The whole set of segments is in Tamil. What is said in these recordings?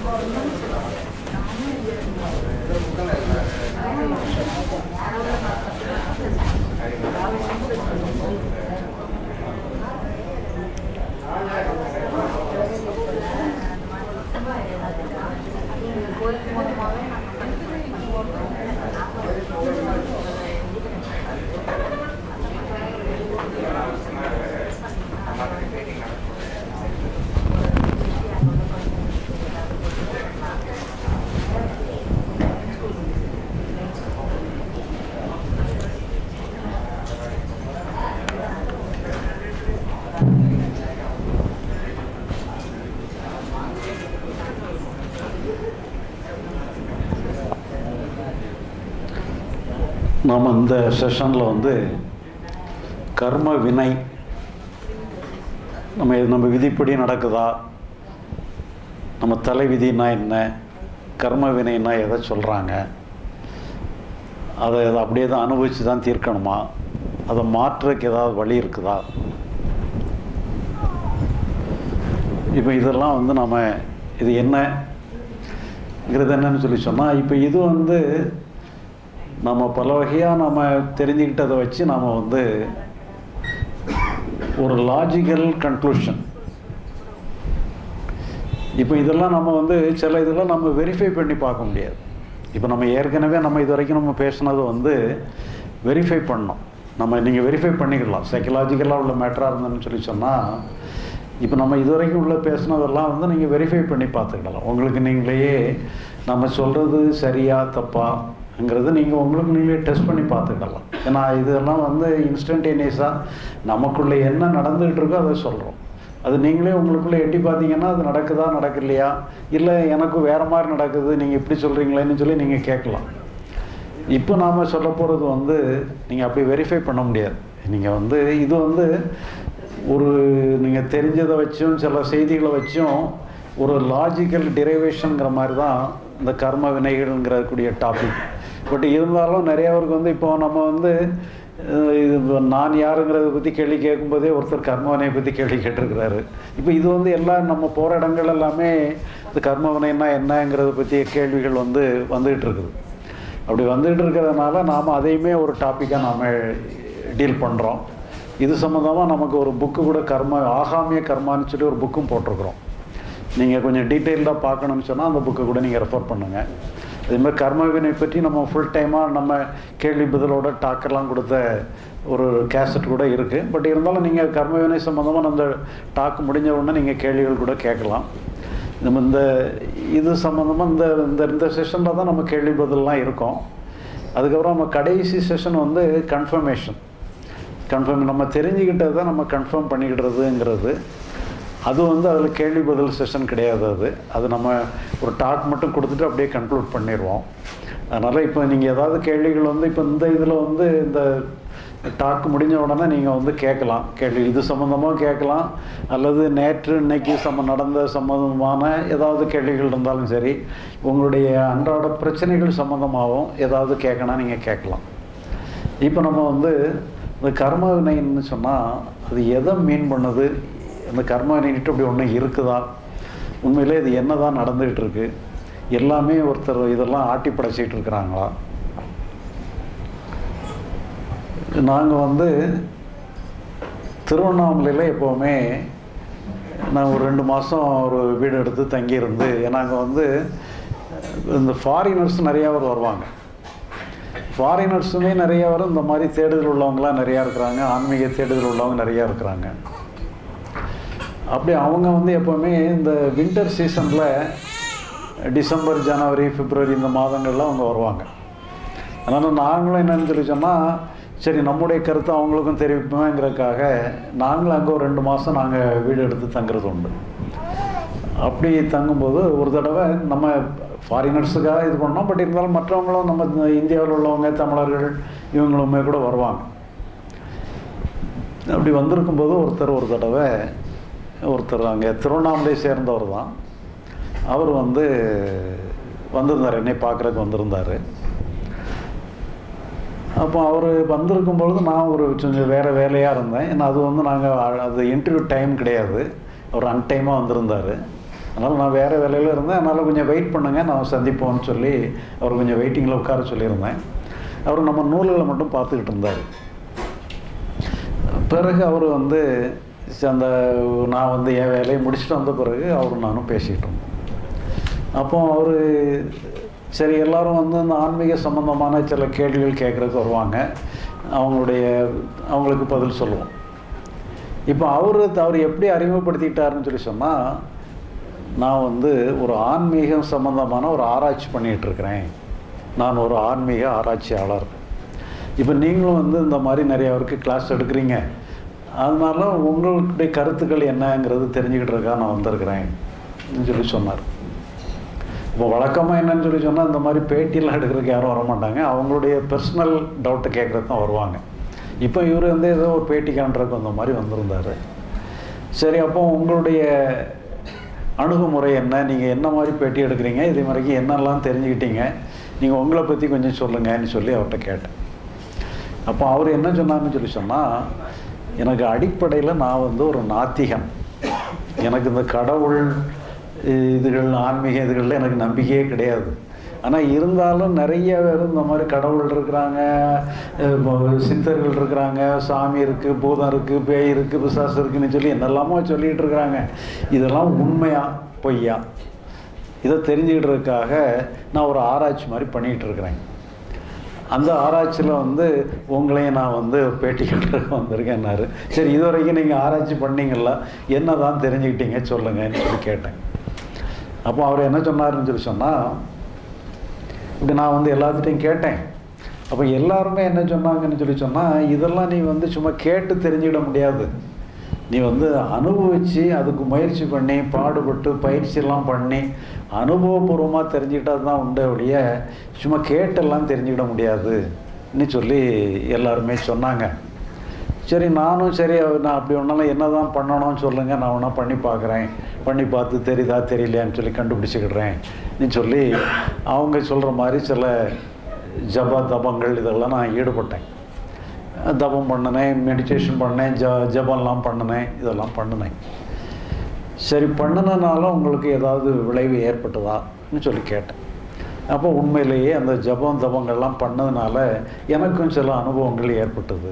நாம் இந்த செஷனில் வந்து கர்ம வினை நம்ம விதிப்படி நடக்குதா, நம்ம தலை விதினா என்ன, கர்ம வினைன்னா எதை சொல்கிறாங்க, அதை அப்படியே தான் அனுபவித்து தான் தீர்க்கணுமா, அதை மாற்றுறதுக்கு ஏதாவது வழி இருக்குதா, இப்போ இதெல்லாம் வந்து நம்ம இது என்னங்கிறது என்னன்னு சொல்லி சொன்னால், இப்போ இது வந்து நம்ம பல வகையாக நம்ம தெரிஞ்சுக்கிட்டதை வச்சு நாம் வந்து ஒரு லாஜிக்கல் கன்க்ளூஷன், இப்போ இதெல்லாம் நம்ம வந்து சில இதெல்லாம் நம்ம வெரிஃபை பண்ணி பார்க்க முடியாது. இப்போ நம்ம ஏற்கனவே நம்ம இது வரைக்கும் நம்ம பேசுனது வந்து வெரிஃபை பண்ணோம். நீங்கள் வெரிஃபை பண்ணிக்கலாம் சைக்கலாஜிக்கலாக உள்ள மேட்டராக இருந்ததுன்னு சொல்லி சொன்னால், இப்போ நம்ம இது வரைக்கும் உள்ள பேசுனதெல்லாம் வந்து நீங்கள் வெரிஃபை பண்ணி பார்த்துக்கிடலாம். உங்களுக்கு நீங்களே நம்ம சொல்கிறது சரியா தப்பாங்கிறது நீங்கள் உங்களுக்கு நீங்களே டெஸ்ட் பண்ணி பார்த்துக்கிடலாம். ஏன்னா இதெல்லாம் வந்து இன்ஸ்டன்டேனியஸாக நமக்குள்ளே என்ன நடந்துகிட்டு இருக்கோ அதை சொல்கிறோம். அது நீங்களே உங்களுக்குள்ளே எட்டி பார்த்தீங்கன்னா அது நடக்குதா நடக்கலையா, இல்லை எனக்கு வேறு மாதிரி நடக்குது நீங்கள் இப்படி சொல்கிறீங்களேன்னு சொல்லி நீங்கள் கேட்கலாம். இப்போ நாம் சொல்ல போகிறது வந்து நீங்கள் அப்படி வெரிஃபை பண்ண முடியாது. நீங்கள் வந்து இது வந்து ஒரு நீங்கள் தெரிஞ்சதை வச்சும் சில செய்திகளை வச்சும் ஒரு லாஜிக்கல் டிரைவேஷனுங்கிற மாதிரி தான் இந்த கர்ம வினைகள்ங்கிறக்கூடிய டாபிக். பட் இருந்தாலும் நிறையாவருக்கு வந்து இப்போ நம்ம வந்து இது நான் யாருங்கிறத பற்றி கேள்வி கேட்கும்போதே ஒருத்தர் கர்மவினையை பற்றி கேள்வி கேட்டிருக்கிறாரு. இப்போ இது வந்து எல்லாம் நம்ம போகிற இடங்கள் எல்லாமே இந்த கர்மவினைன்னா என்னங்கிறத பற்றிய கேள்விகள் வந்து வந்துகிட்டு இருக்குது. அப்படி வந்துகிட்டு இருக்கிறதுனால நாம் அதையுமே ஒரு டாப்பிக்காக நாம் டீல் பண்ணுறோம். இது சம்மந்தமாக நமக்கு ஒரு புக்கு கூட ஆகாமிய கர்மான்னு சொல்லி ஒரு புக்கும் போட்டிருக்கிறோம். நீங்கள் கொஞ்சம் டீட்டெயில்டாக பார்க்கணும்னு சொன்னால் அந்த புக்கை கூட நீங்கள் ரெஃபர் பண்ணுங்கள். அதேமாதிரி கர்மவினை பற்றி நம்ம ஃபுல் டைமாக நம்ம கேள்வி பதிலோட டாக்கெல்லாம் கொடுத்த ஒரு கேசட் கூட இருக்குது. பட் இருந்தாலும் நீங்கள் கர்மவினை சம்மந்தமாக அந்த டாக் முடிஞ்ச உடனே நீங்கள் கேள்விகள் கூட கேட்கலாம். நம்ம இது சம்மந்தமாக இந்த செஷனில் தான் நம்ம கேள்வி பதிலெலாம் இருக்கோம். அதுக்கப்புறம் நம்ம கடைசி செஷன் வந்து கன்ஃபர்மேஷன் நம்ம தெரிஞ்சுக்கிட்டது தான் நம்ம கன்ஃபார்ம் பண்ணிக்கிடுறதுங்கிறது. அது வந்து அதில் கேள்வி பதில் செஷன் கிடையாது. அது நம்ம ஒரு டாக் மட்டும் கொடுத்துட்டு அப்படியே கன்க்ளூட் பண்ணிடுவோம். அதனால் இப்போ நீங்கள் ஏதாவது கேள்விகள் வந்து இப்போ இந்த இதில் வந்து இந்த டாக் முடிஞ்ச உடனே நீங்கள் வந்து கேட்கலாம். கேள்வி இது சம்மந்தமாக கேட்கலாம், அல்லது நேற்று இன்னைக்கு நடந்த சம்மந்தமான ஏதாவது கேள்விகள் இருந்தாலும் சரி, உங்களுடைய அன்றாட பிரச்சனைகள் சம்மந்தமாகவும் ஏதாவது கேட்கணும் நீங்கள் கேட்கலாம். இப்போ நம்ம வந்து இந்த கர்ம வினைன்னு சொன்னால் அது எதை மீன் பண்ணுது, அந்த கர்ம வினைட்டு அப்படி ஒன்று இருக்குதா, உண்மையிலே இது என்ன தான் நடந்துகிட்டு இருக்கு, எல்லாமே ஒருத்தர் இதெல்லாம் ஆட்டி படைச்சிக்கிட்டு இருக்கிறாங்களா. நாங்கள் வந்து திருவண்ணாமலையில் எப்போவுமே நாங்கள் ஒரு 2 மாதம் ஒரு வீடு எடுத்து தங்கியிருந்து, நாங்கள் வந்து இந்த ஃபாரினர்ஸ் நிறையா வருவாங்க. ஃபாரினர்ஸுமே நிறையா வரும். இந்த மாதிரி தேடுதல் உள்ளவங்களாம் நிறையா இருக்கிறாங்க, ஆன்மீக தேடுதல் உள்ளவங்க நிறையா இருக்கிறாங்க. அப்படி அவங்க வந்து எப்போவுமே இந்த வின்டர் சீசனில் டிசம்பர், ஜனவரி, பிப்ரவரி இந்த மாதங்கள்லாம் அவங்க வருவாங்க. அதனால் நாங்களும் என்னென்னு சொல்லி சொன்னால், சரி நம்முடைய கருத்தை அவங்களுக்கும் தெரிவிப்போங்கிறதுக்காக நாங்களும் அங்கே ஒரு 2 மாதம் நாங்கள் வீடு எடுத்து தங்குறது உண்டு. அப்படி தங்கும்போது ஒரு தடவை நம்ம ஃபாரினர்ஸுக்காக இது பண்ணோம். பட் இருந்தாலும் மற்றவங்களும் நம்ம இந்தியாவில் உள்ளவங்க, தமிழர்கள் இவங்களுமே கூட வருவாங்க. அப்படி வந்திருக்கும்போது ஒரு தடவை ஒருத்தர் அங்கே திருவண்ணாமலை சேர்ந்தவர் தான். அவர் வந்திருந்தார், என்னை பார்க்குறதுக்கு வந்திருந்தார். அப்போ அவர் வந்திருக்கும் பொழுது நான் கொஞ்சம் வேறு வேலையாக இருந்தேன். ஏன்னா அது நாங்கள் அது இன்டர்வியூ டைம் கிடையாது, அவர் அன்டைமாக வந்திருந்தார். அதனால் நான் வேறு வேலையில் இருந்தேன், அதனால் கொஞ்சம் வெயிட் பண்ணுங்க, நான் சந்திப்போம்னு சொல்லி அவர் கொஞ்சம் வெயிட்டிங்கில் உட்கார சொல்லியிருந்தேன். அவர் நம்ம நூல்களை மட்டும் பார்த்துக்கிட்டு இருந்தார். பிறகு அவர் வந்து அந்த நான் வந்து என் வேலையை முடிச்சுட்டு வந்த பிறகு அவரும் நானும் பேசிக்கிட்டோம். அப்போ அவர் சரி எல்லோரும் வந்து இந்த ஆன்மீக சம்பந்தமான சில கேள்விகள் கேட்குறதுக்கு வருவாங்க, அவங்களுக்கு பதில் சொல்லுவோம். இப்போ அவர் எப்படி அறிமுகப்படுத்திக்கிட்டாருன்னு சொல்லி சொன்னால், நான் வந்து ஒரு ஆன்மீகம் சம்பந்தமான ஒரு ஆராய்ச்சி பண்ணிகிட்ருக்கிறேன், நான் ஒரு ஆன்மீக ஆராய்ச்சியாளர். இப்போ நீங்களும் வந்து இந்த மாதிரி நிறையாவுக்கு கிளாஸ் எடுக்கிறீங்க, அதனால உங்களுடைய கருத்துக்கள் என்னங்கிறது தெரிஞ்சுக்கிட்டுருக்கா நான் வந்திருக்கிறேன் சொல்லி சொன்னார். இப்போ வழக்கமாக என்னன்னு சொல்லி சொன்னால், இந்த மாதிரி பேட்டியெல்லாம் எடுக்கிறதுக்கு யாரும் வரமாட்டாங்க, அவங்களுடைய பர்சனல் டவுட்டை கேட்குறது தான் வருவாங்க. இப்போ இவர் வந்து ஏதோ ஒரு பேட்டி காண்றதுக்கு அந்த மாதிரி வந்திருந்தார். சரி, அப்போ உங்களுடைய அணுகுமுறை என்ன, நீங்கள் என்ன மாதிரி பேட்டி எடுக்கிறீங்க, இதே மாதிரிக்கு என்னெல்லாம் தெரிஞ்சுக்கிட்டீங்க, நீங்கள் உங்களை பற்றி கொஞ்சம் சொல்லுங்கன்னு சொல்லி அவர்கிட்ட கேட்டேன். அப்போ அவர் என்ன சொன்னார்னு சொல்லி சொன்னால், எனக்கு அடிப்படையில் நான் வந்து ஒரு நாத்திகன், எனக்கு இந்த கடவுள் இதுகள் ஆன்மீக இதுகளில் எனக்கு நம்பிக்கையே கிடையாது. ஆனால் இருந்தாலும் நிறைய பேர் இந்த மாதிரி கடவுள் இருக்கிறாங்க, சித்தர்கள் இருக்கிறாங்க, சாமி இருக்குது, பூதம் இருக்குது, பேய் இருக்குது, பிசாசு இருக்குதுன்னு சொல்லி என்னெல்லாமோ சொல்லிகிட்டு இருக்கிறாங்க. இதெல்லாம் உண்மையா பொய்யா இதை தெரிஞ்சுக்கிட்டதுக்காக நான் ஒரு ஆராய்ச்சி மாதிரி பண்ணிகிட்டு இருக்கிறேன். அந்த ஆராய்ச்சியில் வந்து உங்களையும் நான் வந்து பேட்டி கட்டுறதுக்கு வந்திருக்கேன்னாரு. சரி, இது வரைக்கும் நீங்கள் ஆராய்ச்சி பண்ணிங்களா, என்ன தான் தெரிஞ்சுக்கிட்டீங்க சொல்லுங்கன்னு சொல்லி கேட்டேன். அப்போ அவர் என்ன சொன்னார்னு சொல்லி சொன்னால், இப்படி நான் வந்து எல்லாத்துட்டையும் கேட்டேன். அப்போ எல்லாருமே என்ன சொன்னாங்கன்னு சொல்லி சொன்னால், இதெல்லாம் நீ வந்து சும்மா கேட்டு தெரிஞ்சுக்கிட முடியாது, நீ வந்து அனுபவித்து அதுக்கு முயற்சி பண்ணி பாடுபட்டு பயிற்சியெல்லாம் பண்ணி அனுபவபூர்வமாக தெரிஞ்சுக்கிட்டா தான் உண்டு ஒழிய சும்மா கேட்டெல்லாம் தெரிஞ்சுக்கிட முடியாதுன்னு சொல்லி எல்லாருமே சொன்னாங்க. சரி, நானும் சரி நான் அப்படி ஒன்றாலும் என்ன தான் பண்ணணும்னு சொல்லுங்கள், நான் ஒன்றா பண்ணி பார்க்குறேன், பண்ணி பார்த்து தெரியுதா தெரியலையான்னு சொல்லி கண்டுபிடிச்சிக்கிடுறேன்னு சொல்லி அவங்க சொல்கிற மாதிரி சில தபங்கள் இதெல்லாம் நான் ஈடுபட்டேன். தபம் பண்ணினேன், மெடிடேஷன் பண்ணேன், ஜபம்லாம் பண்ணினேன், இதெல்லாம் பண்ணினேன். சரி, பண்ணினாலும் உங்களுக்கு ஏதாவது விளைவு ஏற்பட்டதான்னு சொல்லி கேட்டேன். அப்போ உண்மையிலேயே அந்த தபங்கள்லாம் பண்ணதுனால எனக்கும் சில அனுபவங்கள் ஏற்பட்டது.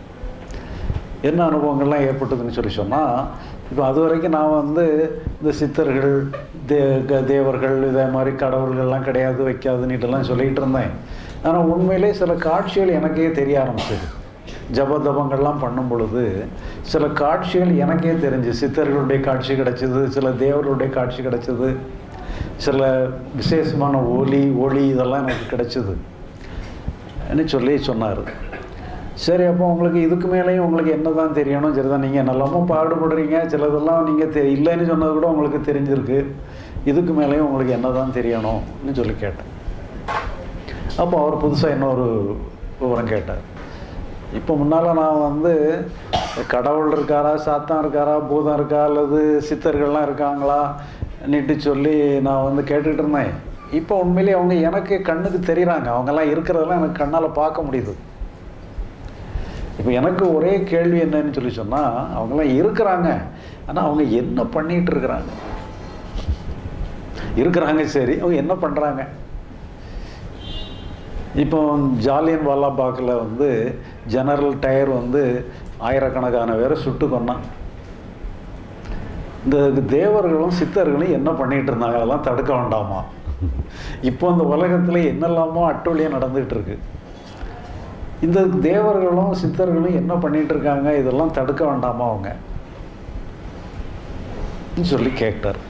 என்ன அனுபவங்கள்லாம் ஏற்பட்டதுன்னு சொல்லி சொன்னால், இப்போ அது வரைக்கும் நான் வந்து இந்த சித்தர்கள் தேவர்கள் இதே மாதிரி கடவுள்கள்லாம் கிடையாது வைக்காதுன்னுட்டெல்லாம் சொல்லிகிட்டு இருந்தேன். ஆனால் உண்மையிலே சில காட்சிகள் எனக்கே தெரிய ஆரம்பிச்சது. தபங்கள்லாம் பண்ணும் பொழுது சில காட்சிகள் எனக்கே தெரிஞ்சு, சித்தர்களுடைய காட்சி கிடச்சிது, சில தேவர்களுடைய காட்சி கிடச்சிது, சில விசேஷமான ஒளி இதெல்லாம் எனக்கு கிடச்சிதுன்னு சொல்லி சொன்னார். சரி, அப்போ உங்களுக்கு இதுக்கு மேலேயும் உங்களுக்கு என்ன தான் தெரியணும், சரி தான், நீங்கள் நல்லாமோ பாடுபடுறீங்க, சிலதெல்லாம் நீங்கள் இல்லைன்னு சொன்னது கூட உங்களுக்கு தெரிஞ்சிருக்கு, இதுக்கு மேலேயும் உங்களுக்கு என்ன தான் தெரியணும்னு சொல்லி கேட்டேன். அப்போ அவர் புதுசாக இன்னொரு விவரம் கேட்டார். இப்போ முன்னால் நான் வந்து கடவுள் இருக்காரா, சாத்தான் இருக்காரா, பூதம் இருக்கா, அல்லது சித்தர்கள்லாம் இருக்காங்களா நீட்டு சொல்லி நான் வந்து கேட்டுக்கிட்டு இருந்தேன். இப்போ உண்மையிலேயே அவங்க எனக்கு கண்ணுக்கு தெரிகிறாங்க, அவங்கெல்லாம் இருக்கிறதெல்லாம் எனக்கு கண்ணால் பார்க்க முடியுது. இப்போ எனக்கு ஒரே கேள்வி என்னன்னு சொல்லி சொன்னால், அவங்களாம் இருக்கிறாங்க, ஆனால் அவங்க என்ன பண்ணிகிட்டு இருக்கிறாங்க சரி, அவங்க என்ன பண்ணுறாங்க? இப்போ ஜாலியன் வாலாபாக்கில் வந்து ஜெனரல் டயர் வந்து ஆயிரக்கணக்கான பேரை சுட்டு கொன்னான். இந்த தேவர்களும் சித்தர்களும் என்ன பண்ணிகிட்டு இருந்தாங்க, அதெல்லாம் தடுக்க வேண்டாமா? இப்போ இந்த உலகத்தில் என்னெல்லாமோ அட்டூழியம் நடந்துகிட்டு இருக்கு. இந்த தேவர்களும் சித்தர்களும் என்ன பண்ணிட்டு இருக்காங்க, இதெல்லாம் தடுக்க வேண்டாமா அவங்க சொல்லி கேட்டார்.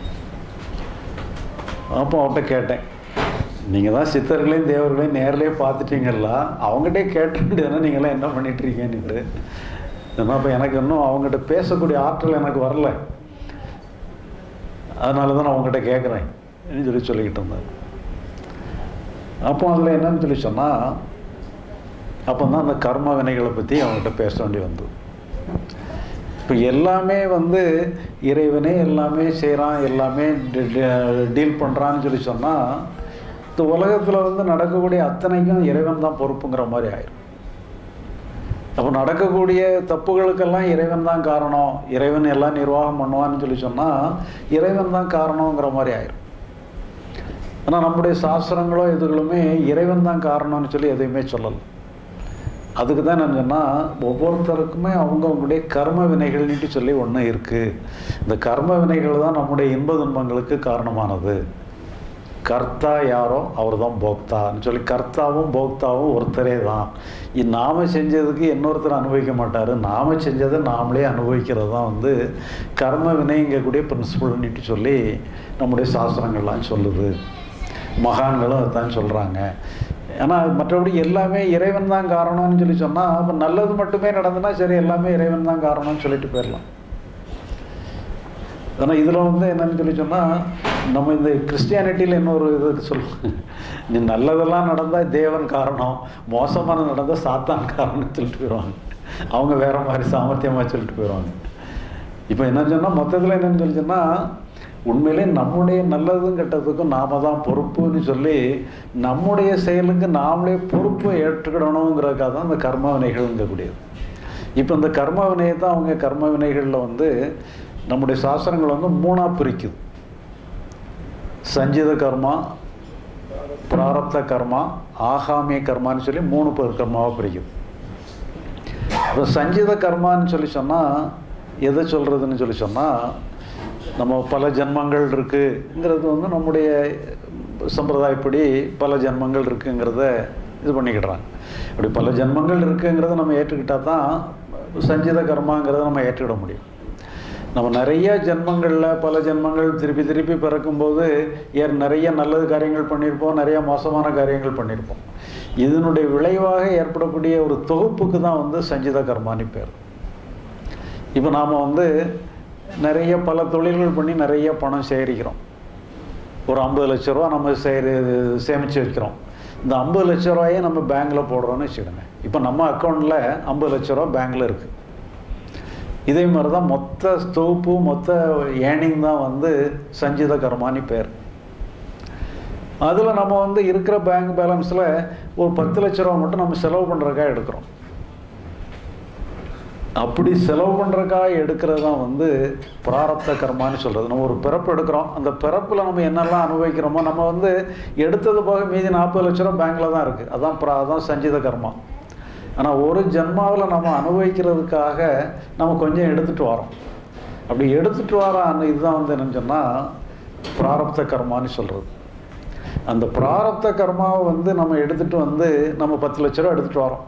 அப்போ அவர்கிட்ட கேட்டேன், நீங்கள் தான் சித்தர்களையும் தேவர்களையும் நேரிலே பார்த்துட்டீங்களா, அவங்ககிட்டே கேட்ட வேண்டியதுனா நீங்களாம் என்ன பண்ணிட்டு இருக்கீங்கன்னுட்டு. அப்போ எனக்கு இன்னும் அவங்ககிட்ட பேசக்கூடிய ஆற்றல் எனக்கு வரல, அதனால தான் நான் அவங்ககிட்ட கேட்குறேன் சொல்லிக்கிட்டு இருந்தேன். அப்போ அதில் என்னன்னு சொல்லி சொன்னால், அப்போ தான் அந்த கர்ம வினைகளை பற்றி அவங்ககிட்ட பேச வேண்டி வந்தது. இப்போ எல்லாமே வந்து இறைவனே எல்லாமே செய்கிறான், எல்லாமே டீல் பண்ணுறான்னு சொல்லி சொன்னால், இந்த உலகத்தில் வந்து நடக்கக்கூடிய அத்தனைக்கும் இறைவன் தான் பொறுப்புங்கிற மாதிரி ஆயிடும். அப்போ நடக்கக்கூடிய தப்புகளுக்கெல்லாம் இறைவன் தான் காரணம், இறைவன் எல்லாம் நிர்வாகம் பண்ணுவான்னு சொல்லி சொன்னால் இறைவன் தான் காரணங்கிற மாதிரி ஆயிரும். ஆனால் நம்முடைய சாஸ்திரங்களோ இதுகளுமே இறைவன் தான் காரணம்னு சொல்லி எதையுமே சொல்லலை. அதுக்கு தான் நான் சொன்னால் ஒவ்வொருத்தருக்குமே அவங்களுடைய கர்ம வினைகள்னுட்டு சொல்லி ஒன்று இருக்குது. இந்த கர்ம வினைகள் தான் நம்முடைய இன்ப துன்பங்களுக்கு காரணமானது. கர்த்தா யாரோ அவர் தான் போக்தான்னு சொல்லி, கர்த்தாவும் போக்தாவும் ஒருத்தரே தான். நாம் செஞ்சதுக்கு இன்னொருத்தர் அனுபவிக்க மாட்டார், நாம் செஞ்சதை நாமளே அனுபவிக்கிறது தான் வந்து கர்ம வினைங்கக்கூடிய பிரின்சிபல்னுட்டு சொல்லி நம்முடைய சாஸ்திரங்கள்லாம் சொல்லுது. மகான்களும் அதுதான் சொல்கிறாங்க. ஆனால் மற்றபடி எல்லாமே இறைவன் தான் காரணம்னு சொல்லி சொன்னால் அப்போ நல்லது மட்டுமே நடந்துன்னா சரி, எல்லாமே இறைவன் தான் காரணம்னு சொல்லிட்டு போயிடலாம். ஆனால் இதில் வந்து என்னன்னு சொல்லி சொன்னால் நம்ம இந்த கிறிஸ்டியானிட்டியில் இன்னொரு இது சொல்லுவாங்க, நீ நல்லதெல்லாம் நடந்தால் தேவன் காரணம், மோசமான நடந்தால் சாத்தான் காரணம்னு சொல்லிட்டு போயிடுவாங்க. அவங்க வேறு மாதிரி சாமர்த்தியமாக சொல்லிட்டு போயிடுவாங்க. இப்போ என்னன்னு சொன்னால் மொத்தத்தில் என்னன்னு சொல்லி சொன்னால் உண்மையிலே நம்முடைய நல்லதும் கெட்டதுக்கும் நாம தான் பொறுப்புன்னு சொல்லி நம்முடைய செயலுக்கு நாமளே பொறுப்பை ஏற்றுக்கிடணுங்கிறதுக்காக தான் இந்த கர்ம வினைகள்ங்கக்கூடியது. இப்போ இந்த கர்ம வினையை தான் அவங்க கர்ம வினைகளில் வந்து நம்முடைய சாஸ்திரங்கள் வந்து மூணாக பிரிக்குது. சஞ்சித கர்மா, பிராரப்த கர்மா, ஆகாமிய கர்மான்னு சொல்லி 3 கர்மாவாக பிரிக்குது. இப்போ சஞ்சித கர்மான்னு சொல்லி சொன்னால் எதை சொல்கிறதுன்னு சொல்லி சொன்னால் நம்ம பல ஜென்மங்கள் இருக்குங்கிறது வந்து நம்முடைய சம்பிரதாயப்படி பல ஜென்மங்கள் இருக்குங்கிறத இது பண்ணிக்கிடுறாங்க. அப்படி பல ஜென்மங்கள் இருக்குங்கிறத நம்ம ஏற்றுக்கிட்டால் தான் சஞ்சித கர்மாங்கிறத நம்ம ஏற்றுக்கிட முடியும். நம்ம நிறைய ஜென்மங்களில் பல ஜென்மங்கள் திருப்பி திருப்பி பிறக்கும்போது நிறைய நல்லது காரியங்கள் பண்ணியிருப்போம், நிறைய மோசமான காரியங்கள் பண்ணியிருப்போம். இதனுடைய விளைவாக ஏற்படக்கூடிய ஒரு தொகுப்புக்கு தான் வந்து சஞ்சித கர்மான்னு பேர். இப்போ நாம் வந்து நிறைய பல தொழில்கள் பண்ணி நிறைய பணம் சேகரிக்கிறோம். ஒரு 50 லட்ச ரூபா நம்ம சேமித்து வைக்கிறோம். இந்த 50 லட்ச ரூபாயே நம்ம பேங்க்கில் போடுறோன்னு வச்சுக்கிடுங்க. இப்போ நம்ம அக்கௌண்ட்டில் 50 லட்ச ரூபா பேங்க்கில் இருக்குது. இதே மாதிரி தான் மொத்த தொகுப்பு, மொத்த ஏர்னிங் தான் வந்து சஞ்சித கர்மான்னு பேர். அதில் நம்ம வந்து இருக்கிற பேங்க் பேலன்ஸில் ஒரு 10 லட்ச ரூபா மட்டும் நம்ம செலவு பண்ணுறதுக்காக எடுக்கிறோம். அப்படி செலவு பண்ணுறதுக்காக எடுக்கிறது தான் வந்து பிராரப்த கர்மான்னு சொல்கிறது. நம்ம ஒரு பிறப்பு எடுக்கிறோம், அந்த பிறப்பில் நம்ம என்னெல்லாம் அனுபவிக்கிறோமோ நம்ம வந்து எடுத்தது போக மீதி 40 லட்ச ரூபா பேங்க்கில் தான் இருக்குது. அதான் சஞ்சித கர்மா. ஆனால் ஒரு ஜென்மாவில் நம்ம அனுபவிக்கிறதுக்காக நம்ம கொஞ்சம் எடுத்துகிட்டு வரோம். அப்படி எடுத்துகிட்டு வர இதுதான் வந்து என்னன்னு சொன்னால் பிராரப்த கர்மான்னு சொல்கிறது. அந்த பிராரப்த கர்மாவை வந்து நம்ம எடுத்துகிட்டு வந்து நம்ம 10 லட்ச ரூபா எடுத்துகிட்டு வரோம்.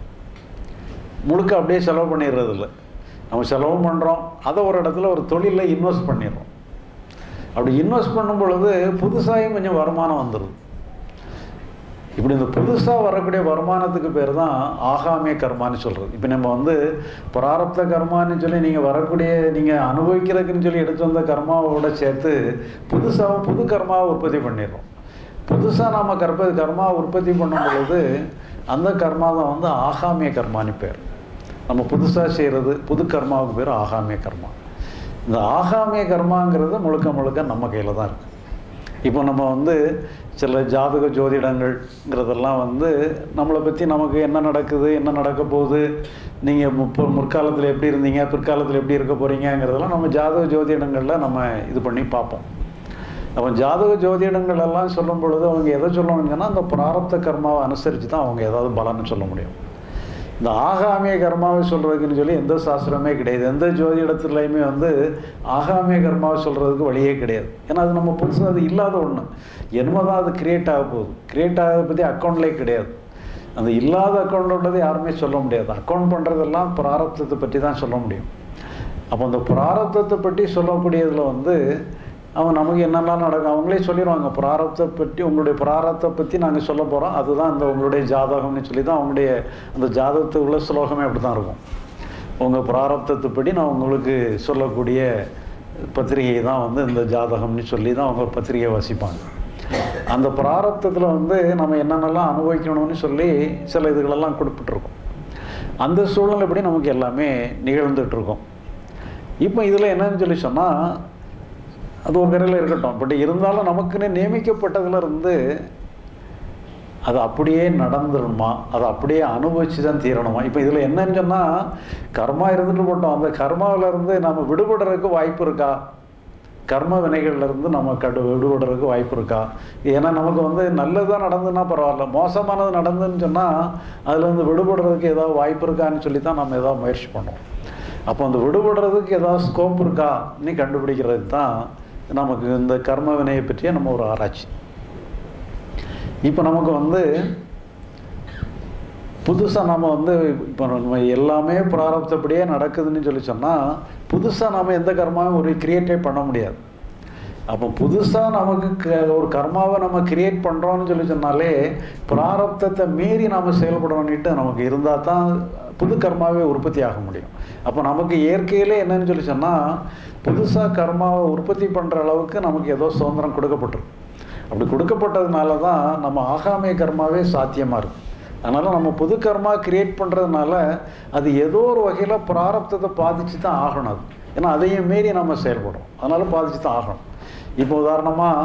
முழுக்க அப்படியே செலவு பண்ணிடுறது இல்லை. நம்ம செலவும் பண்ணுறோம், அதை ஒரு இடத்துல ஒரு தொழிலில் இன்வெஸ்ட் பண்ணிடுறோம். அப்படி இன்வெஸ்ட் பண்ணும் பொழுது புதுசாகவும் கொஞ்சம் வருமானம் வந்துடுது. இப்படி இந்த புதுசாக வரக்கூடிய வருமானத்துக்கு பேர் தான் ஆகாமிய கர்மான்னு சொல்கிறது. இப்போ நம்ம வந்து பிராரப்த கர்மான்னு சொல்லி நீங்கள் அனுபவிக்கிறதுக்குன்னு சொல்லி எடுத்து வந்த கர்மாவோட சேர்த்து புது கர்மாவை உற்பத்தி பண்ணிடுறோம். புதுசாக நாம் கர்மாவை உற்பத்தி பண்ணும் பொழுது அந்த கர்மா தான் வந்து ஆகாமிய கர்மான்னு பேர். நம்ம புதுசாக செய்கிறது புது கர்மாவுக்கு பேர் ஆகாமிய கர்மா. இந்த ஆகாமிய கர்மாங்கிறது முழுக்க நம்ம கையில் தான் இருக்குது. இப்போ நம்ம வந்து சில ஜாதக ஜோதிடங்கள்ங்கிறதெல்லாம் வந்து நம்மளை பற்றி நமக்கு என்ன நடக்குது, என்ன நடக்க போகுது, நீங்கள் முற்காலத்தில் எப்படி இருந்தீங்க, பிற்காலத்தில் எப்படி இருக்க போகிறீங்கிறதெல்லாம் நம்ம ஜாதக ஜோதிடங்களில் நம்ம இது பண்ணி பார்ப்போம். அப்போ ஜாதக ஜோதிடங்கள் எல்லாம் சொல்லும் பொழுது அவங்க எதை சொல்லுவாங்கன்னா அந்த பிராரப்த கர்மாவை அனுசரித்து தான் அவங்க ஏதாவது பலன்னு சொல்ல முடியும். இந்த ஆகாமிய கர்மாவை சொல்கிறதுக்குன்னு சொல்லி எந்த சாஸ்திரமே கிடையாது. எந்த ஜோதிடத்துலையுமே வந்து ஆகாமிய கர்மாவை சொல்கிறதுக்கு வழியே கிடையாது. ஏன்னா அது நம்ம புதுசாக அது இல்லாத ஒன்று. என்னமோ தான் அது கிரியேட் ஆக போகுது. கிரியேட் ஆகிறத பற்றி அக்கௌண்ட்லேயே கிடையாது. அந்த இல்லாத அக்கௌண்ட் உள்ளது யாருமே சொல்ல முடியாது. அக்கௌண்ட் பண்ணுறதெல்லாம் பிராரப்தத்தை பற்றி தான் சொல்ல முடியும். அப்போ அந்த பிராரப்தத்தை பற்றி சொல்லக்கூடியதில் வந்து அவன் நமக்கு என்னெல்லாம் நடக்கும் அவங்களே சொல்லிடுவாங்க. பிராரப்தத்தை பற்றி உங்களுடைய பிராரப்தத்தை பற்றி நாங்கள் சொல்ல போகிறோம், அதுதான் இந்த உங்களுடைய ஜாதகம்னு சொல்லி தான் அவங்களுடைய அந்த ஜாதகத்துக்கு உள்ள ஸ்லோகமே அப்படி தான் இருக்கும். உங்கள் பிராரப்தத்தை படி நான் உங்களுக்கு சொல்லக்கூடிய பத்திரிகை தான் வந்து இந்த ஜாதகம்னு சொல்லி தான் அவங்க பத்திரிகை வாசிப்பாங்க. அந்த பிராரப்தத்தில் வந்து நம்ம என்னென்னலாம் அனுபவிக்கணும்னு சொல்லி சில இதுகளெல்லாம் கொடுத்துட்ருக்கோம். அந்த சூழ்நிலைப்படி நமக்கு எல்லாமே நிகழ்ந்துகிட்ருக்கோம். இப்போ இதில் என்னன்னு சொல்லி சொன்னால் அது ஒரு கரையில் இருக்கட்டும். பட் இருந்தாலும் நமக்குன்னு நியமிக்கப்பட்டதுலேருந்து அது அப்படியே நடந்துடணுமா, அதை அப்படியே அனுபவிச்சு தான் தீரணுமா? இப்போ இதில் என்னன்னு சொன்னால், கர்மா இருந்துட்டு போட்டோம், அந்த கர்மாவிலேருந்து நம்ம விடுபடுறதுக்கு வாய்ப்பு இருக்கா? கர்ம வினைகள்லேருந்து நம்ம விடுபடுறதுக்கு வாய்ப்பு இருக்கா? ஏன்னா நமக்கு வந்து நல்லதுதான் நடந்துன்னா பரவாயில்ல, மோசமானது நடந்துன்னு சொன்னால் அதுலேருந்து விடுபடுறதுக்கு ஏதாவது வாய்ப்பு இருக்கான்னு சொல்லி தான் நம்ம ஏதாவது முயற்சி பண்ணுவோம். அப்போ அந்த விடுபடுறதுக்கு ஏதாவது ஸ்கோப் இருக்கா நீ கண்டுபிடிக்கிறது தான் நமக்கு இந்த கர்ம வினையை பற்றிய நம்ம ஒரு ஆராய்ச்சி. இப்போ நமக்கு வந்து புதுசாக நம்ம வந்து இப்போ நம்ம எல்லாமே பிராரப்தப்படியே நடக்குதுன்னு சொல்லி சொன்னால் புதுசாக நம்ம எந்த கர்மாவும் ஒரு கிரியேட்டே பண்ண முடியாது. அப்போ புதுசாக நமக்கு ஒரு கர்மாவை நம்ம கிரியேட் பண்ணுறோன்னு சொல்லி சொன்னாலே பிராரப்தத்தை மீறி நாம் செயல்படணுன்ட்டு நமக்கு இருந்தால் தான் புது கர்மாவே உற்பத்தி ஆக முடியும். அப்போ நமக்கு இயற்கையிலே என்னன்னு சொல்லி சொன்னால் புதுசாக கர்மாவை உற்பத்தி பண்ணுற அளவுக்கு நமக்கு ஏதோ சுதந்திரம் கொடுக்கப்பட்டிருக்கு. அப்படி கொடுக்கப்பட்டதுனால தான் நம்ம ஆகாமிய கர்மாவே சாத்தியமாக இருக்குது. அதனால் நம்ம புது கர்மா கிரியேட் பண்ணுறதுனால அது ஏதோ ஒரு வகையில் பிராரப்தத்தை பாதிச்சு தான் ஆகணும். அது ஏன்னா அதையும் மீறி நம்ம செயல்படும், அதனால் பாதிச்சு தான் ஆகணும். இப்போ உதாரணமாக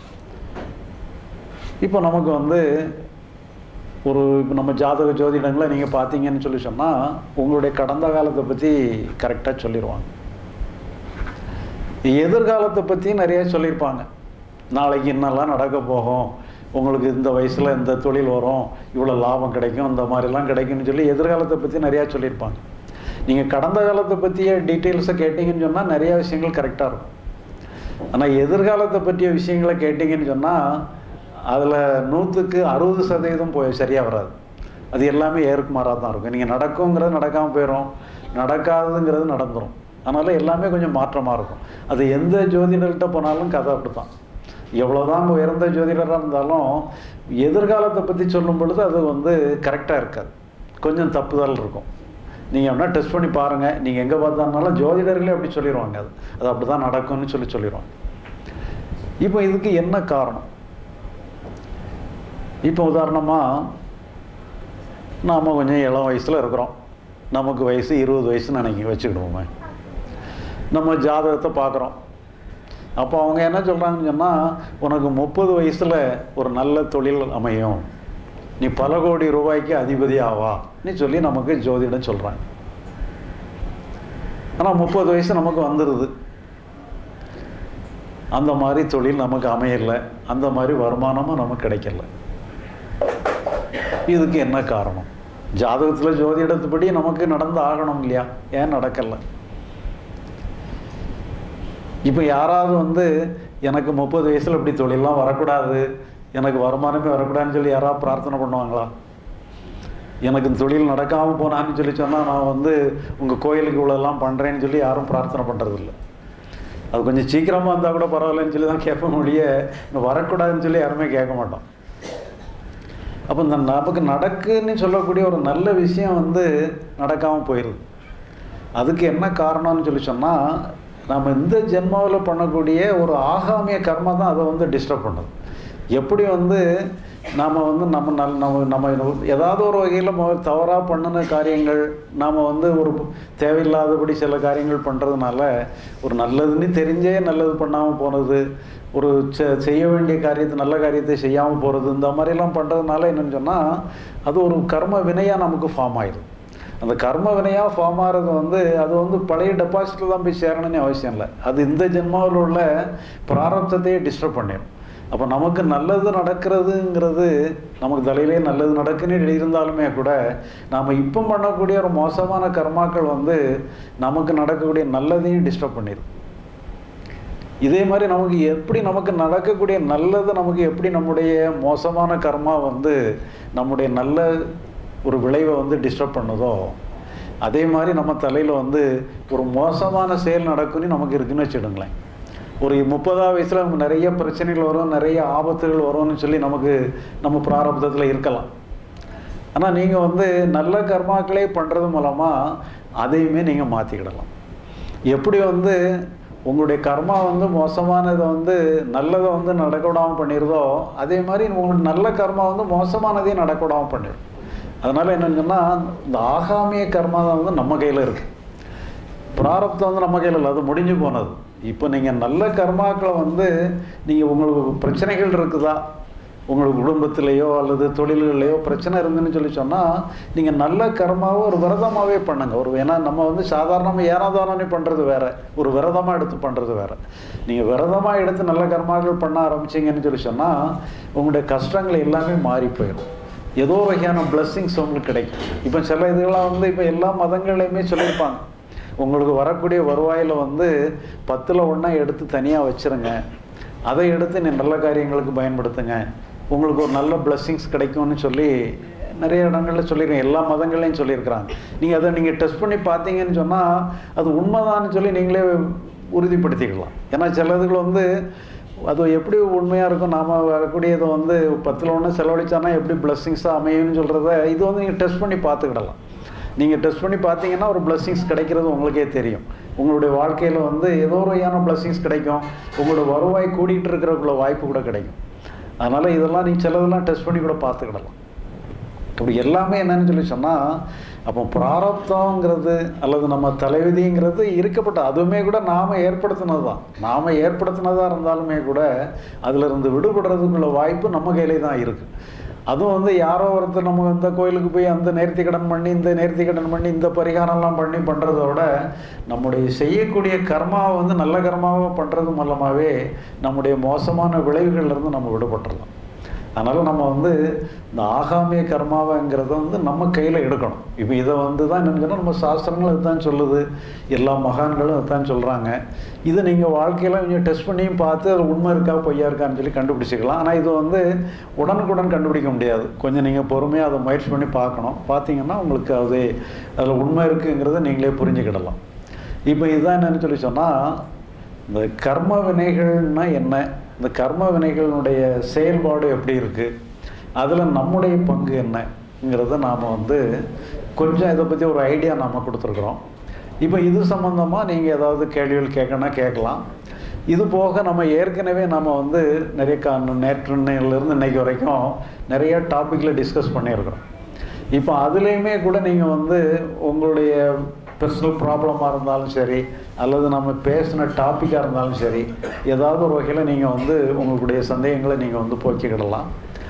இப்போ நமக்கு வந்து இப்போ நம்ம ஜாதக ஜோதிடங்களை நீங்கள் பார்த்தீங்கன்னு சொல்லி சொன்னால் உங்களுடைய கடந்த காலத்தை பற்றி கரெக்டாக சொல்லிடுவாங்க. எதிர்காலத்தை பற்றி நிறைய சொல்லியிருப்பாங்க. நாளைக்கு என்னெல்லாம் நடக்க போகும், உங்களுக்கு இந்த வயசில் இந்த தொழில் வரும், இவ்வளோ லாபம் கிடைக்கும், இந்த மாதிரிலாம் கிடைக்கும்னு சொல்லி எதிர்காலத்தை பற்றி நிறையா சொல்லியிருப்பாங்க. நீங்கள் கடந்த காலத்தை பற்றிய டீட்டெயில்ஸை கேட்டிங்கன்னு சொன்னால் நிறையா விஷயங்கள் கரெக்டாக இருக்கும். ஆனால் எதிர்காலத்தை பற்றிய விஷயங்களை கேட்டிங்கன்னு சொன்னால் அதில் 100க்கு 60% சரியாக வராது. அது எல்லாமே ஏற்குமாறாக தான் இருக்கும். நீங்கள் நடக்குங்கிறது நடக்காமல் போயிடும், நடக்காதுங்கிறது நடந்துடும். அதனால் எல்லாமே கொஞ்சம் மாற்றமாக இருக்கும். அது எந்த ஜோதிடர்கிட்ட போனாலும் கதை அப்படி தான். எவ்வளோதான் உயர்ந்த ஜோதிடராக இருந்தாலும் எதிர்காலத்தை பற்றி சொல்லும் பொழுது அது வந்து கரெக்டாக இருக்காது, கொஞ்சம் தப்புதல் இருக்கும். நீங்கள் அப்படின்னா டெஸ்ட் பண்ணி பாருங்கள், நீங்கள் எங்கே பார்த்தாலும் ஜோதிடர்களே அப்படி சொல்லிடுவாங்க, அது அப்படி தான் நடக்கும்னு சொல்லிடுவாங்க. இப்போ இதுக்கு என்ன காரணம்? இப்போ உதாரணமாக நாம் கொஞ்சம் இளம் வயசில் இருக்கிறோம், நமக்கு வயசு 20 வயசுன்னு நினைக்க வச்சுக்கிடுவோமே. நம்ம ஜாதகத்தை பார்க்குறோம். அப்போ அவங்க என்ன சொல்கிறாங்கன்னு சொன்னால் உனக்கு 30 வயசில் ஒரு நல்ல தொழில் அமையும், நீ பல கோடி ரூபாய்க்கு அதிபதி ஆவான்னு சொல்லி நமக்கு ஜோதிடம் சொல்கிறாங்க. ஆனால் 30 வயசு நமக்கு வந்துடுது, அந்த மாதிரி தொழில் நமக்கு அமையலை, அந்த மாதிரி வருமானமும் நமக்கு கிடைக்கல. இதுக்கு என்ன காரணம்? ஜாதகத்தில் ஜோதிடத்துப்படி நமக்கு நடந்து ஆகணும் இல்லையா, ஏன் நடக்கலை? இப்போ யாராவது வந்து எனக்கு 30 வயசில் இப்படி தொழிலெலாம் வரக்கூடாது, எனக்கு வருமானமே வரக்கூடாதுன்னு சொல்லி யாராவது பிரார்த்தனை பண்ணுவாங்களா? எனக்கு தொழில் நடக்காமல் போனான்னு சொல்லி சொன்னால் நான் வந்து உங்கள் கோயிலுக்கு இவ்வளோலாம் பண்ணுறேன்னு சொல்லி யாரும் பிரார்த்தனை பண்ணுறதில்ல. அது கொஞ்சம் சீக்கிரமாக இருந்தால் கூட பரவாயில்லன்னு சொல்லி தான் கேட்போம் ஒழிய வரக்கூடாதுன்னு சொல்லி யாருமே கேட்க மாட்டோம். அப்போ இந்த நமக்கு நடக்குன்னு சொல்லக்கூடிய ஒரு நல்ல விஷயம் வந்து நடக்காமல் போயிடுது. அதுக்கு என்ன காரணம்னு சொல்லி சொன்னால் நம்ம இந்த ஜென்மாவில் பண்ணக்கூடிய ஒரு ஆகாமிய கர்மா தான் அதை வந்து டிஸ்டர்ப் பண்ணுது. எப்படி வந்து நாம் வந்து நம்ம ஏதாவது ஒரு வகையில் தவறாக பண்ணின காரியங்கள் நாம் வந்து ஒரு தேவையில்லாதபடி சில காரியங்கள் பண்ணுறதுனால ஒரு நல்லதுன்னு தெரிஞ்சே நல்லது பண்ணாமல் போனது, ஒரு செய்ய வேண்டிய காரியத்தை நல்ல காரியத்தை செய்யாமல் போகிறது, இந்த மாதிரிலாம் பண்ணுறதுனால என்னென்னு சொன்னால் அது ஒரு கர்ம வினையாக நமக்கு ஃபார்ம் ஆயிடுது. அந்த கர்ம வினையாக ஃபார்ம் ஆகிறது வந்து அது வந்து பழைய டெபாசிட்டில் தான் போய் சேரணும்னு அவசியம் இல்லை, அது இந்த ஜென்மாவில் உள்ள பிராரப்தத்தையே டிஸ்டர்ப் பண்ணிடும். அப்போ நமக்கு நல்லது நடக்கிறதுங்கிறது நமக்கு தலையிலே நல்லது நடக்குன்னு இருந்தாலுமே கூட நாம் இப்போ பண்ணக்கூடிய ஒரு மோசமான கர்மாக்கள் வந்து நமக்கு நடக்கக்கூடிய நல்லதையும் டிஸ்டர்ப் பண்ணிடும். இதே மாதிரி நமக்கு நடக்கக்கூடிய நல்லது நமக்கு எப்படி நம்முடைய மோசமான கர்மா வந்து நம்முடைய நல்ல ஒரு விளைவை வந்து டிஸ்டர்ப் பண்ணுதோ அதே மாதிரி நம்ம தலையில் வந்து ஒரு மோசமான செயல் நடக்குன்னு நமக்கு இருக்குன்னு வச்சுடுங்களேன். ஒரு 30ஆவது வயசில் நமக்கு நிறைய பிரச்சனைகள் வரும், நிறைய ஆபத்துகள் வரும்னு சொல்லி நம்ம பிராரப்தத்தில் இருக்கலாம். ஆனால் நீங்கள் வந்து நல்ல கர்மாக்களே பண்ணுறது மூலமாக அதையுமே நீங்கள் மாற்றிக்கிடலாம். எப்படி வந்து உங்களுடைய கர்மா வந்து மோசமானதை வந்து நல்லதை வந்து நடக்க விடாமல் பண்ணிடுதோ அதே மாதிரி உங்களுக்கு நல்ல கர்மா வந்து மோசமானதையும் நடக்க விடாமல் பண்ணிடும். அதனால் என்னன்னு சொன்னால் இந்த ஆகாமிய கர்மா தான் வந்து நம்ம கையில் இருக்குது, பிராரப்தம் வந்து நம்ம கையில் இல்லை, அது முடிஞ்சு போனது. இப்போ நீங்கள் நல்ல கர்மாக்களை வந்து நீங்கள் உங்களுக்கு பிரச்சனைகள் இருக்குதா, உங்களுக்கு குடும்பத்திலேயோ அல்லது தொழில்கள்லையோ பிரச்சனை இருந்துன்னு சொல்லி சொன்னால் நீங்கள் நல்ல கர்மாவை ஒரு விரதமாகவே பண்ணுங்க. ஏன்னா நம்ம வந்து சாதாரணமாக ஏனாதானே பண்ணுறது வேறு, ஒரு விரதமாக எடுத்து பண்ணுறது வேறு. நீங்கள் விரதமாக எடுத்து நல்ல கர்மாக்கள் பண்ண ஆரம்பிச்சிங்கன்னு சொல்லி சொன்னால் உங்களுடைய கஷ்டங்கள் எல்லாமே மாறி போயிடும். ஏதோ வகையான பிளெஸ்ஸிங்ஸ் உங்களுக்கு கிடைக்கும். இப்போ சில இதுகளாம் வந்து இப்போ எல்லா மதங்களையுமே சொல்லியிருப்பாங்க, உங்களுக்கு வரக்கூடிய வருவாயில் வந்து 10ல் 1 எடுத்து தனியாக வச்சுருங்க, அதை எடுத்து நீ நல்ல காரியங்களுக்கு பயன்படுத்துங்க, உங்களுக்கு ஒரு நல்ல பிளெஸ்ஸிங்ஸ் கிடைக்கும்னு சொல்லி நிறைய இடங்களில் சொல்லியிருக்கேன். எல்லா மதங்களையும் சொல்லியிருக்கிறாங்க. நீங்கள் அதை நீங்கள் டெஸ்ட் பண்ணி பார்த்தீங்கன்னு சொன்னால் அது உண்மைதான்னு சொல்லி நீங்களே உறுதிப்படுத்திக்கலாம். ஏன்னா சிலதுகள் வந்து அது எப்படி உண்மையாக இருக்கும், நாம் வரக்கூடியதை வந்து 10ல் 1 செலவழிச்சானா எப்படி பிளெஸ்ஸிங்ஸாக அமையும்னு சொல்கிறத இது வந்து நீங்கள் டெஸ்ட் பண்ணி பார்த்துக்கிடலாம். நீங்கள் டெஸ்ட் பண்ணி பார்த்தீங்கன்னா ஒரு பிளெஸ்ஸிங்ஸ் கிடைக்கிறது உங்களுக்கே தெரியும். உங்களுடைய வாழ்க்கையில் வந்து ஏதோ ஒரு வகையான பிளெஸ்ஸிங்ஸ் கிடைக்கும். உங்களோட வருவாய் கூட்டிகிட்டு இருக்கிறக்குள்ள வாய்ப்பு கூட கிடைக்கும். அதனால் இதெல்லாம் நீங்கள் சிலதெல்லாம் டெஸ்ட் பண்ணி கூட பார்த்துக்கிடலாம். அப்படி எல்லாமே என்னன்னு சொல்லி சொன்னால் அப்போ பிராரப்தங்கிறது அல்லது நம்ம தலைவிதிங்கிறது இருக்கப்பட்ட அதுவுமே கூட நாம் ஏற்படுத்தினது தான். நாம் ஏற்படுத்தினதாக இருந்தாலுமே கூட அதிலிருந்து விடுபடுறதுக்குள்ள வாய்ப்பு நம்ம கையிலே தான் இருக்குது. அதுவும் வந்து யாரோ ஒருத்தர் நம்ம இந்த கோயிலுக்கு போய் அந்த நேர்த்தி கடன் பண்ணி இந்த பரிகாரம்லாம் பண்ணி பண்ணுறத விட நம்முடைய செய்யக்கூடிய கர்மாவை வந்து நல்ல கர்மாவை பண்ணுறது மூலமாகவே நம்முடைய மோசமான விளைவுகள்லேருந்து நம்ம விடுபட்டுடலாம். அதனால் நம்ம வந்து இந்த ஆகாமிய கர்மாவைங்கிறத வந்து நம்ம கையில் எடுக்கணும். இப்போ இதை வந்து தான் என்னென்னு சொன்னால் நம்ம சாஸ்திரங்கள் அதுதான் சொல்லுது, எல்லா மகான்களும் அதுதான் சொல்கிறாங்க. இதை நீங்கள் வாழ்க்கையில் கொஞ்சம் டெஸ்ட் பண்ணியும் பார்த்து அது உண்மை இருக்கா பொய்யா இருக்கான்னு சொல்லி கண்டுபிடிச்சிக்கலாம். ஆனால் இது வந்து உடனுக்குடன் கண்டுபிடிக்க முடியாது. கொஞ்சம் நீங்கள் பொறுமையாக அதை முயற்சி பண்ணி பார்க்கணும். பார்த்தீங்கன்னா உங்களுக்கு அதில் உண்மை இருக்குங்கிறத நீங்களே புரிஞ்சுக்கிடலாம். இப்போ இதுதான் என்னென்னு சொல்லி சொன்னால் இந்த கர்ம வினைகள்னால் என்ன, இந்த கர்ம வினைகளினுடைய செயல்பாடு எப்படி இருக்குது, அதில் நம்முடைய பங்கு என்னங்கிறத நாம் வந்து கொஞ்சம் இதை பற்றி ஒரு ஐடியா நாம் கொடுத்துருக்குறோம். இப்போ இது சம்மந்தமாக நீங்கள் ஏதாவது கேள்விகள் கேட்கணும்னா கேட்கலாம். இது போக நம்ம ஏற்கனவே நம்ம வந்து நிறைய நேற்றுலேருந்து இன்றைக்கி வரைக்கும் நிறைய டாப்பிக்கில் டிஸ்கஸ் பண்ணியிருக்கிறோம். இப்போ அதுலேயுமே கூட நீங்கள் வந்து உங்களுடைய பர்சனல் ப்ராப்ளமாக இருந்தாலும் சரி அல்லது நம்ம பேசின டாப்பிக்காக இருந்தாலும் சரி ஏதாவது ஒரு வகையில் நீங்கள் வந்து உங்களுடைய சந்தேகங்களை நீங்கள் வந்து போக்கிக்கிடலாம்.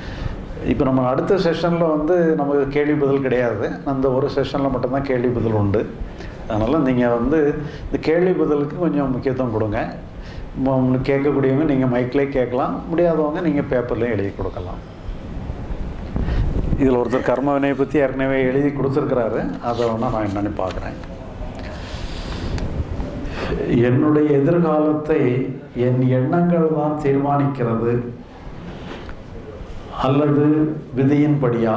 இப்போ நம்ம அடுத்த செஷனில் வந்து நமக்கு கேள்வி பதில் கிடையாது, அந்த ஒரு செஷனில் மட்டும்தான் கேள்வி பதில் உண்டு. அதனால் நீங்கள் வந்து இந்த கேள்வி பதிலுக்கு கொஞ்சம் முக்கியத்துவம் கொடுங்க. உங்களுக்கு கேட்கக்கூடியவங்க நீங்கள் மைக்லேயே கேட்கலாம், முடியாதவங்க நீங்கள் பேப்பர்லேயும் எழுதி கொடுக்கலாம். இதில் ஒருத்தர் கர்ம வினையை பற்றி ஏற்கனவே எழுதி கொடுத்துருக்கிறாரு, அதை வேணால் நான் என்னென்னு பார்க்குறேன். என்னுடைய எதிர்காலத்தை என் எண்ணங்கள் தான் தீர்மானிக்கிறது அல்லது விதியின்படியா?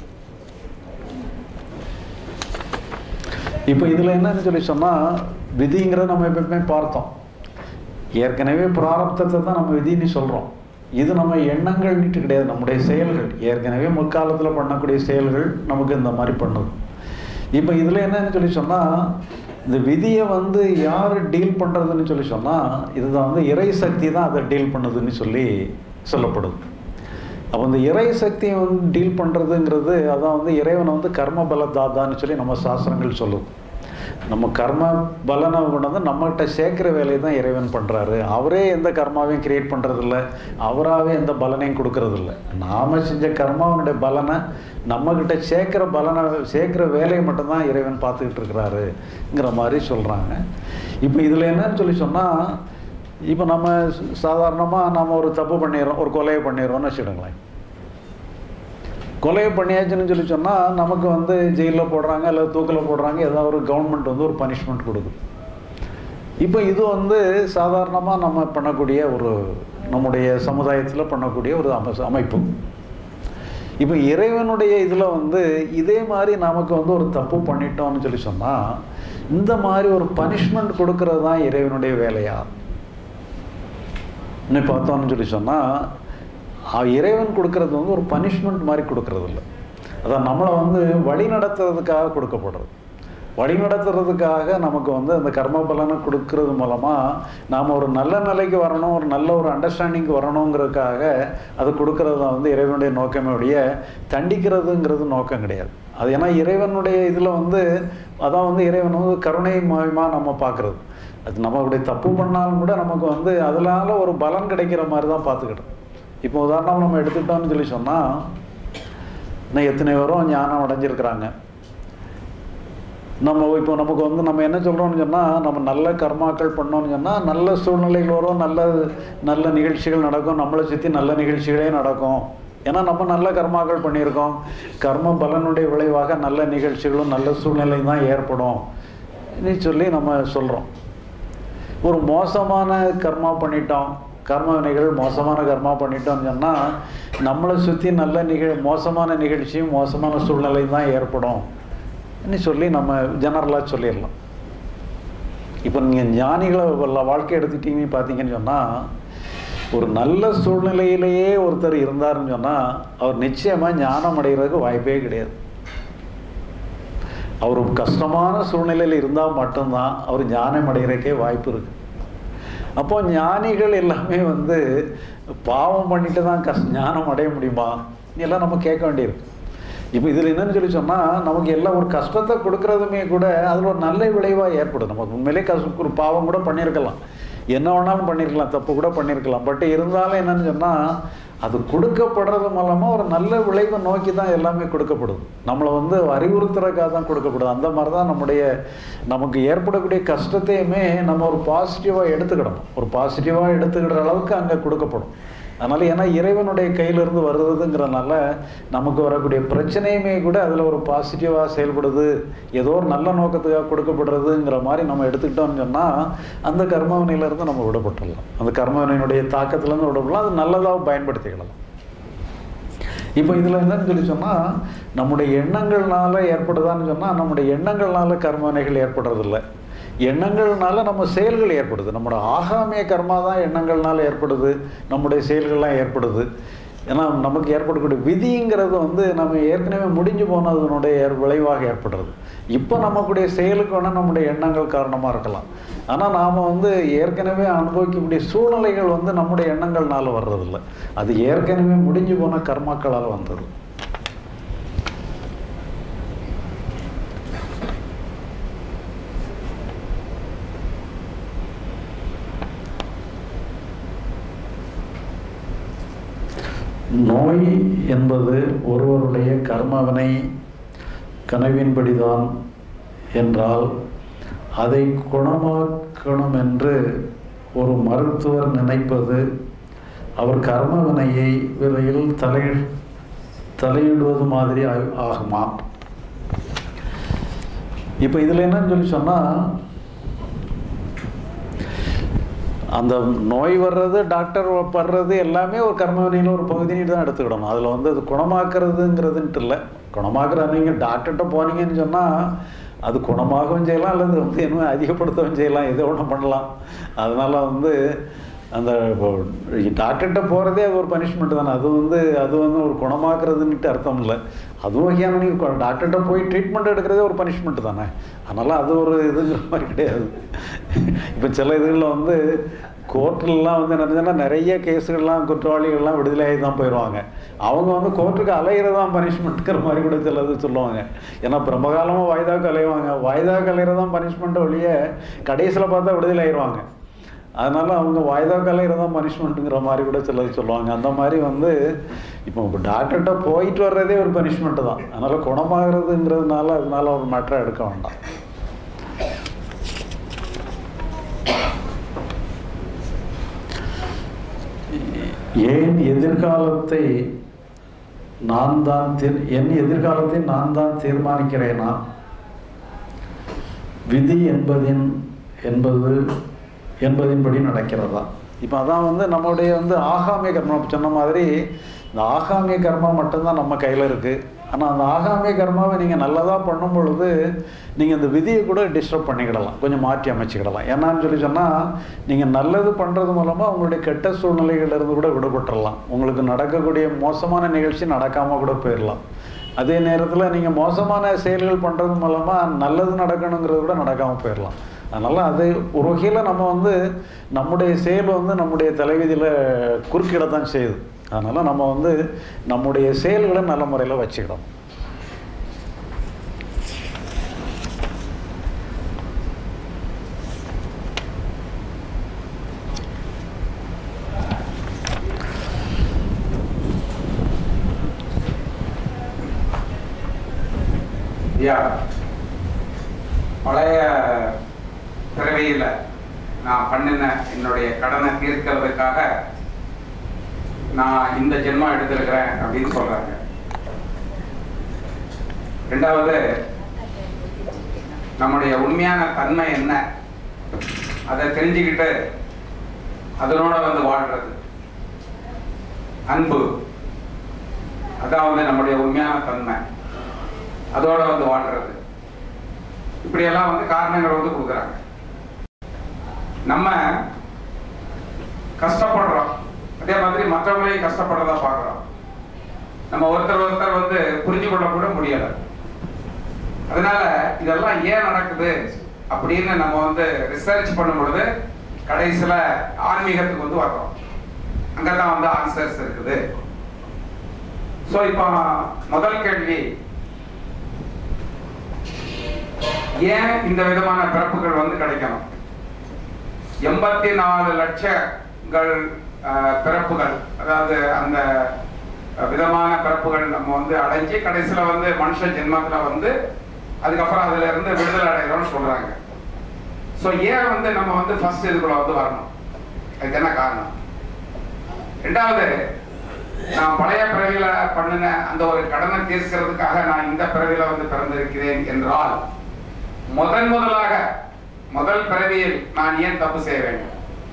இப்போ இதில் என்னன்னு சொல்லி சொன்னால் விதிங்கிறத நம்ம எப்பவுமே பார்த்தோம். ஏற்கனவே பிராரப்தத்தை தான் நம்ம விதின்னு சொல்கிறோம். இது நம்ம எண்ணங்கள்னுட்டு கிடையாது, நம்முடைய செயல்கள். ஏற்கனவே முற்காலத்தில் பண்ணக்கூடிய செயல்கள் நமக்கு இந்த மாதிரி பண்ணுது. இப்போ இதில் என்னன்னு சொல்லி சொன்னால் இந்த விதியை வந்து யார் டீல் பண்ணுறதுன்னு சொல்லி சொன்னால் இதுதான் வந்து இறை சக்தி தான் அதை டீல் பண்ணுதுன்னு சொல்லி சொல்லப்படுது. அப்போ இந்த இறை சக்தியை வந்து டீல் பண்ணுறதுங்கிறது அதான் வந்து இறைவனை வந்து கர்ம பல தாதான்னு சொல்லி நம்ம சாஸ்திரங்கள் சொல்லுது. நம்ம கர்ம பலனை கொண்டு வந்து நம்மகிட்ட சேர்க்குற வேலையை தான் இறைவன் பண்ணுறாரு. அவரே எந்த கர்மாவையும் கிரியேட் பண்ணுறதில்ல, அவராகவே எந்த பலனையும் கொடுக்கறதில்ல. நாம் செஞ்ச கர்மாவனுடைய பலனை நம்மக்கிட்ட சேர்க்குற வேலையை மட்டும்தான் இறைவன் பார்த்துக்கிட்டு இருக்கிறாருங்கிற மாதிரி சொல்கிறாங்க. இப்போ இதில் என்னன்னு சொல்லி சொன்னால் இப்போ நம்ம சாதாரணமாக நம்ம ஒரு தப்பு பண்ணிடுறோம், ஒரு கொலையை பண்ணிடுறோம்னு வச்சுடுங்களேன். கொலையை பண்ணியாச்சுன்னு சொல்லி சொன்னால் நமக்கு வந்து ஜெயிலில் போடுறாங்க அல்லது தூக்கில் போடுறாங்க, ஏதாவது ஒரு கவர்மெண்ட் வந்து ஒரு பனிஷ்மெண்ட் கொடுக்குது. இப்போ இது வந்து சாதாரணமாக நம்ம பண்ணக்கூடிய ஒரு நம்முடைய சமுதாயத்தில் பண்ணக்கூடிய ஒரு அமைப்பு. இப்போ இறைவனுடைய இதில் வந்து இதே மாதிரி நமக்கு வந்து ஒரு தப்பு பண்ணிட்டோம்னு சொல்லி சொன்னால் இந்த மாதிரி ஒரு பனிஷ்மெண்ட் கொடுக்கறது தான் இறைவனுடைய வேலையா இன்னும் பார்த்தோம்னு சொல்லி சொன்னால் இறைவன் கொடுக்கறது வந்து ஒரு பனிஷ்மெண்ட் மாதிரி கொடுக்கறது இல்லை. அதான் நம்மளை வந்து வழி நடத்துறதுக்காக கொடுக்கப்படுறது. வழி நடத்துறதுக்காக நமக்கு வந்து அந்த கர்ம பலனை கொடுக்கறது மூலமாக நாம் ஒரு நல்ல நிலைக்கு வரணும், ஒரு நல்ல ஒரு அண்டர்ஸ்டாண்டிங்க்கு வரணுங்கிறதுக்காக அது கொடுக்கறது தான் வந்து இறைவனுடைய நோக்கமே ஒழிய தண்டிக்கிறதுங்கிறது நோக்கம் கிடையாது. அது ஏன்னா இறைவனுடைய இதில் வந்து அதான் வந்து இறைவன் வந்து கருணை மூலமாக நம்ம பார்க்குறது. அது நம்மளுடைய தப்பு பண்ணாலும் கூட நமக்கு வந்து அதனால ஒரு பலன் கிடைக்கிற மாதிரி தான் பார்த்துக்கிட்டோம். இப்போ உதாரணம் நம்ம எடுத்துக்கிட்டோம்னு சொல்லி சொன்னால், இன்னும் எத்தனை பேரும் ஞானம் அடைஞ்சிருக்கிறாங்க. நம்ம இப்போ நமக்கு வந்து நம்ம என்ன சொல்கிறோம்னு சொன்னால், நம்ம நல்ல கர்மாக்கள் பண்ணோம்னு சொன்னால் நல்ல சூழ்நிலைகள் வரும், நல்ல நிகழ்ச்சிகள் நடக்கும், நம்மளை சுற்றி நல்ல நிகழ்ச்சிகளே நடக்கும். ஏன்னா நம்ம நல்ல கர்மாக்கள் பண்ணியிருக்கோம். கர்ம பலனுடைய விளைவாக நல்ல நிகழ்ச்சிகளும் நல்ல சூழ்நிலையும் தான் ஏற்படும் சொல்லி நம்ம சொல்கிறோம். ஒரு மோசமான கர்மா பண்ணிட்டோம், கர்ம வினைகள் மோசமான கர்மா பண்ணிட்டோம்னு சொன்னால் நம்மளை சுற்றி நல்ல மோசமான நிகழ்ச்சியும் மோசமான சூழ்நிலையும் தான் ஏற்படும் சொல்லி நம்ம ஜெனரலாக சொல்லிடலாம். இப்போ நீங்கள் ஞானிகளை வாழ்க்கை எடுத்துக்கிட்டீங்கன்னு பார்த்தீங்கன்னு சொன்னால், ஒரு நல்ல சூழ்நிலையிலேயே ஒருத்தர் இருந்தாருன்னு சொன்னால் அவர் நிச்சயமாக ஞானம் அடைகிறதுக்கு வாய்ப்பே கிடையாது. அவர் கஷ்டமான சூழ்நிலையில் இருந்தால் மட்டும்தான் அவர் ஞானம் அடைகிறதுக்கே வாய்ப்பு இருக்குது. அப்போ ஞானிகள் எல்லாமே வந்து பாவம் பண்ணிட்டு தான் ஞானம் அடைய முடியுமா எல்லாம் நம்ம கேட்க வேண்டியிருக்கு. இப்போ இதில் என்னன்னு சொல்லி சொன்னால், நமக்கு எல்லாம் ஒரு கஷ்டத்தை கொடுக்குறதுமே கூட அதில் ஒரு நல்ல விளைவாக ஏற்படும். நமக்கு உண்மையிலே ஒரு பாவம் கூட பண்ணியிருக்கலாம், என்ன வேணாலும் பண்ணியிருக்கலாம், தப்பு கூட பண்ணியிருக்கலாம். பட் இருந்தாலும் என்னன்னு சொன்னால், அது கொடுக்கப்படுறது மூலமாக ஒரு நல்ல விளைவை நோக்கி தான் எல்லாமே கொடுக்கப்படுது. நம்மளை வந்து அறிவுறுத்துறதுக்காக தான் கொடுக்கப்படுது. அந்த மாதிரி தான் நமக்கு ஏற்படக்கூடிய கஷ்டத்தையுமே நம்ம ஒரு பாசிட்டிவாக எடுத்துக்கிடணும். ஒரு பாசிட்டிவாக எடுத்துக்கிற அளவுக்கு அங்கே கொடுக்கப்படும். அதனால் ஏன்னா இறைவனுடைய கையிலிருந்து வருதுங்கிறதுனால நமக்கு வரக்கூடிய பிரச்சனையுமே கூட அதில் ஒரு பாசிட்டிவாக செயல்படுது, ஏதோ ஒரு நல்ல நோக்கத்துக்காக கொடுக்கப்படுறதுங்கிற மாதிரி நம்ம எடுத்துக்கிட்டோம்னு சொன்னால் அந்த கர்மவினையிலேருந்து நம்ம விடப்பட்டுடலாம். அந்த கர்மவினையினுடைய தாக்கத்துலேருந்து விடப்படலாம், அது நல்லதாக பயன்படுத்திக்கலாம். இப்போ இதில் என்னன்னு சொல்லி சொன்னால், நம்முடைய எண்ணங்கள்னால ஏற்படுதான்னு சொன்னால், நம்முடைய எண்ணங்கள்னால கர்மவினைகள் ஏற்படுறதில்லை. எண்ணங்கள்னால நம்ம செயல்கள் ஏற்படுது. நம்மளோட ஆகாமிய கர்மா தான் எண்ணங்கள்னால ஏற்படுது, நம்முடைய செயல்கள்லாம் ஏற்படுது. ஏன்னா நமக்கு ஏற்படக்கூடிய விதிங்கிறது வந்து நம்ம ஏற்கனவே முடிஞ்சு போனதனுடைய விளைவாக ஏற்படுறது. இப்போ நம்மக்கூடிய செயலுக்கு வேணால் நம்முடைய எண்ணங்கள் காரணமாக இருக்கலாம். ஆனால் நாம் வந்து ஏற்கனவே அனுபவிக்கக்கூடிய சூழ்நிலைகள் வந்து நம்முடைய எண்ணங்கள்னால வர்றதில்லை, அது ஏற்கனவே முடிஞ்சு போன கர்மாக்களால் வந்தது. நோய் என்பது ஒருவருடைய கர்மவினை கனவின்படிதான் என்றால், அதை குணமாக்கணும் என்று ஒரு மருத்துவர் நினைப்பது அவர் கர்மவினையை விரைவில் தலையிடுவது மாதிரி ஆகுமா? இப்போ இதில் என்னன்னு சொல்லி சொன்னால், அந்த நோய் வர்றது, டாக்டர் படுறது எல்லாமே ஒரு கர்மவினையில் ஒரு பகுதின்னு தான் எடுத்துக்கிடணும். அதில் வந்து அது குணமாக்குறதுங்கிறதுன்ட்டு இல்லை. நீங்கள் டாக்டர்கிட்ட போனீங்கன்னு சொன்னால் அது குணமாகவும் செய்யலாம், அல்லது வந்து என்ன அதிகப்படுத்தவும் செய்யலாம், எதோ ஒன்று பண்ணலாம். அதனால் வந்து அந்த டாக்டர்கிட்ட போகிறதே அது ஒரு பனிஷ்மெண்ட் தானே. அது வந்து ஒரு குணமாக்குறதுன்ட்டு அர்த்தம் இல்லை. அதுவும் வகையான நீங்கள் டாக்டர்கிட்ட போய் ட்ரீட்மெண்ட் எடுக்கிறதே ஒரு பனிஷ்மெண்ட் தானே. அதனால் அது ஒரு இதுங்கிற மாதிரி கிடையாது. இப்போ சில இதுகளில் வந்து கோர்ட்டிலலாம் வந்து என்னன்னா நிறைய கேஸுகள்லாம் குற்றவாளிகள்லாம் விடுதலையாகி தான் போயிடுவாங்க. அவங்க வந்து கோர்ட்டுக்கு அலைகிறது தான் பனிஷ்மெண்ட்டுங்கிற மாதிரி கூட சிலது சொல்லுவாங்க. ஏன்னா பிரம்மகாலமாக வாய்தாவுக்கு அலைவாங்க, வாய்தாவுக்கு அலைகிறது தான் பனிஷ்மெண்ட்டை ஒழிய கடைசியில் பார்த்தா விடுதலை ஆயிடுவாங்க. அதனால் அவங்க வாய்தாவுக்கு அலைகிறது தான் பனிஷ்மெண்ட்டுங்கிற மாதிரி கூட சிலது சொல்லுவாங்க. அந்த மாதிரி வந்து இப்போ டாக்டர்கிட்ட போயிட்டு வர்றதே ஒரு பனிஷ்மெண்ட்டு தான். அதனால் குணமாகிறதுங்கிறதுனால அதனால ஒரு மேட்டரை எடுக்க வேண்டாம். என் எதிர்காலத்தை நான் தான் தீர்மானிக்கிறேனா? விதி என்பதின்படி நடக்கிறதா? இப்போ அதான் வந்து நம்மளுடைய வந்து ஆகாமிய கர்மம் சொன்ன மாதிரி, இந்த ஆகாமிய கர்மா மட்டும்தான் நம்ம கையில் இருக்குது. ஆனால் அந்த ஆகாமிய கர்மாவை நீங்கள் நல்லதாக பண்ணும் பொழுது நீங்கள் இந்த விதியை கூட டிஸ்டர்ப் பண்ணிக்கிடலாம், கொஞ்சம் மாற்றி அமைச்சிக்கிடலாம். ஏன்னான்னு சொன்னால், நீங்கள் நல்லது பண்ணுறது மூலமாக உங்களுடைய கெட்ட சூழ்நிலைகளிலிருந்து கூட விடுபட்டுடலாம். உங்களுக்கு நடக்கக்கூடிய மோசமான நிகழ்ச்சி நடக்காமல் கூட போயிடலாம். அதே நேரத்தில் நீங்கள் மோசமான செயல்கள் பண்ணுறது மூலமாக நல்லது நடக்கணுங்கிறது கூட நடக்காமல் போயிடலாம். அதனால் அது ஒரு வகையில் நம்ம வந்து நம்முடைய செயல் வந்து நம்முடைய தலைவிதியில் குறுக்கிட தான் செய்யுது. அதனால் நம்ம வந்து நம்முடைய செயல்களை நல்ல முறையில் வச்சுக்கிடும். ஐயா, பழைய பிறவியில் நான் பண்ணின என்னுடைய கடனை தீர்க்கிறதுக்காக நான் இந்த ஜென்மம் எடுத்திருக்கிறேன் அப்படின்னு சொல்றாங்க. ரெண்டாவது, நம்முடைய உண்மையான தன்மை என்ன அதை தெரிஞ்சுக்கிட்டு அதனோட வந்து வாழ்றது, அன்பு, அதான் வந்து நம்முடைய உண்மையான தன்மை, அதோட வந்து வாழ்றது. இப்படியெல்லாம் வந்து காரணங்கள் வந்து கொடுக்குறாங்க. நம்ம கஷ்டப்படுறோம், அதே மாதிரி மற்றவங்களையும் கஷ்டப்படுறதா பார்க்குறோம். நம்ம ஒருத்தர் வந்து புரிஞ்சு கொள்ள கூட முடியலை. அதனால இதெல்லாம் ஏன் நடக்குது அப்படின்னு நம்ம வந்து ரிசர்ச் பண்ணும் பொழுது கடைசியில ஆன்மீகத்துக்கு வந்து வர்றோம். அங்கதான் வந்து ஆன்சர்ஸ் இருக்குது. ஸோ இப்போ முதல் கேள்வி, ஏன் இந்த விதமான பிறப்புகள் வந்து கிடைக்கணும்? 84 லட்சங்கள் பிறப்புகள், அதாவது அந்த விதமான பிறப்புகள் நம்ம வந்து அடைஞ்சு கடைசியில வந்து மனுஷ ஜென்மத்துல வந்து அதுக்கப்புறம் அதுல இருந்து விடுதலை அடைகிறோம்னு சொல்றாங்க. ஸோ ஏன் வந்து நம்ம வந்து ஃபர்ஸ்ட் இதுக்குள்ள வந்து வரணும்? அதுக்கு என்ன காரணம்? ரெண்டாவது, நான் பழைய பிறவியில பண்ணின அந்த ஒரு கடனை தீர்க்கிறதுக்காக நான் இந்த பிறவியில வந்து பிறந்திருக்கிறேன் என்றால் முதல் பிறவியில் நான் ஏன் தப்பு செய்ய வேண்டும்?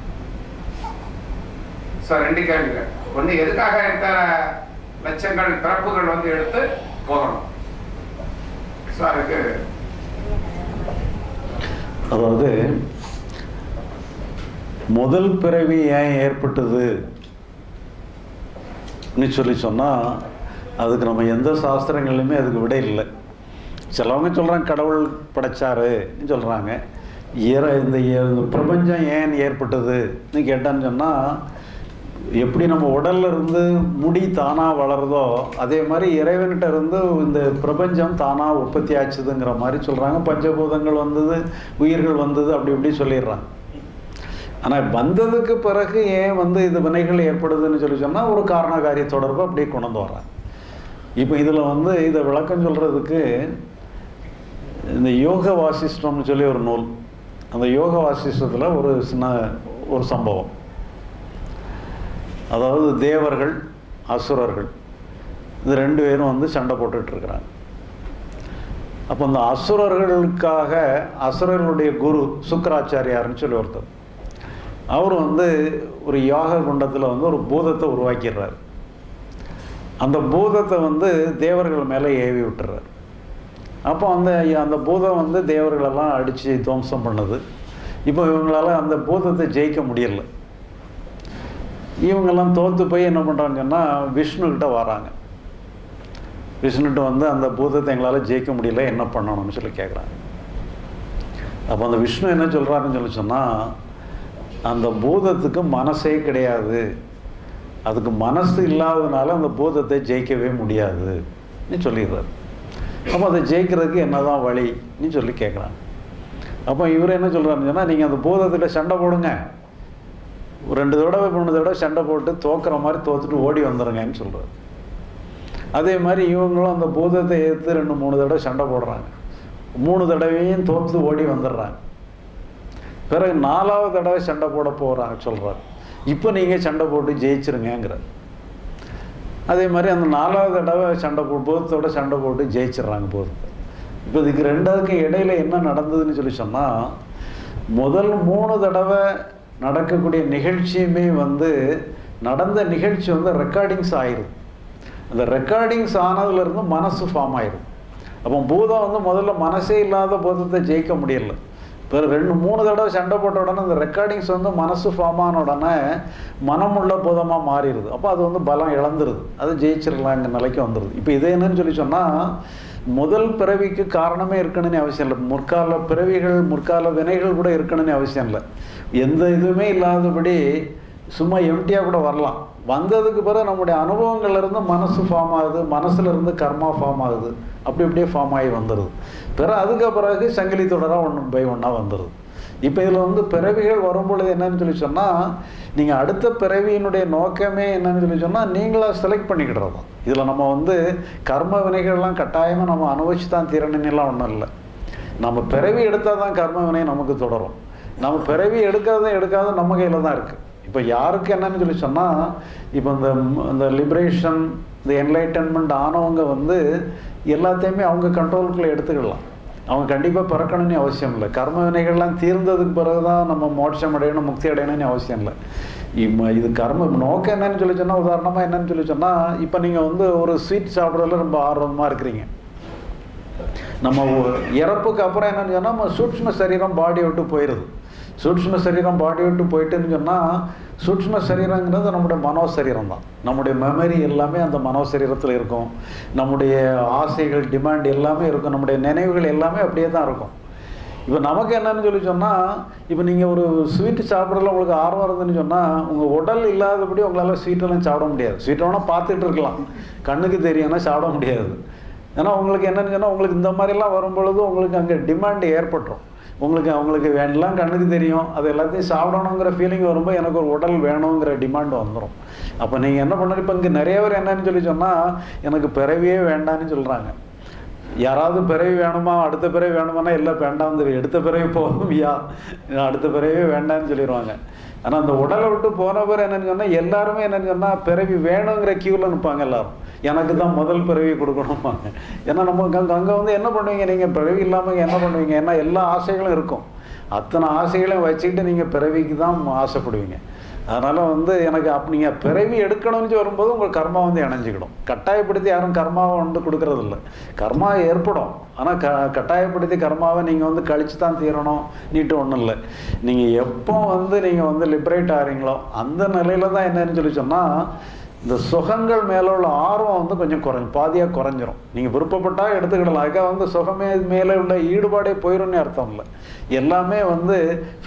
ஸோ 2 கேள்விகள். ஒன்று, எதுக்காக இத்தனை லட்சங்கள் பிறப்புகள் வந்து எடுத்து போகணும்? ஸோ அதுக்கு அதாவது முதல் பிறவி ஏன் ஏற்பட்டது சொல்லி சொன்னால் அதுக்கு நம்ம எந்த சாஸ்திரங்கள்லையுமே அதுக்கு விட இல்லை. சிலவங்க சொல்கிறாங்க கடவுள் படைச்சாருன்னு சொல்கிறாங்க. இந்த பிரபஞ்சம் ஏன் ஏற்பட்டதுன்னு கேட்டான்னு சொன்னால், எப்படி நம்ம உடல்ல இருந்து முடி தானாக வளருதோ அதே மாதிரி இறைவன்கிட்ட இருந்து இந்த பிரபஞ்சம் தானாக உற்பத்தி ஆச்சுதுங்கிற மாதிரி சொல்கிறாங்க. பஞ்சபூதங்கள் வந்தது, உயிர்கள் வந்தது, அப்படி இப்படி சொல்லிடுறாங்க. ஆனால் வந்ததுக்கு பிறகு ஏன் வந்து இது வினைகள் ஏற்படுதுன்னு சொல்லி சொன்னால் ஒரு காரண காரிய தொடர்பு அப்படியே கொண்டு வர்றாங்க. இப்போ இதில் வந்து இதை விளக்கம் சொல்கிறதுக்கு இந்த யோக வாசிஷ்டம்னு சொல்லி ஒரு நூல், அந்த யோக வாசிஷ்டத்தில் ஒரு சம்பவம். அதாவது தேவர்கள் அசுரர்கள் இது 2 பேரும் வந்து சண்டை போட்டுட்ருக்குறாங்க. அப்போ அந்த அசுரர்களுக்காக அசுரர்களுடைய குரு சுக்கராச்சாரியார்னு சொல்லி ஒருத்தர், அவர் வந்து ஒரு யாக குண்டத்தில் வந்து ஒரு பூதத்தை உருவாக்கிடுறார். அந்த பூதத்தை வந்து தேவர்கள் மேலே ஏவி விட்டுறார். அப்போ அந்த பூதம் வந்து தேவர்களெல்லாம் அடித்து துவம்சம் பண்ணுது. இப்போ இவங்களால் அந்த பூதத்தை ஜெயிக்க முடியல. இவங்கெல்லாம் தோற்று போய் என்ன பண்ணுறாங்கன்னு சொன்னால் விஷ்ணுக்கிட்ட வராங்க. விஷ்ணுகிட்ட வந்து அந்த பூதத்தை எங்களால் ஜெயிக்க முடியல, என்ன பண்ணணும்னு சொல்லி கேட்குறாங்க. அப்போ அந்த விஷ்ணு என்ன சொல்கிறாருன்னு சொல்லி சொன்னால், அந்த பூதத்துக்கு மனசே கிடையாது, அதுக்கு மனசு இல்லாததுனால அந்த பூதத்தை ஜெயிக்கவே முடியாதுன்னு சொல்லிடுறாரு. அப்போ அதை ஜெயிக்கிறதுக்கு என்னதான் வழின்னு சொல்லி கேட்குறாங்க. அப்போ இவர் என்ன சொல்கிறாருன்னு சொன்னால், நீங்கள் அந்த பூதத்திட்ட சண்டை போடுங்க, 2 தடவை 3 தடவை சண்டை போட்டு தோக்குற மாதிரி தோத்துட்டு ஓடி வந்துடுங்கன்னு சொல்கிறார். அதே மாதிரி இவங்களும் அந்த பூதத்தை ஏற்று 2-3 தடவை சண்டை போடுறாங்க. 3 தடவையும் தோற்று ஓடி வந்துடுறாங்க. பிறகு 4வது தடவை சண்டை போட போகிறாங்க சொல்கிறார். இப்போ நீங்கள் சண்டை போட்டு ஜெயிச்சிருங்கிறார். அதே மாதிரி அந்த 4வது தடவை பூதத்தோட சண்டை போட்டு ஜெயிச்சிட்றாங்க பூதத்தை. இப்போ இதுக்கு 2க்கும் இடையில என்ன நடந்ததுன்னு சொல்லி சொன்னால், முதல் 3 தடவை நடக்கக்கூடிய நிகழ்ச்சியுமே வந்து நடந்த நிகழ்ச்சி வந்து ரெக்கார்டிங்ஸ் ஆயிரும். அந்த ரெக்கார்டிங்ஸ் ஆனதுலேருந்து மனசு ஃபார்ம் ஆயிரும். அப்போ பூதம் வந்து முதல்ல மனசே இல்லாத பூதத்தை ஜெயிக்க முடியல. இப்போ 2-3 தடவை சண்டை போட்ட உடனே அந்த ரெக்கார்டிங்ஸ் வந்து மனசு ஃபார்ம் ஆன உடனே மனமுள்ள பூதமாக மாறிடுது. அப்போ அது வந்து பலம் இழந்துருது, அது ஜெயிச்சிடலாங்கிற நிலைக்கு வந்துடுது. இப்போ இது என்னன்னு சொல்லி சொன்னால், முதல் பிறவிக்கு காரணமே இருக்கணும்னு அவசியம் இல்லை. முற்கால பிறவிகள் முற்கால வினைகள் கூட இருக்கணும்னு அவசியம் இல்லை. எந்த இதுவுமே இல்லாதபடி சும்மா எம்டியாக கூட வரலாம். வந்ததுக்கு பிறகு நம்முடைய அனுபவங்கள்லேருந்து மனசு ஃபார்ம் ஆகுது, மனசுலேருந்து கர்மா ஃபார்ம் ஆகுது, அப்படி அப்படியே ஃபார்ம் ஆகி வந்துடுது. பிறகு அதுக்கு பிறகு சங்கிலி தொடராக 1 by 1 வந்துடுது. இப்போ இதில் வந்து பிறவிகள் வரும்பொழுது என்னன்னு சொல்லி சொன்னால், நீங்கள் அடுத்த பிறவியினுடைய நோக்கமே என்னன்னு சொல்லி சொன்னால் நீங்களாக செலக்ட் பண்ணிக்கிடுறது தான். இதில் நம்ம வந்து கர்ம வினைகள்லாம் கட்டாயமாக நம்ம அனுபவிச்சு தான் தீரணுன்னெலாம் ஒன்றும் இல்லை. நம்ம பிறவி எடுத்தால் தான் கர்ம வினை நமக்கு தொடரும். நம்ம பிறவி எடுக்காத நம்ம கையில் தான் இருக்குது. இப்போ யாருக்கு என்னன்னு சொல்லி சொன்னால், இப்போ இந்த லிபரேஷன், இந்த என்லைட்டன்மெண்ட் ஆனவங்க வந்து எல்லாத்தையுமே அவங்க கண்ட்ரோலுக்குள்ளே எடுத்துக்கலாம். அவங்க கண்டிப்பாக பிறக்கணும்னு அவசியம் இல்லை. கர்ம வினைகள்லாம் தீர்ந்ததுக்கு பிறகு தான் நம்ம மோட்சம் அடையணும், முக்தி அடையணும்னு அவசியம் இல்லை. இது கர்ம நோக்கம் என்னன்னு சொல்லி சொன்னால், உதாரணமாக என்னன்னு சொல்லி சொன்னால், இப்போ நீங்கள் வந்து ஒரு ஸ்வீட் சாப்பிட்றதுல ரொம்ப ஆர்வமாக இருக்கிறீங்க. நம்ம இறப்புக்கு அப்புறம் என்னன்னு சொன்னால் நம்ம சூட்சும சரீரம் பாடியை விட்டு போயிடுது. சூட்சும சரீரம் பாடியை விட்டு போயிட்டுன்னு சொன்னால், சூட்சும சரீரங்கிறது நம்முடைய மனோசரீரம் தான். நம்முடைய மெமரி எல்லாமே அந்த மனோசரீரத்தில் இருக்கும். நம்முடைய ஆசைகள், டிமாண்ட் எல்லாமே இருக்கும். நம்முடைய நினைவுகள் எல்லாமே அப்படியே தான் இருக்கும். இப்போ நமக்கு என்னன்னு சொல்லி சொன்னால், இப்போ நீங்கள் ஒரு ஸ்வீட்டு சாப்பிட்றதுல உங்களுக்கு ஆர்வம் இருந்துன்னு சொன்னால், உங்கள் உடல் இல்லாதபடி உங்களால் ஸ்வீட்டெல்லாம் சாப்பிட முடியாது. ஸ்வீட்டை வேணால் பார்த்துட்டு இருக்கலாம், கண்ணுக்கு தெரியும்னா சாப்பிட முடியாது. ஏன்னா உங்களுக்கு என்னன்னு சொன்னால், உங்களுக்கு இந்த மாதிரிலாம் வரும்பொழுது உங்களுக்கு அங்கே டிமாண்ட் ஏற்பட்டுரும். அவங்களுக்கு வேண்டலாம், கண்ணுக்கு தெரியும், அது எல்லாத்தையும் சாப்பிடணுங்கிற ஃபீலிங் வரும்போது எனக்கு ஒரு உடல் வேணுங்கிற டிமாண்ட் வந்துடும். அப்போ நீங்கள் என்ன பண்ணுறது, இப்போ இங்கே நிறைய பேர் என்னன்னு சொல்லி சொன்னால், எனக்கு பிறவியே வேண்டான்னு சொல்கிறாங்க. யாராவது பிறவி வேணுமா, அடுத்த பிறவி வேணுமானா இல்லை வேண்டாம், எடுத்த பிறவி போவியா, அடுத்த பிறவியே வேண்டான்னு சொல்லிடுவாங்க. ஆனால் அந்த உடலை விட்டு போன பேர் என்னன்னு சொன்னால், எல்லாருமே என்னன்னு சொன்னால் பிறவி வேணுங்கிற கியூவில் நிற்பாங்க. எல்லாரும் எனக்கு தான் முதல் பிறவி கொடுக்கணுமாங்க. ஏன்னா நம்ம அங்கே வந்து என்ன பண்ணுவீங்க, நீங்கள் பிறவி இல்லாமல் என்ன பண்ணுவீங்க? ஏன்னா எல்லா ஆசைகளும் இருக்கும். அத்தனை ஆசைகளையும் வச்சுக்கிட்டு நீங்கள் பிறவிக்கு தான் ஆசைப்படுவீங்க. அதனால் வந்து எனக்கு நீங்கள் பிறவி எடுக்கணும்னு வரும்போது உங்கள் கர்மா வந்து இணைஞ்சிக்கிடும். கட்டாயப்படுத்தி யாரும் கர்மாவை வந்து கொடுக்கறதில்ல. கர்மா ஏற்படும், ஆனால் கட்டாயப்படுத்தி கர்மாவை நீங்கள் வந்து கழித்து தான் தீரணும் நீட்டு ஒன்றும் இல்லை. நீங்கள் எப்போ வந்து நீங்கள் வந்து லிபரேட் ஆகிறீங்களோ அந்த நிலையில் தான் என்னன்னு சொல்லி சொன்னால், இந்த சுகங்கள் மேலே உள்ள ஆர்வம் வந்து கொஞ்சம் பாதியாக குறைஞ்சிரும். நீங்கள் விருப்பப்பட்டால் எடுத்துக்கிடலாம். அதுக்காக வந்து சுகமே மேலே உள்ள ஈடுபாடே போயிடும்னு அர்த்தம் இல்லை. எல்லாமே வந்து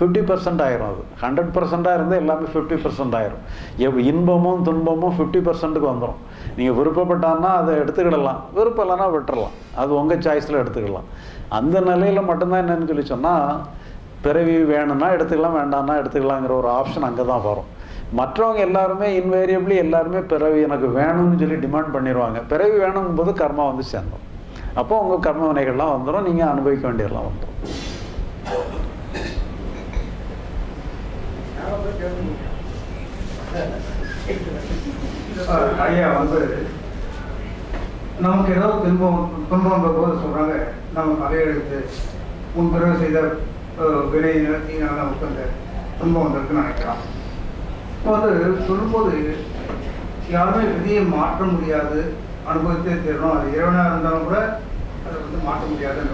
50% ஆயிரும். அது 100% இருந்தால் எல்லாமே 50% ஆயிரும். இன்பமும் துன்பமும் 50%க்கு வந்துடும். நீங்கள் விருப்பப்பட்டான்னா அதை எடுத்துக்கிடலாம், விருப்பம் இல்லைன்னா விட்டுறலாம். அது உங்கள் சாய்ஸில் எடுத்துக்கலாம். அந்த நிலையில் மட்டும்தான் என்னன்னு சொல்லி சொன்னால், பிறவி வேணும்னா எடுத்துக்கலாம், வேண்டாம்னா எடுத்துக்கலாங்கிற ஒரு ஆப்ஷன் அங்கே தான் வரும். மற்றவங்க எல்லாருமே இன்வேரியபிளி எல்லாருமே பிறவி எனக்கு வேணும்னு சொல்லி டிமாண்ட் பண்ணிடுவாங்க. பிறவி வேணுங்கும் போது கர்மா வந்து சேர்ந்தோம். அப்போ உங்கள் கர்ம வினைகள்லாம் வந்துடும், நீங்கள் அனுபவிக்க வேண்டியதெல்லாம் வந்துடும். ஐயா வந்து நமக்கு ஏதோ துன்பம் போது சொல்கிறாங்க, நம்ம தலையெழுத்து முன்பிறகு செய்த வினையினால் நமக்கு அந்த துன்பம் வந்திருக்குன்னு நினைக்கலாம். இப்போ வந்து சொல்லும்போது யாருமே விதியை மாற்ற முடியாது, அனுபவித்தே தீரணும். அது இறைவனாக இருந்தாலும் கூட அதை வந்து மாற்ற முடியாதுன்ற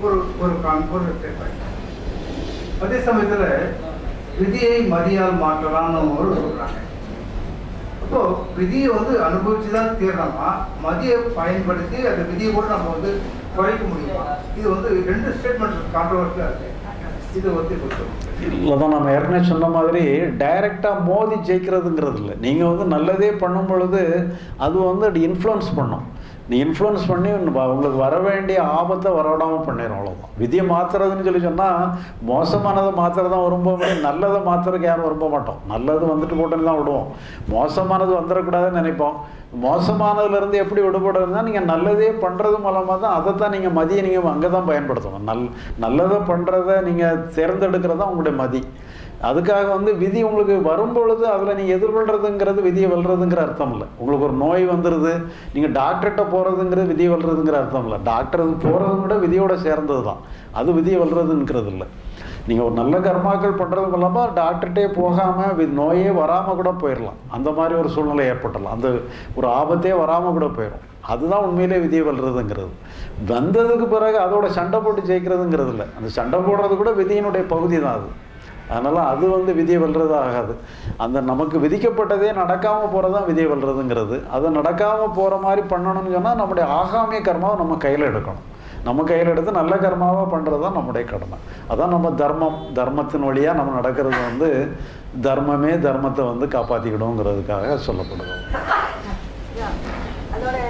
ஒரு ஸ்டேட்மெண்ட். அதே சமயத்தில் விதியை மதியால் மாற்றலாம்னு ஒரு சொல்கிறாங்க. அப்போ விதியை வந்து அனுபவிச்சு தான் தீரணுமா, மதியை பயன்படுத்தி அந்த விதியை கூட நம்ம வந்து குறைக்க முடியுமா? இது வந்து 2 ஸ்டேட்மெண்ட் கான்ட்ரோவர்சியாக இருக்கு. இது வந்து இல்லைதான் நம்ம ஏற்கனவே சொன்ன மாதிரி டைரெக்டாக மோதி ஜெயிக்கிறதுங்கிறது இல்லை. நீங்கள் வந்து நல்லதே பண்ணும் பொழுது அது வந்து அது இன்ஃப்ளூயன்ஸ் பண்ணும். நீ இன்ஃப்ளூயன்ஸ் பண்ணி உங்களுக்கு வர வேண்டிய ஆபத்தை வரவிடாமல் பண்ணிடும், அவ்வளோதான். விதியை மாற்றுறதுன்னு சொல்லி சொன்னால் மோசமானதை மாற்றுறதான் விரும்ப, நல்லதை மாற்றுறதுக்கு யாரும் விரும்ப மாட்டோம். நல்லது வந்துட்டு போட்டுன்னு தான் விடுவோம். மோசமானது வந்துடக்கூடாதுன்னு நினைப்போம். மோசமானதுலேருந்து எப்படி விடுபடுறதுன்னா, நீங்கள் நல்லதே பண்ணுறது மூலமாக தான் அதைத்தான் நீங்கள் மதியை நீங்கள் அங்கே தான் பயன்படுத்தணும். நல்லதை பண்ணுறத நீங்கள் தேர்ந்தெடுக்கிறது தான் உங்களுடைய மதி. அதுக்காக வந்து விதி உங்களுக்கு வரும்பொழுது அதில் நீங்கள் எதிர்கொள்றதுங்கிறது விதியை வெல்றதுங்கிற அர்த்தம் இல்லை. உங்களுக்கு ஒரு நோய் வந்துடுது, நீங்கள் டாக்டர்கிட்ட போகிறதுங்கிறது விதியை வெல்றதுங்கிற அர்த்தம் இல்லை. டாக்டருக்கு போகிறதும் கூட விதியோட சேர்ந்தது தான், அது விதியை வெல்றதுங்கிறது இல்லை. நீங்கள் ஒரு நல்ல கர்மாக்கள் பண்ணுறது மூலமாக டாக்டர்கிட்டே போகாமல் நோயே வராமல் கூட போயிடலாம். அந்த மாதிரி ஒரு சூழ்நிலை ஏற்பட்டலாம், அந்த ஒரு ஆபத்தே வராமல் கூட போயிடும். அதுதான் உண்மையிலே விதியை வெல்றதுங்கிறது. வந்ததுக்கு பிறகு அதோட சண்டை போட்டு ஜெயிக்கிறதுங்கிறது இல்லை. அந்த சண்டை போடுறது கூட விதியினுடைய பகுதி தான் அது. அதனால் அது வந்து விதியை வெல்றது ஆகாது. அந்த நமக்கு விதிக்கப்பட்டதே நடக்காமல் போகிறது தான் விதியை வெல்றதுங்கிறது. அதை நடக்காமல் போகிற மாதிரி பண்ணணும்னு சொன்னால் நம்முடைய ஆகாமிய கர்மாவை நம்ம கையில் எடுக்கணும். நம்ம கையில் எடுத்து நல்ல கர்மாவாக பண்ணுறது தான் நம்முடைய கடமை. அதான் நம்ம தர்மத்தின் வழியாக நம்ம நடக்கிறது வந்து தர்மமே தர்மத்தை வந்து காப்பாற்றிக்கிடுங்கிறதுக்காக சொல்லப்படுது.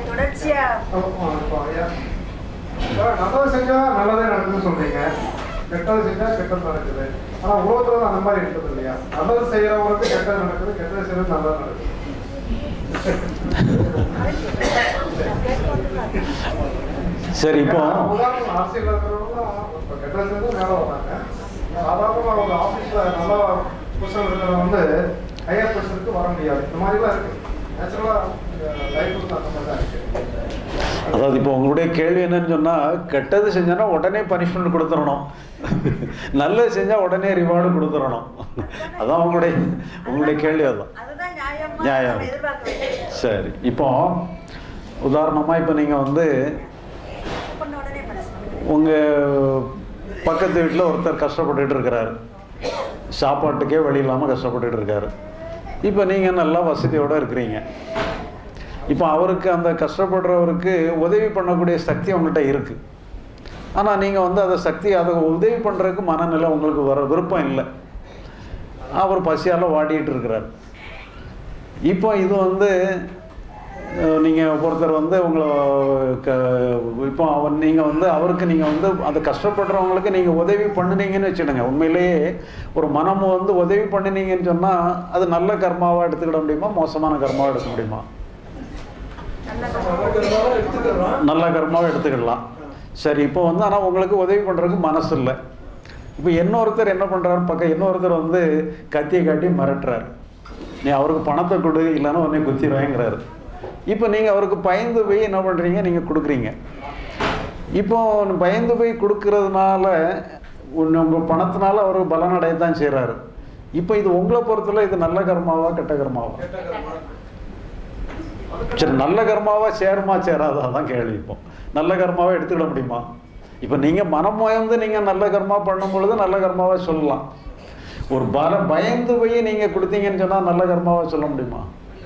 நல்லது செஞ்சால் நல்லதே நடக்குதுன்னு சொல்கிறீங்க. கெட்டது செஞ்சால் கெட்டது நடக்குது. ஆனால் உலகத்தில் அந்த மாதிரி இருக்குது இல்லையா? நல்லது செய்கிறவங்களுக்கு கெட்டது நடக்குது, கெட்டது செய்கிறது நல்லது நடக்குது. சரி, இப்போ உதாரணம் அரசியல் இருக்கிறவங்களாம் இப்போ கெட்டது செஞ்சு மேலே வராங்க. சாதாரணமாக ஒரு ஆஃபீஸில் நல்லா பொசிஷன் இருக்கிறவங்க ஹையர் பொசிஷனுக்கு வர முடியாது. இந்த மாதிரிலாம் இருக்குது. நேச்சுரலாக லைஃப் அந்த மாதிரி தான் இருக்குது. அதாவது இப்போ உங்களுடைய கேள்வி என்னன்னு சொன்னால், கெட்டது செஞ்சோன்னா உடனே பனிஷ்மெண்ட் கொடுத்துடணும், நல்லது செஞ்சால் உடனே ரிவார்டு கொடுத்துடணும். அதான் உங்களுடைய கேள்வி. அதுதான் நியாயம். சரி, இப்போ உதாரணமாக இப்போ நீங்கள் வந்து உங்கள் பக்கத்து வீட்டில் ஒருத்தர் கஷ்டப்பட்டுட்டு இருக்கிறாரு, சாப்பாட்டுக்கே வழி இல்லாமல் கஷ்டப்பட்டுட்டு இருக்காரு. இப்போ நீங்கள் நல்லா வசதியோடு இருக்கிறீங்க. இப்போ அவருக்கு, அந்த கஷ்டப்படுறவருக்கு உதவி பண்ணக்கூடிய சக்தி உங்கள்கிட்ட இருக்குது. ஆனால் நீங்கள் வந்து அதை உதவி பண்ணுறதுக்கு மனநிலை உங்களுக்கு வர விருப்பம் இல்லை. அவர் பசியால் வாடிட்டு இருக்கிறார். இப்போ இது வந்து நீங்கள் ஒருத்தர் வந்து உங்களை இப்போ நீங்கள் வந்து அவருக்கு நீங்கள் வந்து அந்த கஷ்டப்படுறவங்களுக்கு நீங்கள் உதவி பண்ணினீங்கன்னு வச்சுடுங்க. உண்மையிலேயே ஒரு மனம் வந்து உதவி பண்ணினீங்கன்னு சொன்னால் அது நல்ல கர்மாவாக எடுத்துக்கிட முடியுமா, மோசமான கர்மாவாக எடுக்க முடியுமா? நல்ல கர்மாவை எடுத்துக்கிடலாம். சரி, இப்போ வந்து ஆனால் உங்களுக்கு உதவி பண்ணுறதுக்கு மனசு இல்லை. இப்போ இன்னொருத்தர் என்ன பண்ணுறாரு, இன்னொருத்தர் வந்து கத்தியை காட்டி மிரட்டுறாரு, நீ அவருக்கு பணத்தை கொடு, இல்லைன்னா உடனே குத்திடுவேங்கிறாரு. இப்போ நீங்கள் அவருக்கு பயந்து போய் என்ன பண்ணுறீங்க, நீங்கள் கொடுக்குறீங்க. இப்போ பயந்து போய் கொடுக்கறதுனால உங்கள் பணத்தினால அவர் பலனடையத்தான் செய்கிறாரு. இப்போ இது உங்களை பொறுத்தல இது நல்ல கர்மாவா கெட்ட கர்மாவா? சரி, நல்ல கர்மாவா சேருமா சேராதா தான் கேள்வி. இப்போ நல்ல கர்மாவை எடுத்துக்கிட முடியுமா? இப்போ நீங்கள் மனம் வந்து நீங்கள் நல்ல கர்மா பண்ணும் பொழுது நல்ல கர்மாவை சொல்லலாம். ஒரு பயந்து போய் நீங்கள் கொடுத்தீங்கன்னு சொன்னால் நல்ல கர்மாவை சொல்ல முடியுமா?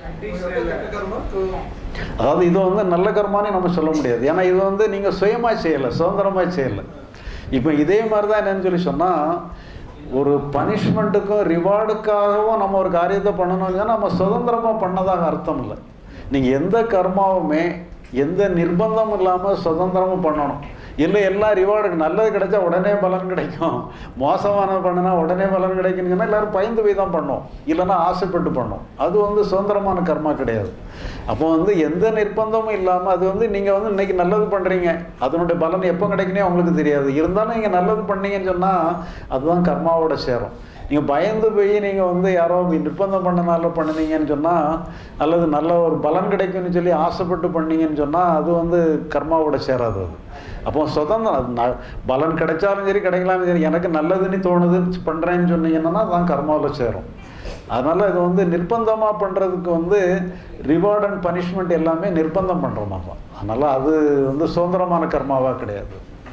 அதாவது இது வந்து நல்ல கர்மானே நம்ம சொல்ல முடியாது. ஏன்னா இது வந்து நீங்கள் சுயமாக செய்யலை, சுதந்திரமாக செய்யலை. இப்போ இதே மாதிரி தான் என்னன்னு சொல்லி சொன்னால், ஒரு பனிஷ்மெண்ட்டுக்கும் ரிவார்டுக்காகவும் நம்ம ஒரு காரியத்தை பண்ணணும்னா நம்ம சுதந்திரமாக பண்ணதாக அர்த்தம் இல்லை. நீங்கள் எந்த கர்மாவுமே எந்த நிர்பந்தமும் இல்லாமல் சுதந்திரமும் பண்ணணும். இல்லை எல்லாம் ரிவார்டு, நல்லது கிடைச்சா உடனே பலன் கிடைக்கும், மோசமான பண்ணினா உடனே பலன் கிடைக்குங்கன்னா எல்லோரும் பயந்து போய் தான் பண்ணோம், இல்லைன்னா ஆசைப்பட்டு பண்ணோம். அது வந்து சுதந்திரமான கர்மா கிடையாது. அப்போ வந்து எந்த நிர்பந்தமும் இல்லாமல் அது வந்து நீங்கள் வந்து இன்றைக்கி நல்லது பண்ணுறீங்க, அதனுடைய பலன் எப்போ கிடைக்குனே உங்களுக்கு தெரியாது. இருந்தாலும் நீங்கள் நல்லது பண்ணீங்கன்னு சொன்னால் அதுதான் கர்மாவோட சேரும். நீங்கள் பயந்து போய் நீங்கள் வந்து யாரோ நிர்பந்தம் பண்ணனால பண்ணினீங்கன்னு சொன்னால், அல்லது நல்ல ஒரு பலன் கிடைக்கும்னு சொல்லி ஆசைப்பட்டு பண்ணீங்கன்னு சொன்னால் அது வந்து கர்மாவோட சேராது. அது அப்போ சுதந்திரம், பலன் கிடைச்சாலும் சரி கிடைக்கலாலும் சரி, எனக்கு நல்லதுன்னு தோணுது பண்ணுறேன்னு சொன்னீங்கன்னா தான் கர்மாவில் சேரும். அதனால் இது வந்து நிர்பந்தமாக பண்ணுறதுக்கு வந்து ரிவார்ட் அண்ட் பனிஷ்மெண்ட் எல்லாமே நிர்பந்தம் பண்ணுற மாதிரி தான். அதனால் அது வந்து சுதந்திரமான கர்மாவாக கிடையாது.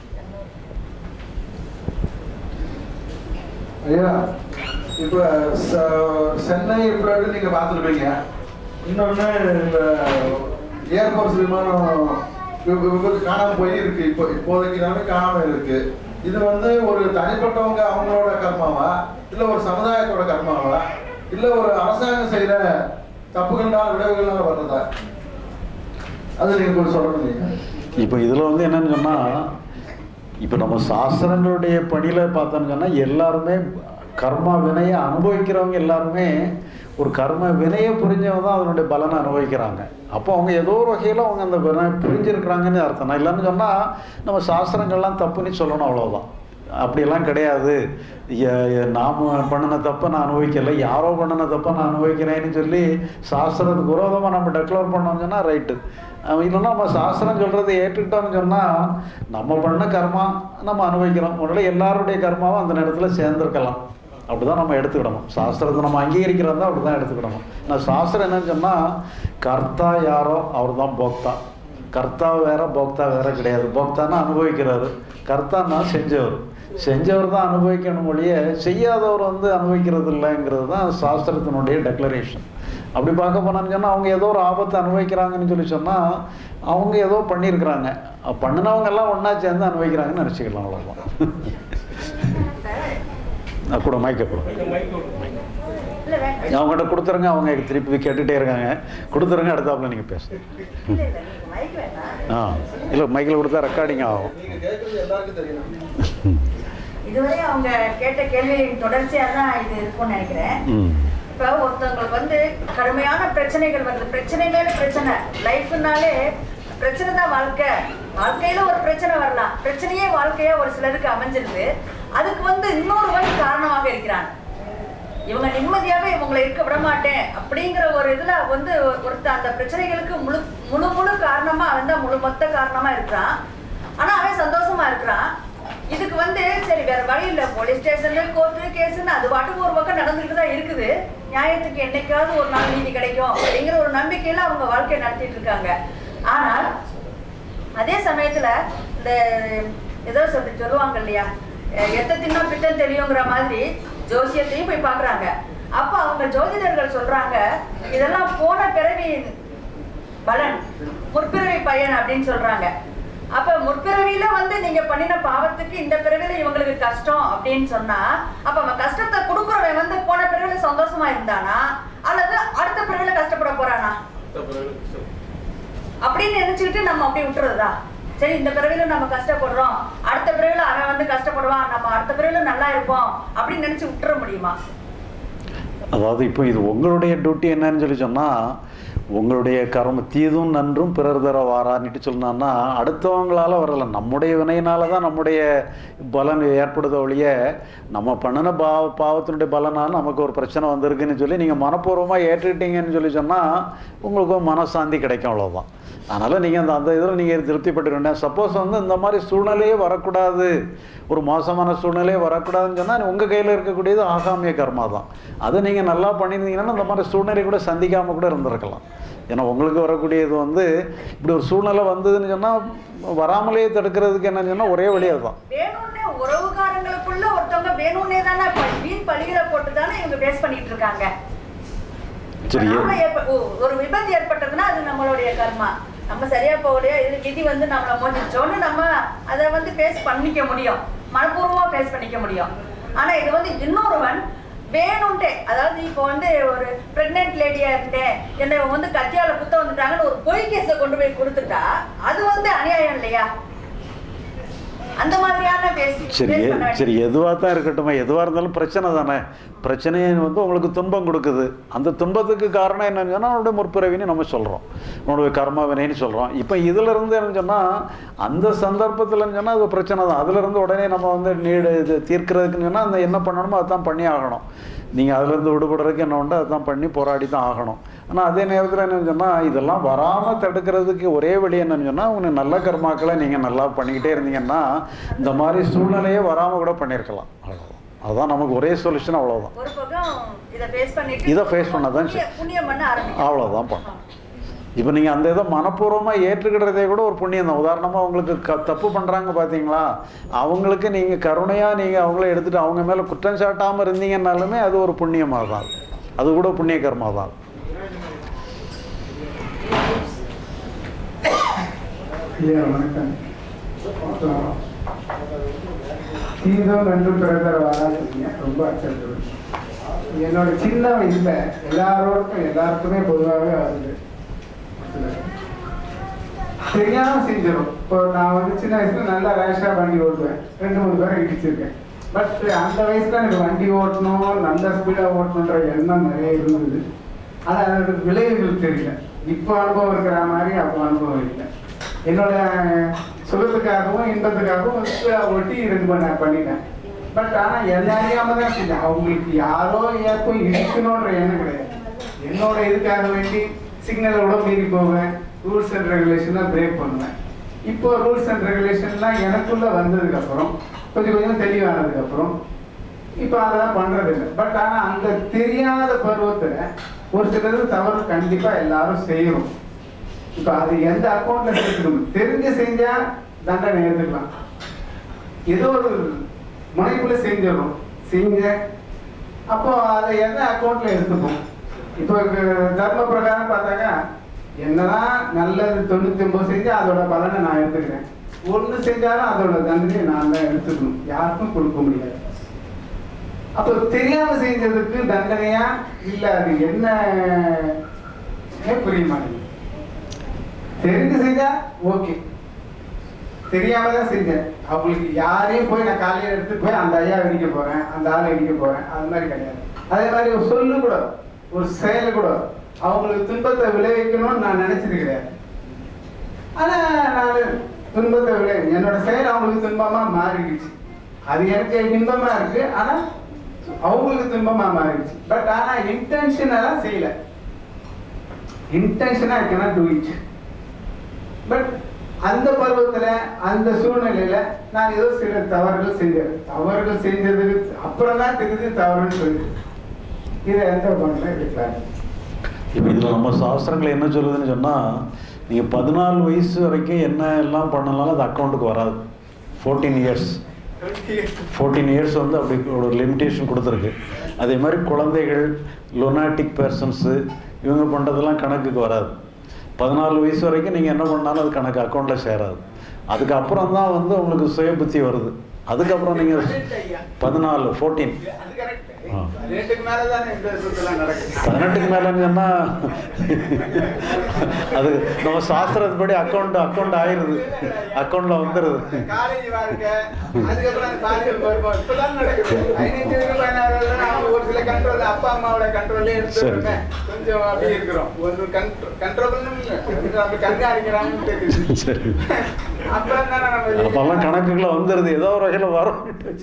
ஐயா, இப்போ சென்னை ஃப்ளட் நீங்கள் பார்த்துருப்பீங்க. இன்னொன்று இந்த ஏர்ஃபோர்ஸ் விமானம் விபத்து காணாமல் போய் இருக்கு. இப்போதைக்கு எல்லாமே காணாமல் இருக்கு. இது வந்து ஒரு தனிப்பட்டவங்க அவங்களோட கர்மாவா, இல்லை ஒரு சமுதாயத்தோட கர்மாவா, இல்லை ஒரு அரசாங்கம் செய்கிற தப்புகள்னால விளைவுகள்னால வர்றதா? அது நீங்கள் கொஞ்சம் சொல்லணும். இப்போ இதில் வந்து என்னன்னு சொன்னால், இப்போ நம்ம சாஸ்திரங்களுடைய பணியில் பார்த்தோம்னு சொன்னால் எல்லாருமே கர்மா வினையை அனுபவிக்கிறவங்க எல்லாருமே ஒரு கர்ம வினையை புரிஞ்சவங்க தான் அதனுடைய பலனை அனுபவிக்கிறாங்க. அப்போ அவங்க ஏதோ ஒரு வகையில் அவங்க அந்த வினை புரிஞ்சிருக்கிறாங்கன்னு அர்த்தம். நான் இல்லைன்னு சொன்னால் நம்ம சாஸ்திரங்கள்லாம் தப்புன்னு சொல்லணும், அவ்வளோதான். அப்படியெல்லாம் கிடையாது. நாம் பண்ணின தப்பை நான் அனுபவிக்கலை, யாரோ பண்ணின தப்பை நான் அனுபவிக்கிறேன்னு சொல்லி சாஸ்திரத்துக்கு விரோதமாக நம்ம டெக்ளேர் பண்ணோம்னு சொன்னால் ரைட்டு. இல்லைன்னா நம்ம சாஸ்திரம் சொல்கிறத ஏற்றுக்கிட்டோம்னு சொன்னால் நம்ம பண்ண கர்மா நம்ம அனுபவிக்கிறோம். முதல்ல எல்லாருடைய கர்மாவும் அந்த நேரத்தில் சேர்ந்துருக்கலாம். அப்படி தான் நம்ம எடுத்துக்கிடணும். சாஸ்திரத்தை நம்ம அங்கீகரிக்கிறதா அப்படி தான் எடுத்துக்கிடணும். நான் சாஸ்திரம் என்னன்னு சொன்னால், கர்த்தா யாரோ அவர் தான் போக்தா. கர்த்தா வேற போக்தா வேற கிடையாது. போக்தானா அனுபவிக்கிறாரு, கர்த்தானா செஞ்சவர் தான் அனுபவிக்கணும் மொழியே, செய்யாதவர் வந்து அனுபவிக்கிறது இல்லைங்கிறது தான் சாஸ்திரத்தினுடைய டெக்ளரேஷன். அப்படி பார்க்க போனான்னு சொன்னால் அவங்க ஏதோ ஒரு ஆபத்தை அனுபவிக்கிறாங்கன்னு சொல்லி சொன்னால் அவங்க ஏதோ பண்ணியிருக்கிறாங்க, பண்ணினவங்க எல்லாம் ஒன்றா சேர்ந்து அனுபவிக்கிறாங்கன்னு நினச்சிக்கலாம், அவ்வளோதான். கூட மைக்க கூட அவங்ககிட்ட கொடுத்துருங்க, அவங்க திருப்பி கேட்டுகிட்டே இருக்காங்க, கொடுத்துருங்க, அடுத்தாப்புல நீங்கள் பேசுங்க. இல்லை மைக்கில் கொடுத்தா ரெக்கார்டிங் ஆகும். இதுவரை அவங்க கேட்ட கேள்வியின் தொடர்ச்சியா தான் இது இருக்கும்னு நினைக்கிறேன். இப்போ ஒருத்தவங்களுக்கு வந்து கடுமையான பிரச்சனைகள் வருது, பிரச்சனை மேல பிரச்சனை, லைஃப்னாலே பிரச்சனை தான் வாழ்க்கை. வாழ்க்கையில ஒரு பிரச்சனை வரலாம், பிரச்சனையே வாழ்க்கையா ஒரு சிலருக்கு அமைஞ்சிருது. அதுக்கு வந்து இன்னொருவன் காரணமாக இருக்கிறான். இவங்க நிம்மதியாவே இவங்களை இருக்க விட மாட்டேன் அப்படிங்கிற ஒரு இதுல வந்து ஒருத்தர் அந்த பிரச்சனைகளுக்கு முழு காரணமா அவன் தான் மொத்த காரணமா இருக்கிறான். ஆனா அவன் சந்தோஷமா இருக்கிறான். இதுக்கு வந்து சரி வேற வழி இல்லை, போலீஸ் ஸ்டேஷன்ல கோர்ட்டு கேஸ்ன்னு அது பாட்டுக்கு ஒரு பக்கம் நடந்துகிட்டு தான் இருக்குது. நியாயத்துக்கு என்னைக்காவது ஒரு நாள் நீதி கிடைக்கும் அப்படிங்கிற ஒரு நம்பிக்கையில அவங்க வாழ்க்கையை நடத்திட்டு இருக்காங்க. ஆனால் அதே சமயத்துல இந்த ஏதோ சொல்லுவாங்க இல்லையா, எத்த தின்னா பித்தம் தெரியுங்கிற மாதிரி ஜோசியத்தையும் போய் பாக்குறாங்க. அப்ப அவங்க ஜோதிடர்கள் சொல்றாங்க, இதெல்லாம் போன பிறவி பலன், முற்பிறவி பயன் அப்படின்னு சொல்றாங்க. அப்ப முற்பிறவியில வந்து நீங்க பண்ணின பாவத்துக்கு இந்த பிறவில இவங்களுக்கு கஷ்டம் அப்படின்னு சொன்னா, அப்ப அவன் கஷ்டத்தை கொடுக்குறவன் வந்து போன பிறவில சந்தோஷமா இருந்தானா அல்லது அடுத்த பிறவில கஷ்டப்பட போறானா அப்படின்னு நினைச்சுக்கிட்டு நம்ம அப்படியே விட்டுறதா? சரி இந்த பிறவில நம்ம கஷ்டப்படுறோம், அடுத்த பிறவில அவன் வந்து கஷ்டப்படுவான், நம்ம அடுத்த பிறவில நல்லா இருப்போம் அப்படின்னு நினைச்சு விட்டுற முடியுமா? அதாவது இப்போ இது உங்களுடைய டியூட்டி என்னன்னு சொல்லி சொன்னால், உங்களுடைய கர்ம தீதும் நன்றும் பிறர் தர வாரான்னுட்டு சொன்னான்னா அடுத்தவங்களால வரல, நம்முடைய வினையினால தான் நம்முடைய பலன் ஏற்படுத ஒழிய நம்ம பண்ணின பாவத்தினுடைய பலனால் நமக்கு ஒரு பிரச்சனை வந்திருக்குன்னு சொல்லி நீங்கள் மனப்பூர்வமாக ஏற்றுக்கிட்டீங்கன்னு சொல்லி சொன்னால் உங்களுக்கு மனசாந்தி கிடைக்கும், அவ்வளோதான். அதனால் நீங்கள் அந்த இதில் நீங்கள் திருப்திப்பட்டுருந்தேன். சப்போஸ் வந்து இந்த மாதிரி சூழ்நிலையே வரக்கூடாது, ஒரு மோசமான சூழ்நிலையே வரக்கூடாதுன்னு சொன்னால் உங்கள் கையில் இருக்கக்கூடியது ஆகாமிய கர்மா தான். அதை நீங்கள் நல்லா பண்ணியிருந்தீங்கன்னா இந்த மாதிரி சூழ்நிலை கூட சந்திக்காமல் கூட இருந்திருக்கலாம். ஏன்னா உங்களுக்கு வரக்கூடியது வந்து இப்படி ஒரு சூழ்நிலை வந்ததுன்னு சொன்னால் வராமலே தடுக்கிறதுக்கு என்னன்னு சொன்னால் ஒரே வழியாக தான். வேணும்னே உறவுகாரங்களுக்குள்ள ஒருத்தவங்க வேணும்னே தானே வீண் பழிகளை போட்டு தானே இவங்க பேஸ் பண்ணிட்டு இருக்காங்க. ஒரு விபத்து ஏற்பட்டதுன்னா அது நம்மளுடைய கர்மா, நம்ம சரியா போகலையா, இது விதி வந்து நம்மளை மோதிச்சோன்னு நம்ம அதை வந்து பேஸ் பண்ணிக்க முடியும், மனப்பூர்வமா பேஸ் பண்ணிக்க முடியும். ஆனா இது வந்து இன்னொருவன் வேணும்ட்டே, அதாவது இப்போ வந்து ஒரு பிரெக்னென்ட் லேடியா இருந்தேன், என்னை வந்து கத்தியால குத்த வந்துட்டாங்கன்னு ஒரு பொய் கேஸை கொண்டு போய் கொடுத்துட்டா அது வந்து அநியாயம் இல்லையா? அந்த மாதிரியான சரி எதுவாக தான் இருக்கட்டும், எதுவாக இருந்தாலும் பிரச்சனை தானே. பிரச்சனையை வந்து உங்களுக்கு துன்பம் கொடுக்குது, அந்த துன்பத்துக்கு காரணம் என்னன்னு சொன்னால் அவனுடைய முற்பிறவின்னு நம்ம சொல்கிறோம், அவனுடைய கர்ம வினைன்னு சொல்கிறோம். இப்போ இதிலிருந்து என்னன்னு சொன்னால் அந்த சந்தர்ப்பத்தில்னு சொன்னால் அது பிரச்சனை தான். அதிலிருந்து உடனே நம்ம வந்து இது தீர்க்கிறதுக்குன்னு சொன்னால் அந்த என்ன பண்ணணுமோ அதுதான் பண்ணி ஆகணும். நீங்கள் அதிலேருந்து விடுபடுறதுக்கு என்ன உண்டு அதுதான் பண்ணி போராடி தான் ஆகணும். ஆனால் அதே நேரத்தில் என்னன்னு சொன்னால் இதெல்லாம் வராமல் தடுக்கிறதுக்கு ஒரே வழி என்னன்னு சொன்னால் உங்களுக்கு நல்ல கர்மாக்களை நீங்கள் நல்லா பண்ணிக்கிட்டே இருந்தீங்கன்னா இந்த மாதிரி சூழ்நிலையே வராமல் கூட பண்ணியிருக்கலாம். அவ்வளோதான், அதுதான் நமக்கு ஒரே சொல்யூஷன், அவ்வளோதான். இதை ஃபேஸ் பண்ண தான் அவ்வளோதான் பண்ணணும். இப்போ நீங்கள் அந்த இதை மனப்பூர்வமாக ஏற்றுக்கிடுறதே கூட ஒரு புண்ணியம் தான். உதாரணமாக அவங்களுக்கு தப்பு பண்ணுறாங்க பார்த்தீங்களா, அவங்களுக்கு நீங்கள் கருணையாக நீங்கள் அவங்கள எடுத்துகிட்டு அவங்க மேலே குற்றம் சாட்டாமல் இருந்தீங்கன்னாலுமே அது ஒரு புண்ணியமாக தான், அது கூட புண்ணிய கர்மா தான். தீதம் நன்று பிறந்தர வாராங்க ரொம்ப அச்சம். என்னோட சின்ன வயசுல எல்லாருக்குமே பொதுவாகவே வருது, தெரியாம செஞ்சிடும். இப்போ நான் வந்து சின்ன வயசுல நல்லா ரேஷா வண்டி ஓட்டுவேன், 2-3 பேரை இடிச்சிருக்கேன். பட் அந்த வயசுல எனக்கு வண்டி ஓட்டணும், நல்ல ஸ்பீடா ஓட்டணுன்ற எண்ணம் நிறைய இருந்தது. ஆனா அதோட விளைவுகள் தெரியல. இப்போ அனுபவம் இருக்கிற மாதிரி அப்போ அனுபவம் இல்லை. என்னோட சுகத்துக்காகவும் இன்பத்துக்காகவும் ஒட்டி 2 பண்ணிட்டேன். பட் ஆனா என்ன அறியாம தான் செஞ்சேன். அவங்களுக்கு யாரோ யாருக்கும் இருக்கணும்ன்ற எண்ணம் கிடையாது. என்னோட இதுக்காக வேண்டி சிக்னலை கூட மீறி போவேன், ரூல்ஸ் அண்ட் ரெகுலேஷன்லாம் பிரேக் பண்ணுவேன். இப்போ ரூல்ஸ் அண்ட் ரெகுலேஷன்லாம் எனக்குள்ள வந்ததுக்கு அப்புறம் கொஞ்சம் தெளிவானதுக்கு அப்புறம் இப்போ அதெல்லாம் பண்றது இல்லை. பட் ஆனா அந்த தெரியாத பருவத்துல ஒரு சிலது தவறு கண்டிப்பா எல்லாரும் செய்யணும். இப்போ அது எந்த அக்கௌண்ட்ல சேர்த்துக்கணும், தெரிஞ்சு செஞ்சா தண்டனை எடுத்துக்கலாம். ஏதோ ஒரு முனைப்புல செஞ்சிடணும், செஞ்ச அப்போ அதை எந்த அக்கௌண்ட்ல எடுத்துப்போம். இப்போ தர்ம பிரகாரம் பார்த்தாக்கா என்னதான் நல்லது 99 செஞ்சா அதோட பலனை நான் எடுத்துக்கிறேன், 1 செஞ்சாலும் அதோட தண்டனையை நான் தான் எடுத்துக்கணும், யாருக்கும் கொடுக்க முடியாது. அப்போ தெரியாம செஞ்சதுக்கு தண்டனையா இல்ல அது என்ன புரிய மாட்டேங்குது. தெரிஞ்சு செஞ்சா ஓகே, தெரியாம தான் செஞ்சேன். அவங்களுக்கு யாரையும் போய் நான் காலையில் எடுத்து போய் அந்த ஐயா இடிக்க போறேன், அந்த ஆளை இடிக்க போறேன், அது மாதிரி கிடையாது. அதே மாதிரி ஒரு சொல்லு கூட, ஒரு செயலு கூட அவங்களுக்கு துன்பத்தை விளைவிக்கணும்னு நான் நினைச்சது கிடையாது. ஆனா நான் துன்பத்தை என்னோட செயல் அவங்களுக்கு துன்பமா மாறிடுச்சு. அது எனக்கு இன்பமா இருக்கு, ஆனா அவங்களுக்கு துன்பமா மாறிடுச்சு. பட் ஆனா இன்டென்ஷனலா செய்யல. இன்டென்ஷனா I cannot do it. But அந்த பருவத்துல அந்த சூழ்நிலையில நான் ஏதோ சில தவறுகள் செஞ்சதுக்கு அப்புறம் தான் தெரிஞ்சு தவறுன்னு சொல்லி இதை எந்த பண்ணல இருக்கலாம். இப்போ இதில் நம்ம சாஸ்திரங்கள் என்ன சொல்லுதுன்னு சொன்னால், நீங்கள் 14 வயசு வரைக்கும் என்ன எல்லாம் பண்ணனாலும் அது அக்கௌண்ட்டுக்கு வராது. 14 இயர்ஸ் வந்து அப்படி ஒரு லிமிட்டேஷன் கொடுத்துருக்கு. அதே மாதிரி குழந்தைகள், லொனாட்டிக் பர்சன்ஸு இவங்க பண்ணுறதெல்லாம் கணக்குக்கு வராது. 14 வயசு வரைக்கும் நீங்கள் என்ன பண்ணாலும் அது கணக்கு அக்கௌண்ட்டில் சேராது. அதுக்கப்புறம் தான் வந்து உங்களுக்கு சுய புத்தி வருது. அதுக்கப்புறம் நீங்கள் 14 18க்கு மேலேன்னு சொன்னால் அது நம்ம சாஸ்திரத்துப்படி அக்கௌண்ட் ஆயிடுது, அக்கௌண்ட்டில் வந்துடுது. அப்பா அம்மாவோட கண்ட்ரோல்லே கொஞ்சம் அப்படி இருக்கிறோம். ஒரு அப்பெல்லாம் கணக்குகளை வந்துடுது, ஏதோ ஒரு வகையில் வரும்.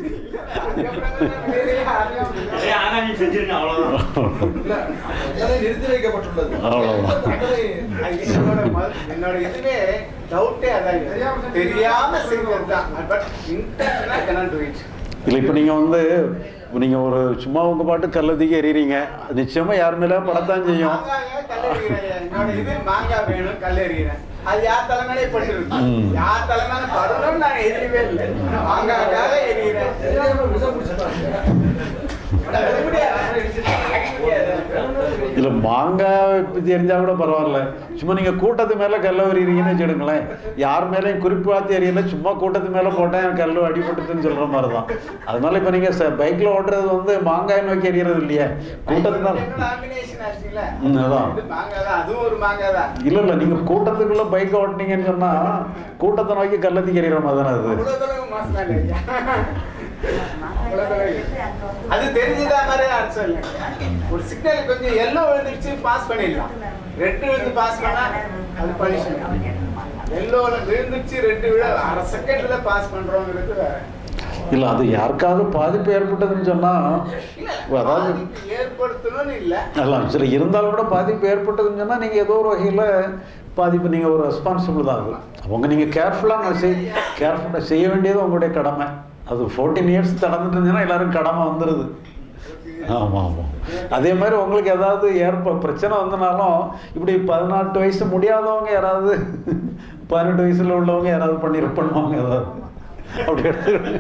நிறுத்தி வைக்கப்பட்டுள்ளது. என்னோட இதுவே டவுட்டே அதான், தெரியாம செய்வதுதான். பட் இன்டென்ஷனா cannot do it. இல்லை, இப்போ நீங்கள் வந்து நீங்கள் ஒரு சும்மா உங்கள் பாட்டு கல்லதிக்கு எறிகிறீங்க, நிச்சயமா யார் மேலே படத்தான் செய்யும். இது மாங்காய் வேணும் கல் எறிகிறேன், அது யார் தலைமையிலே பட்டுருக்கு. யார் தலைமையில படணும்னு நான் எரியவே இல்லை, மாங்காய்க்காக எறிகிறேன். இல்லை, மாங்காய் பற்றி எரிஞ்சால் கூட பரவாயில்ல. சும்மா நீங்கள் கூட்டத்து மேலே கல்லை எறிகிறீங்கன்னு வச்சுடுங்களேன். யார் மேலேயும் குறிப்பு பார்த்து எரியல, சும்மா கூட்டத்து மேலே போட்டேன் என் கல் அடிபட்டுன்னு சொல்கிற மாதிரி தான். அதனால இப்போ நீங்கள் பைக்கில் ஓட்டுறது வந்து மாங்காய் நோக்கி எறிகிறது இல்லையே, கூட்டத்து மேலே. இல்லை இல்லை, நீங்கள் கூட்டத்துக்குள்ளே பைக்கை ஓட்டினீங்கன்னு சொன்னால் கூட்டத்தை நோக்கி கல்லத்துக்கு எறிகிற மாதிரி தானே அது. அது தெரிஞ்சதா மாதிரி அர்த்தம் இல்லை. ஒரு சிக்னல் கொஞ்சம் எல்லோ விழுந்துருச்சு, பாஸ் பண்ணிடலாம். ரெட் விழுந்து பாஸ் பண்ணா அது பனிஷ்மென்ட். எல்லோல விழுந்துருச்சு, ரெட் விழ அரை செகண்ட்ல பாஸ் பண்றோங்கிறது வேற. இல்ல, அது யாருக்காவது பாதிப்பு ஏற்பட்டதுன்னு சொன்னா, அதாவது ஏற்படுத்தணும்னு இல்ல, அல்ல சரி, இருந்தாலும் கூட பாதிப்பு ஏற்பட்டதுன்னு சொன்னா நீங்க ஏதோ ஒரு வகையில பாதிப்பு, நீங்க ஒரு ரெஸ்பான்சிபிள் தான். அது அவங்க நீங்க கேர்ஃபுல்லாக செய்ய வேண்டியது உங்களுடைய கடமை. அது 14 இயர்ஸ் நடந்துட்டுருந்துச்சுன்னா எல்லாரும் கடமை வந்துடுது. ஆமாம் ஆமாம். அதே மாதிரி உங்களுக்கு ஏதாவது பிரச்சனை வந்தனாலும் இப்படி 18 வயசு முடியாதவங்க யாராவது 18 வயசுல உள்ளவங்க யாராவது பண்ணுவாங்க ஏதாவது அப்படி எடுத்து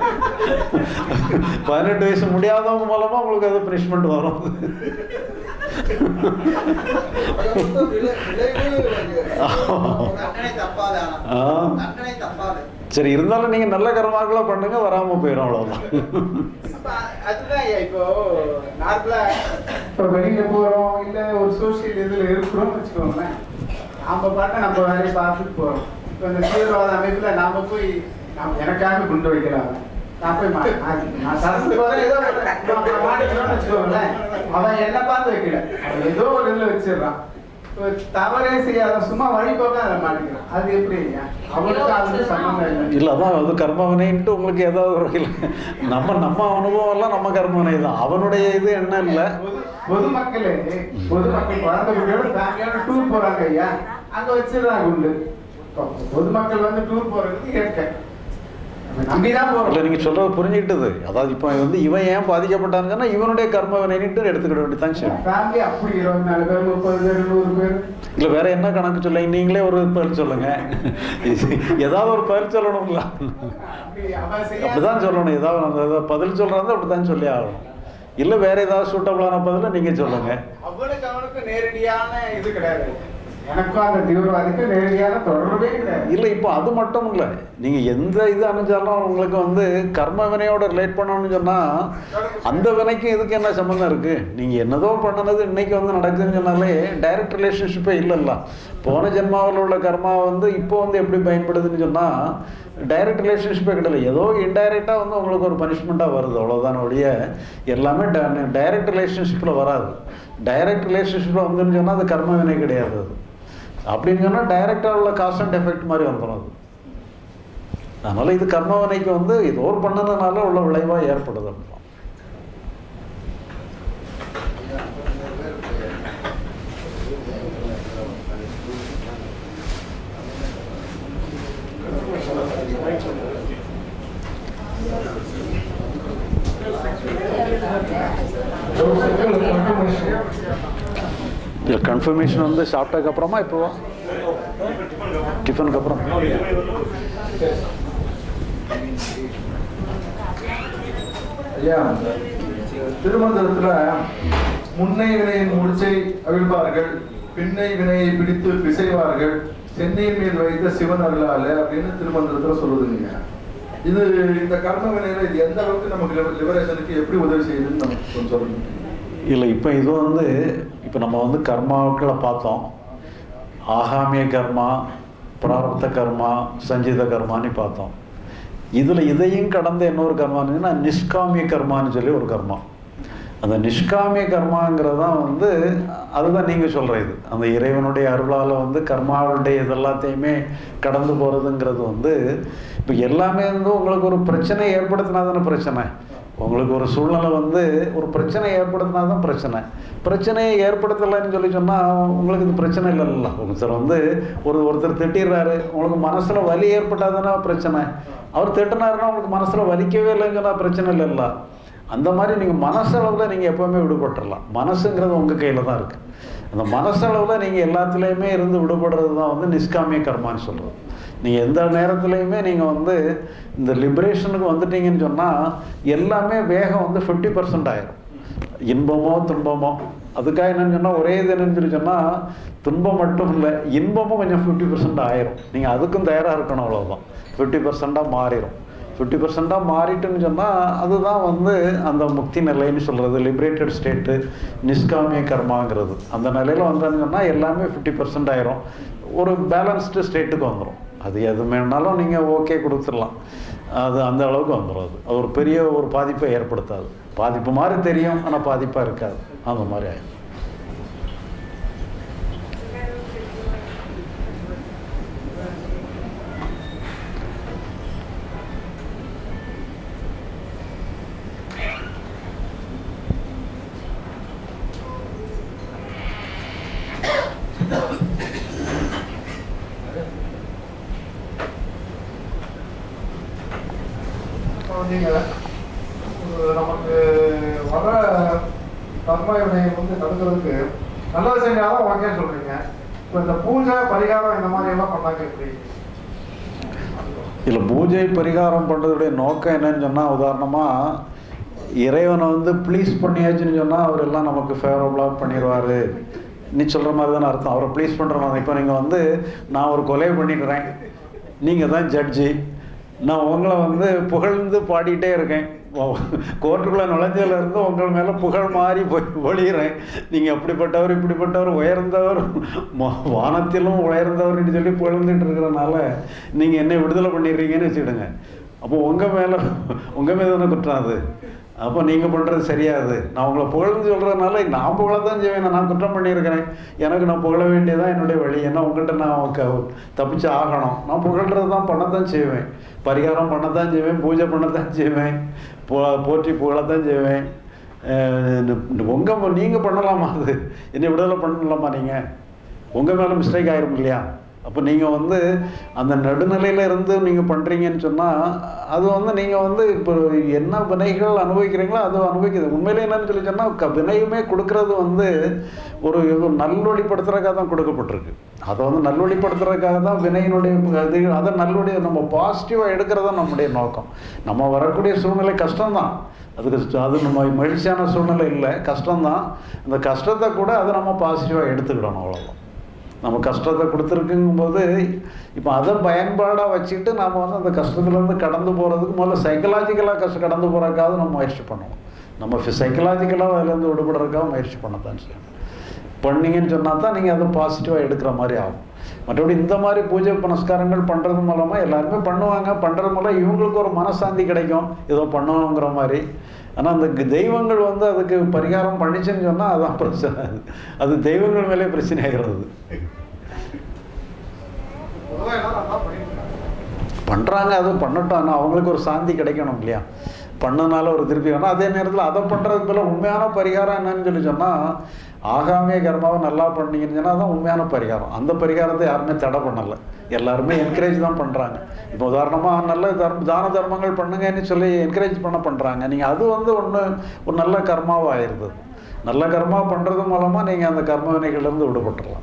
18 வயசு முடியாதவங்க மூலமா உங்களுக்கு அது பனிஷ்மெண்ட் வரும். சரி, இருந்தாலும் நீங்க நல்ல கர்மாக்களா பண்ணுங்க, வராம போயிடும், அவ்வளவுதான். அதுதான் இப்போ நார்மலா இப்போ வெளியில போறோம், இல்ல ஒரு சோசியல் இதுல இருக்கிறோம் வச்சுக்கோங்களேன். நாம பாட்டு நம்ம வேலையை பார்த்துட்டு போறோம். இப்போ இந்த தீவிரவாத அமைப்புல நாம போய் எனக்காக குண்டு வைக்கிறாங்க, நான் போய் நான் சரஸ்து போறேன் ஏதோ மாட்டிக்கணும்னு வச்சுக்கோங்களேன். அவன் என்ன பார்த்து வைக்கல, அவன் ஏதோ ஒரு இதுல வச்சிடறான். தவறே செய்யாத சும்மா வழிபோக்க அதை மாட்டிக்கிறான். அது எப்படி அவனுக்கு அது சம்பந்தம் இல்லை. இல்ல, அதான் அது கர்மவினைன்ட்டு உங்களுக்கு ஏதாவது ஒரு வகையில் நம்ம அனுபவம் எல்லாம் நம்ம கர்மவினை தான். அவனுடைய இது என்ன இல்லை. பொதுமக்கள் குழந்தை குட்டியோட ஃபேமிலியோட டூர் போறாங்க ஐயா, அங்க வச்சிடறாங்க குண்டு. பொதுமக்கள் வந்து டூர் போறதுக்கு கேட்க நம்பிதான் போறோம். இல்லை, நீங்க சொல்றது புரிஞ்சுக்கிட்டது. அதாவது இப்போ வந்து இவன் ஏன் பாதிக்கப்பட்டாங்கன்னா இவனுடைய கர்ம வினைன்ட்டு எடுத்துக்கிட வேண்டியதான். சரி, ஃபேமிலி அப்படி 24 பேர் 30 பேர் 100 பேர். இல்லை, வேற என்ன கணக்கு சொல்லுங்க, நீங்களே ஒரு பதில் சொல்லுங்க. ஏதாவது ஒரு பதில் சொல்லணுங்களா? அப்படிதான் சொல்லணும். ஏதாவது பதில் சொல்றாங்க அப்படித்தான் சொல்லி ஆகணும். இல்லை வேற ஏதாவது சூட்டபிளான பதில நீங்க சொல்லுங்க. அவனுக்கு நேரடியான இது கிடையாது. எனக்கும் அந்த தீவிரவாதிக்கும் நேரடியான தொடர்பே கிடையாது. இல்லை, இப்போ அது மட்டும் இல்லை, நீங்கள் எந்த இது அணிஞ்சாலும் உங்களுக்கு வந்து கர்ம வினையோட ரிலேட் பண்ணணும்னு சொன்னால் அந்த வினைக்கும் இதுக்கு என்ன சம்மந்தம் இருக்குது? நீங்கள் என்னதோ பண்ணினது இன்னைக்கு வந்து நடக்குதுன்னு சொன்னாலே டைரக்ட் ரிலேஷன்ஷிப்பே இல்லைல்ல. போன ஜென்மாவில் உள்ள கர்மா வந்து இப்போ வந்து எப்படி பயன்படுதுன்னு சொன்னால் டைரக்ட் ரிலேஷன்ஷிப்பே கிடையாது. ஏதோ இன்டைரக்டாக வந்து உங்களுக்கு ஒரு பனிஷ்மெண்ட்டாக வருது, அவ்வளோதான ஒழிய எல்லாமே டைரக்ட் ரிலேஷன்ஷிப்பில் வராது. டைரக்ட் ரிலேஷன்ஷிப்பில் வந்துன்னு சொன்னால் அது கர்ம வினை கிடையாது. அது அப்படின்னு சொன்னால் டைரக்டாக உள்ள காஸ் அண்ட் எஃபெக்ட் மாதிரி வந்துடும் அது. அதனால் இது கர்ம வினைக்கு வந்து ஏதோ ஒரு பண்ணதுனால உள்ள விளைவாக ஏற்படுது. இல்லை, கன்ஃபர்மேஷன் வந்து சாப்பிட்டதுக்கு அப்புறமா இப்போவா டிஃபனுக்கு அப்புறம்? ஐயா, திருமந்திரத்துல முன்னை வினையின் முடிச்சை அவிழ்வார்கள், பின்னை வினையை பிடித்து பிசைவார்கள், சென்னையின் மீது வைத்த சிவன் அருளால அப்படின்னு திருமந்திரத்துல சொல்லுதுங்க. இது இந்த கர்ம வினையில இது எந்த அளவுக்கு நமக்கு லிபரேஷனுக்கு எப்படி உதவி செய்யுதுன்னு நமக்கு கொஞ்சம் சொல்லுங்க. இல்லை, இப்போ இது வந்து இப்போ நம்ம வந்து கர்மாக்களை பார்த்தோம். ஆகாமிய கர்மா, பிராரப்த கர்மா, சஞ்சித கர்மான்னு பார்த்தோம். இதில் இதையும் கடந்த இன்னொரு கர்மானுன்னா நிஷ்காமிய கர்மான்னு சொல்லி ஒரு கர்மா. அந்த நிஷ்காமிய கர்மாங்கிறது தான் வந்து அதுதான் நீங்கள் சொல்கிற இது. அந்த இறைவனுடைய அருளால் வந்து கர்மாவுடைய இதெல்லாத்தையுமே கடந்து போகிறதுங்கிறது வந்து இப்போ எல்லாமே வந்து உங்களுக்கு ஒரு பிரச்சனை ஏற்படுத்தினா தானே பிரச்சனை. உங்களுக்கு ஒரு சூழ்நிலை வந்து ஒரு பிரச்சனை ஏற்படுத்தினா தான் பிரச்சனை. பிரச்சனையை ஏற்படுத்தலைன்னு சொல்லி சொன்னால் உங்களுக்கு இது பிரச்சனை இல்லைல்ல. ஒருத்தர் வந்து ஒருத்தர் திட்டிடுறாரு, உங்களுக்கு மனசில் வலி ஏற்பட்டால் தானே பிரச்சனை. அவர் திட்டினாருன்னா உங்களுக்கு மனசில் வலிக்கவே இல்லைன்னு சொன்னால் பிரச்சனை இல்லைல்ல. அந்த மாதிரி நீங்கள் மனசளவில் நீங்கள் எப்போவுமே விடுபட்டுடலாம். மனசுங்கிறது உங்கள் கையில் தான் இருக்குது. அந்த மனசளவில் நீங்கள் எல்லாத்துலேயுமே இருந்து விடுபடுறது தான் வந்து நிஷ்காமிய கர்மான்னு சொல்கிறது. நீங்கள் எந்த நேரத்துலையுமே நீங்கள் வந்து இந்த லிபரேஷனுக்கு வந்துட்டீங்கன்னு சொன்னால் எல்லாமே வேகம் வந்து 50% ஆயிரும். இன்பமோ துன்பமோ, அதுக்காக என்னன்னு சொன்னால் ஒரே இது என்னன்னு சொல்லி சொன்னால் துன்பம் மட்டும் இல்லை, இன்பமும் கொஞ்சம் 50% ஆயிரும். நீங்கள் அதுக்கும் தயாராக இருக்கணும், அவ்வளோதான். 50% மாறிடும். 50% மாறிட்டுன்னு சொன்னால் அதுதான் வந்து அந்த முக்தி நிலைன்னு சொல்கிறது, லிபரேட்டட் ஸ்டேட்டு, நிஷ்காமிய கர்மாங்கிறது. அந்த நிலையில் வந்தோன்னு சொன்னால் எல்லாமே 50% ஆயிரும். ஒரு பேலன்ஸ்டு ஸ்டேட்டுக்கு வந்துடும். அது எது வேணாலும் நீங்கள் ஓகே கொடுத்துடலாம். அது அந்த அளவுக்கு வந்துடும். அது ஒரு பெரிய ஒரு பாதிப்பை ஏற்படுத்தாது. பாதிப்பு மாதிரி தெரியும், ஆனால் பாதிப்பாக இருக்காது. அந்த மாதிரி ஆயிடும். நமக்கு வர கர்ம வினையை வந்து தடுக்கிறதுக்கு நல்லது செஞ்சாலும் ஓகே சொல்றீங்க. இப்போ இந்த பூஜை பரிகாரம் இந்த மாதிரி எல்லாம் பண்ணாங்க எப்படி? இல்லை, பூஜை பரிகாரம் பண்ணுறதுடைய நோக்கம் என்னன்னு சொன்னால், உதாரணமாக இறைவனை வந்து ப்ளீஸ் பண்ணியாச்சுன்னு சொன்னால் அவர் எல்லாம் நமக்கு ஃபேவரபுளாக பண்ணிடுவார். நீ சொல்கிற மாதிரி தானே அர்த்தம். அவரை ப்ளீஸ் பண்ணுற மாதிரி. இப்போ நீங்கள் வந்து நான் ஒரு கொலை பண்ணிடுறேன், நீங்கள் தான் ஜட்ஜி, நான் உங்களை வந்து புகழ்ந்து பாடிக்கிட்டே இருக்கேன், கோர்ட்டுக்குள்ளே நுழைஞ்சதுலேருந்து உங்கள் மேலே புகழ் மாறி போய் ஒழிகிறேன், நீங்கள் அப்படிப்பட்டவர் இப்படிப்பட்டவர் உயர்ந்தவர் வானத்திலும் உயர்ந்தவர்னு சொல்லி புகழ்ந்துட்டு இருக்கிறனால நீங்கள் என்னை விடுதலை பண்ணிடுறீங்கன்னு வச்சுக்கிடுங்க. அப்போ உங்கள் மேலே தானே குற்றம் அது. அப்போ நீங்கள் பண்ணுறது சரியாது. நான் உங்களை புகழ்ந்து சொல்கிறதுனால நான் புகழ தான் செய்வேன். நான் குற்றம் பண்ணியிருக்கிறேன், எனக்கு நான் புகழ வேண்டியதான் என்னுடைய வழி. ஏன்னா உங்கள்கிட்ட நான் தப்பிச்சு ஆகணும். நான் புகழ்கிறது தான் பண்ணத்தான் செய்வேன், பரிகாரம் பண்ணத்தான் செய்வேன், பூஜை பண்ணத்தான் செய்வேன், போற்றி புகழத்தான் செய்வேன். நீங்கள் பண்ணலாமா? அது என்னை விடுதலை பண்ணலாமா? நீங்கள் உங்கள் மேலே மிஸ்டேக் ஆயிரும் இல்லையா? அப்போ நீங்கள் வந்து அந்த நடுநிலையில் இருந்து நீங்கள் பண்ணுறீங்கன்னு சொன்னால் அது வந்து நீங்கள் வந்து இப்போ என்ன வினைகள் அனுபவிக்கிறீங்களோ அது அனுபவிக்குது. உண்மையிலே என்னன்னு சொல்லி சொன்னால் வினையுமே கொடுக்கறது வந்து ஒரு நல்வழிப்படுத்துறதுக்காக தான் கொடுக்கப்பட்டிருக்கு. அதை வந்து நல்வழிப்படுத்துறதுக்காக தான் வினையினுடைய அது அதை நல்வழி நம்ம பாசிட்டிவாக எடுக்கிறதா நம்முடைய நோக்கம். நம்ம வரக்கூடிய சூழ்நிலை கஷ்டம்தான், அது நம்ம மகிழ்ச்சியான சூழ்நிலை இல்லை, கஷ்டம்தான். அந்த கஷ்டத்தை கூட அதை நம்ம பாசிட்டிவாக எடுத்துக்கிடணும், அவ்வளோதான். நம்ம கஷ்டத்தை கொடுத்துருக்குங்கும்போது இப்போ அதை பயன்பாடாக வச்சுக்கிட்டு நாம் வந்து அந்த கஷ்டத்துலேருந்து கடந்து போகிறதுக்கு முதல்ல சைக்கலாஜிக்கலாக கடந்து போகிறதுக்காக நம்ம முயற்சி பண்ணணும். நம்ம சைக்கலாஜிக்கலாக அதிலேருந்து விடுபடுறதுக்காக முயற்சி பண்ணத்தான் செய்யணும். பண்ணிங்கன்னு சொன்னால் தான் நீங்கள் அதை பாசிட்டிவாக எடுக்கிற மாதிரி ஆகும். மற்றபடி இந்த மாதிரி பூஜை புனஸ்காரங்கள் பண்ணுறது மூலமாக எல்லாருமே பண்ணுவாங்க. பண்ணுறது மூலம் இவங்களுக்கு ஒரு மனசாந்தி கிடைக்கும், ஏதோ பண்ணணுங்கிற மாதிரி. ஆனால் அந்த தெய்வங்கள் வந்து அதுக்கு பரிகாரம் பண்ணிச்சுன்னு சொன்னால் அதான் பிரச்சனை. அது தெய்வங்கள் மேலே பிரச்சனை ஆகிறது. பண்ணுறாங்க, அது பண்ணட்டும். ஆனால் அவங்களுக்கு ஒரு சாந்தி கிடைக்கணும் இல்லையா? பண்ணனால ஒரு திருப்தி வேணும். அதே நேரத்தில் அதை பண்ணுறதுக்கு போல உண்மையான பரிகாரம் என்னன்னு சொல்லி சொன்னால், ஆகாமிய கர்மாவை நல்லா பண்ணீங்கன்னு சொன்னால் அதான் உண்மையான பரிகாரம். அந்த பரிகாரத்தை யாருமே தடை பண்ணலை, எல்லாருமே என்கரேஜ் தான் பண்ணுறாங்க. இப்போ உதாரணமாக நல்ல தான தர்மங்கள் பண்ணுங்கன்னு சொல்லி என்கரேஜ் பண்ணுறாங்க. நீங்கள் அது வந்து ஒரு நல்ல கர்மாவாக ஆயிடுது. நல்ல கர்மா பண்ணுறது மூலமாக நீங்கள் அந்த கர்ம வினைகள்லேருந்து விடுபட்டுடலாம்.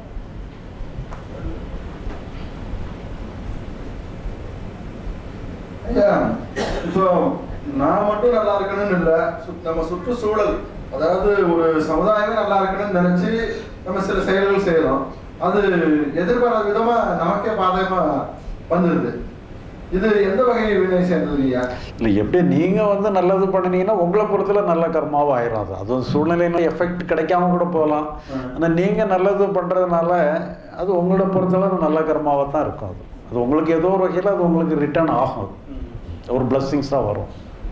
ஐயா, இப்போ நான் மட்டும் நல்லா இருக்கணும்னு இல்லை, நம்ம சுற்றுச்சூழல், அதாவது ஒரு சமுதாயமே நல்லா இருக்கணும்னு நினைச்சு நம்ம சில செயல்கள் செய்யறோம். அது எதிர்பாராத விதமா நமக்கே பாதகமா வந்துடுது. இது எந்த வகை வினை சேர்ந்தது ஐயா? இல்லை, எப்படி நீங்கள் வந்து நல்லது பண்ணினீங்கன்னா உங்களை பொறுத்தல நல்ல கர்மாவும் ஆயிரும். அது சூழ்நிலையில எஃபெக்ட் கிடைக்காம கூட போகலாம். ஆனால் நீங்கள் நல்லது பண்ணுறதுனால அது உங்களோட பொறுத்தளவு நல்ல கர்மாவாக தான் இருக்கும். அது உங்களுக்கு ஏதோ ஒரு வகையில் அது உங்களுக்கு ரிட்டர்ன் ஆகும். ஒரு பிளஸ்ஸிங்ஸாக வரும்.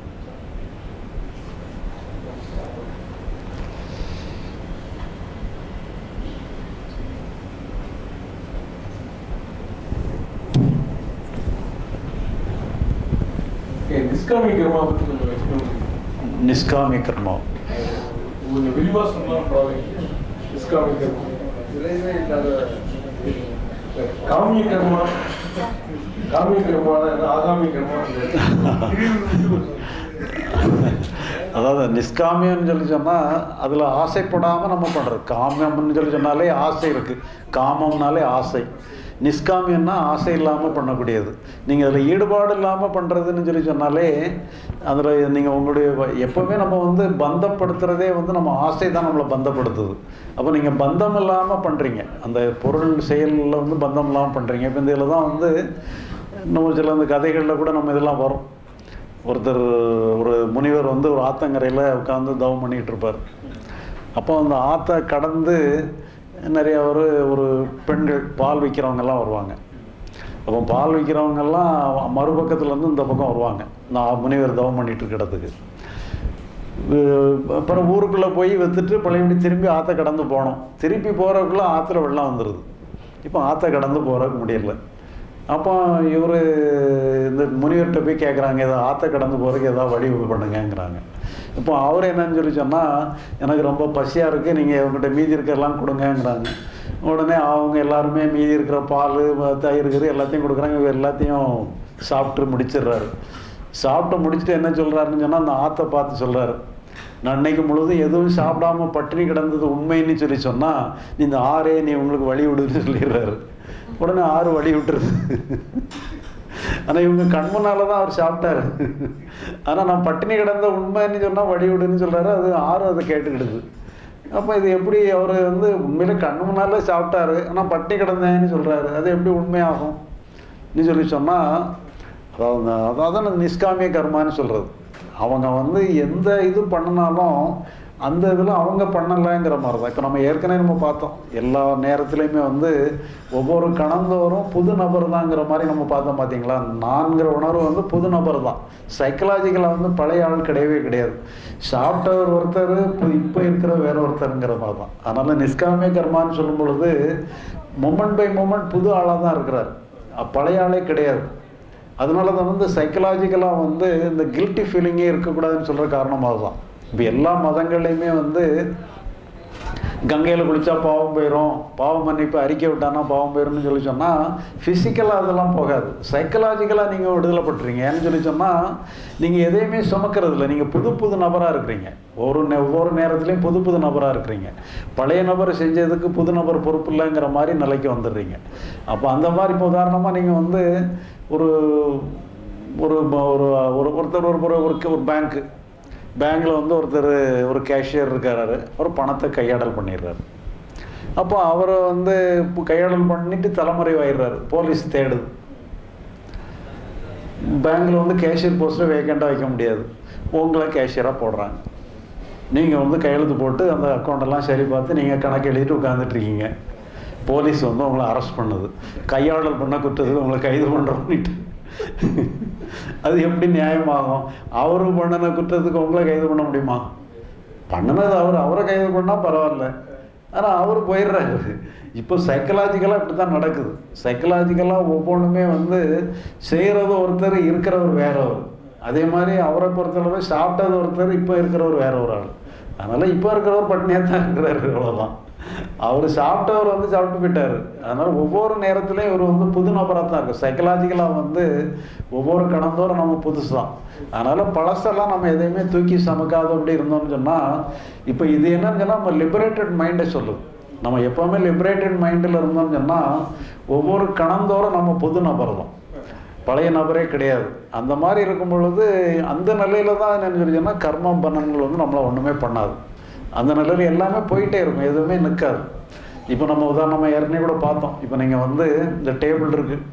நிஷ்காமி கர்மா பற்றி கொஞ்சம் எக்ஸ்பிளைன் பண்ணுங்க. நிஷ்காமி கர்மா கொஞ்சம் விரிவாக சொன்னால் பரவாயில்ல. நிஷ்காமி கர்மா விளைவே இல்லாத காமிய கர்மா, காமிய கர்மா, ஆகாமி கர்மா. அதாவது நிஷ்காமியம்னு சொல்லி சொன்னால் அதில் ஆசைப்படாமல் நம்ம பண்ணுறது. காமியம்னு சொல்லி சொன்னாலே ஆசை இருக்குது, காமம்னாலே ஆசை. நிஷ்காமியம்னா ஆசை இல்லாமல் பண்ணக்கூடியது. நீங்கள் அதில் ஈடுபாடு இல்லாமல் பண்ணுறதுன்னு சொல்லி சொன்னாலே அதில் நீங்கள் உங்களுடைய எப்போவுமே நம்ம வந்து பந்தப்படுத்துகிறதே வந்து நம்ம ஆசை தான் நம்மளை பந்தப்படுத்துது. அப்போ நீங்கள் பந்தம் இல்லாமல் பண்ணுறீங்க, அந்த பொருள் செயலில் வந்து பந்தம் இல்லாமல் பண்ணுறீங்க. இப்போ இந்த இதில் தான் வந்து இன்னும் சில அந்த கதைகளில் கூட நம்ம இதெல்லாம் வரும். ஒருத்தர், ஒரு முனிவர் வந்து ஒரு ஆத்தங்கரையில் உட்காந்து தவம் பண்ணிகிட்டு இருப்பார். அப்போ அந்த ஆற்றை கடந்து நிறைய ஒரு பெண்கள் பால் விற்கிறவங்கெல்லாம் வருவாங்க. அப்போ பால் விற்கிறவங்கெல்லாம் மறுபக்கத்துலேருந்து இந்த பக்கம் வருவாங்க, நான் முனிவர் தவம் பண்ணிட்டு இருக்கிறதுக்கு. அப்புறம் ஊருக்குள்ளே போய் விற்றுட்டு பழையபடி திரும்பி ஆற்றை கடந்து போனோம். திருப்பி போகிறதுக்குள்ளே ஆற்றுல வெள்ளம் வந்துடுது. இப்போ ஆற்றை கடந்து போகிறதுக்கு முடியல. அப்போ இவர் இந்த முனிவர்கிட்ட போய் கேட்குறாங்க, ஏதோ ஆற்றை கடந்து போகிறதுக்கு ஏதாவது வழி பண்ணுங்கங்கிறாங்க. இப்போ அவர் என்னன்னு சொல்லி சொன்னால், எனக்கு ரொம்ப பசியாக இருக்குது, நீங்கள் இவங்ககிட்ட மீதி இருக்கிறதெல்லாம் கொடுங்கங்கிறாங்க. உடனே அவங்க எல்லாருமே மீதி இருக்கிற பால், தயிர் எல்லாத்தையும் கொடுக்குறாங்க. இவர் எல்லாத்தையும் சாப்பிட்டு முடிச்சிடுறாரு. சாப்பிட்டு முடிச்சுட்டு என்ன சொல்கிறாருன்னு சொன்னால், அந்த ஆற்றை பார்த்து சொல்கிறாரு, நான் அன்னைக்கு முழுவதும் எதுவும் சாப்பிடாம பட்டினி கிடந்தது உண்மைன்னு சொல்லி சொன்னால், நீ இந்த ஆறே நீ உங்களுக்கு வழி விடுன்னு சொல்லிடுறாரு. உடனே ஆறு வழி விட்டுருது. ஆனால் இவங்க கண்முன்னால தான் அவர் சாப்பிட்டாரு. ஆனால் நான் பட்டினி கிடந்த உண்மைன்னு சொன்னால் வழி விடுன்னு சொல்கிறாரு. அது ஆறு அதை கேட்டுக்கிடுது. அப்போ இது எப்படி அவர் வந்து உண்மையில கண்ணு முன்னாலே சாப்பிட்டாரு, ஆனால் பட்டினி கிடந்தேன்னு சொல்கிறாரு, அது எப்படி உண்மையாகும் நீ சொல்லி சொன்னால், அதான் நிஷ்காமிய கர்மான்னு சொல்கிறது. அவங்க வந்து எந்த இது பண்ணினாலும் அந்த இதில் அவங்க பண்ணலைங்கிற மாதிரி தான். இப்போ நம்ம ஏற்கனவே நம்ம பார்த்தோம், எல்லா நேரத்துலையுமே வந்து ஒவ்வொரு கணந்தோறும் புது நபர் தாங்கிற மாதிரி நம்ம பார்த்தோம். பார்த்தீங்களா, நான்கிற உணர்வு வந்து புது நபர் தான். சைக்கலாஜிக்கலாக வந்து பழைய ஆள் கிடையவே கிடையாது. சாப்பிட்டவர் ஒருத்தர், இப்போ இருக்கிற வேற ஒருத்தருங்கிற மாதிரி தான். அதனால் நிஷ்காமிய கர்மான்னு சொல்லும் பொழுது மொமெண்ட் பை மொமெண்ட் புது ஆளாக தான் இருக்கிறார், பழைய ஆளே கிடையாது. அதனால தான் வந்து சைக்கலாஜிக்கலாக வந்து இந்த கில்ட்டி ஃபீலிங்கே இருக்கக்கூடாதுன்னு சொல்கிற காரணமாக தான். இப்போ எல்லா மதங்கள்லையுமே வந்து கங்கையில் குளித்தா பாவம் போயிடும், பாவம் மன்னிப்பு அறிக்கை விட்டானா பாவம் போயிடும்னு சொல்லி சொன்னால், ஃபிசிக்கலாக அதெல்லாம் போகாது, சைக்கலாஜிக்கலாக நீங்கள் விடுதலைப்பட்டுறீங்க. ஏன்னு சொல்லி சொன்னால், நீங்கள் எதையுமே சுமக்கிறது இல்லை, நீங்கள் புது புது நபராக இருக்கிறீங்க. ஒவ்வொரு நேரத்துலையும் புது புது நபராக இருக்கிறீங்க. பழைய நபர் செஞ்சதுக்கு புது நபர் பொறுப்பு இல்லைங்கிற மாதிரி நிலைக்கு வந்துடுறீங்க. அப்போ அந்த மாதிரி இப்போ உதாரணமாக நீங்கள் வந்து ஒருத்தர் ஒரு பேங்க்கில் வந்து ஒருத்தர் ஒரு கேஷியர் இருக்காரு, ஒரு பணத்தை கையாடல் பண்ணிடுறாரு. அப்போ அவரை வந்து கையாடல் பண்ணிட்டு தலைமறைவாயிடுறாரு. போலீஸ் தேடுது. பேங்க்கில் வந்து கேஷியர் போஸ்ட்டை வேக்கண்ட்டாக வைக்க முடியாது, உங்களை கேஷியராக போடுறாங்க. நீங்கள் வந்து கையெழுத்து போட்டு அந்த அக்கௌண்ட்டெல்லாம் சரி பார்த்து நீங்கள் கணக்கு எழுதிட்டு உட்காந்துட்ருக்கீங்க. போலீஸ் வந்து உங்களை அரெஸ்ட் பண்ணுது. கையாடல் பண்ண குற்றத்துக்கு உங்களை கைது பண்ணுறோன்னுட்டு. அது எப்படி நியாயமாகும்? அவரு பண்ணின குற்றத்துக்கு உங்களை கைது பண்ண முடியுமா? பண்ணினது அவரை கைது பண்ணால் பரவாயில்ல, ஆனால் அவர் போயிடுறாரு. இப்போ சைக்கலாஜிக்கலாக இப்படி தான் நடக்குது. சைக்கலாஜிக்கலாக ஒவ்வொன்றுமே வந்து செய்கிறது ஒருத்தர், இருக்கிறவர் வேறவர். அதே மாதிரி அவரை பொறுத்தளவு சாப்பிட்டது ஒருத்தர், இப்போ இருக்கிறவர் வேற ஒரு ஆள். அதனால் இப்போ இருக்கிறவர் பட்டினியாக தான் இருக்கிறாரு, அவ்வளோதான். அவர் சாப்பிட்டவர் வந்து சாப்பிட்டு போயிட்டார். அதனால் ஒவ்வொரு நேரத்துலையும் இவர் வந்து புது நபராக தான் இருக்கும். சைக்கலாஜிக்கலாக வந்து ஒவ்வொரு கடந்தோறும் நம்ம புதுசு தான். அதனால் பழசெல்லாம் நம்ம எதையுமே தூக்கி சமைக்காத அப்படி இருந்தோம்னு சொன்னால், இப்போ இது என்னன்னு சொன்னால் நம்ம லிபரேட்டட் மைண்டை சொல்லுது. நம்ம எப்போவுமே லிபரேட்டட் மைண்டில் இருந்தோம்னு சொன்னால் ஒவ்வொரு கணந்தோறும் நம்ம புது நபர் தான், பழைய நபரே கிடையாது. அந்த மாதிரி இருக்கும் பொழுது அந்த நிலையில தான் என்ன சொல்லிச்சோன்னா கர்ம பலன்கள் வந்து நம்மளை ஒன்றுமே பண்ணாது. அந்த நிலையில் எல்லாமே போயிட்டே இருக்கும், எதுவுமே நிற்காது. இப்போ நம்ம உதாரணமாக ஏற்கனவே கூட பார்த்தோம். இப்போ நீங்கள் வந்து இந்த டேபிள் இருக்குது,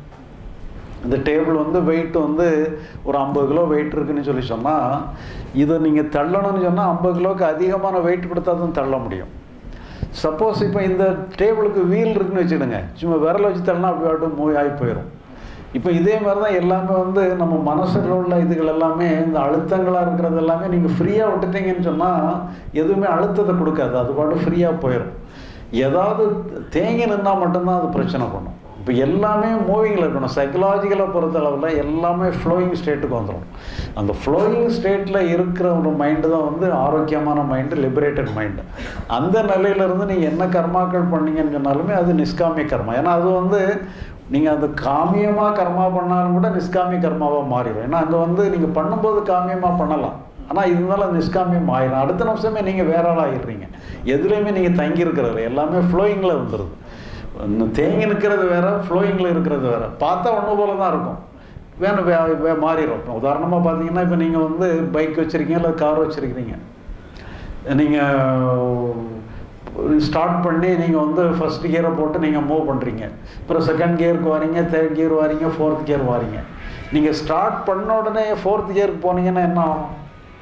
இந்த டேபிள் வந்து வெயிட் வந்து ஒரு 50 கிலோ வெயிட் இருக்குதுன்னு சொல்லி சொன்னால், இதை நீங்கள் தள்ளணும்னு சொன்னால் 50 கிலோவுக்கு அதிகமான வெயிட் கொடுத்தா தான் தள்ள முடியும். சப்போஸ் இப்போ இந்த டேபிளுக்கு வீல் இருக்குன்னு வச்சுடுங்க, சும்மா விரலை வச்சு தள்ளினா அப்படி ஆட்டும் மூவ் ஆகி போயிடும். இப்போ இதே மாதிரி தான் எல்லாமே வந்து நம்ம மனசில் உள்ள இதுகள் எல்லாமே, இந்த அழுத்தங்களாக இருக்கிறது எல்லாமே நீங்கள் ஃப்ரீயாக விட்டுட்டீங்கன்னு சொன்னால் எதுவுமே அழுத்தத்தை கொடுக்காது, அது பாட்டு ஃப்ரீயாக போயிடும். ஏதாவது தேங்கி நின்னால் மட்டும்தான் அது பிரச்சனை பண்ணும். இப்போ எல்லாமே மூவிங்கில் இருக்கணும். சைக்கலாஜிக்கலாக பொறுத்தளவில் எல்லாமே ஃப்ளோயிங் ஸ்டேட்டுக்கு வந்துடும். அந்த ஃப்ளோயிங் ஸ்டேட்டில் இருக்கிற ஒரு மைண்டு தான் வந்து ஆரோக்கியமான மைண்டு, லிபரேட்டட் மைண்டு. அந்த நிலையிலேருந்து நீங்கள் என்ன கர்மாக்கள் பண்ணீங்கன்னு சொன்னாலுமே அது நிஷ்காமிய கர்மா. ஏன்னா அது வந்து நீங்கள் அது காமியமாக கர்மா பண்ணாலும் கூட நிஷ்காமிய கர்மாவாக மாறிடும். ஏன்னா அங்கே வந்து நீங்கள் பண்ணும்போது காமியமாக பண்ணலாம், ஆனால் இருந்தாலும் நிஷ்காமியம் ஆயிடும். அடுத்த நிமிஷமே நீங்கள் வேற ஆள் ஆகிடுறீங்க. எதுலேயுமே நீங்கள் தங்கியிருக்கிறது எல்லாமே ஃப்ளோயிங்கில் வந்துடுது. தேங்கி நிற்கிறது வேறு, ஃப்ளோயிங்கில் இருக்கிறது வேறு. பார்த்தா ஒன்று போல தான் இருக்கும், வேணும் மாறிடும். உதாரணமாக பார்த்தீங்கன்னா இப்போ நீங்கள் வந்து பைக் வச்சுருக்கீங்க இல்லை கார் வச்சுருக்கிறீங்க. நீங்கள் ஸ்டார்ட் பண்ணி நீங்கள் வந்து ஃபஸ்ட் கியரை போட்டு நீங்கள் மூவ் பண்ணுறீங்க. அப்புறம் செகண்ட் கியருக்கு வாரீங்க, தேர்ட் கியர் வாரீங்க, ஃபோர்த் கியர் வாரீங்க. நீங்கள் ஸ்டார்ட் பண்ண உடனே ஃபோர்த் கியருக்கு போனீங்கன்னா என்ன ஆகும்?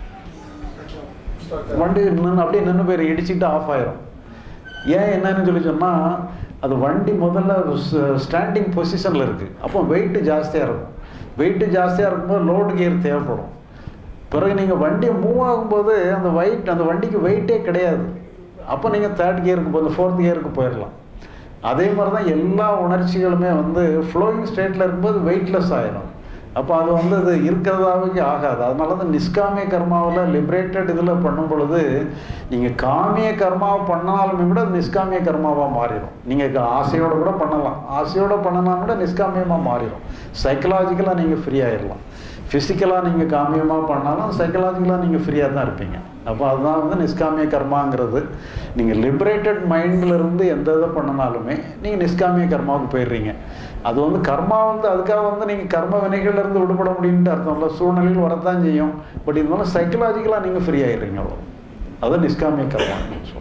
வண்டி அப்படியே நின்று போய் இடிச்சுட்டு ஆஃப் ஆயிரும். ஏன் என்னன்னு சொல்லி சொன்னால், அது வண்டி முதல்ல ஸ்டாண்டிங் பொசிஷனில் இருக்குது. அப்போ வெயிட்டு ஜாஸ்தியாக இருக்கும். வெயிட்டு ஜாஸ்தியாக இருக்கும்போது லோடு கியர் தேவைப்படும். பிறகு நீங்கள் வண்டி மூவ் ஆகும்போது அந்த வண்டிக்கு வெயிட்டே கிடையாது. அப்போ நீங்கள் தேர்ட் கியருக்கு போய் ஃபோர்த் கியருக்கு போயிடலாம். அதே மாதிரி தான் எல்லா உணர்ச்சிகளுமே வந்து ஃப்ளோயிங் ஸ்டேட்டில் இருக்கும்போது வெயிட்லெஸ் ஆகிடும். அப்போ அது வந்து அது இருக்கிறதாவே ஆகாது. அதனால தான் நிஷ்காமிய கர்மாவில் லிபரேட்டட் இதில் பண்ணும் பொழுது நீங்கள் காமிய கர்மாவை பண்ணாலுமே கூட நிஷ்காமிய கர்மாவாக மாறிடும். நீங்கள் ஆசையோடு கூட பண்ணலாம், ஆசையோடு பண்ணினா கூட நிஷ்காமியமாக மாறிடும். சைக்கலாஜிக்கலாக நீங்கள் ஃப்ரீ ஆகிடலாம். ஃபிசிக்கலாக நீங்கள் காமியமாக பண்ணாலும் சைக்கலாஜிக்கலாக நீங்கள் ஃப்ரீயாக தான் இருப்பீங்க. அப்போ அதுதான் வந்து நிஷ்காமிய கர்மாங்கிறது. நீங்கள் லிபரேட்டட் மைண்டிலிருந்து எந்த இதை பண்ணினாலுமே நீங்கள் நிஷ்காமிய கர்மாவுக்கு போயிடுறீங்க. அது வந்து கர்மா வந்து அதுக்காக வந்து நீங்கள் கர்ம வினைகள்லேருந்து விடுபட முடியும்ட்டு அர்த்தம் இல்லை. சூழ்நிலையில் வரத்தான் செய்யும். பட் இருந்தாலும் சைக்கலாஜிக்கலாக நீங்கள் ஃப்ரீ ஆகிடுறீங்க. அவ்வளோ அது நிஷ்காமிய கர்மா சொல்லுவோம்.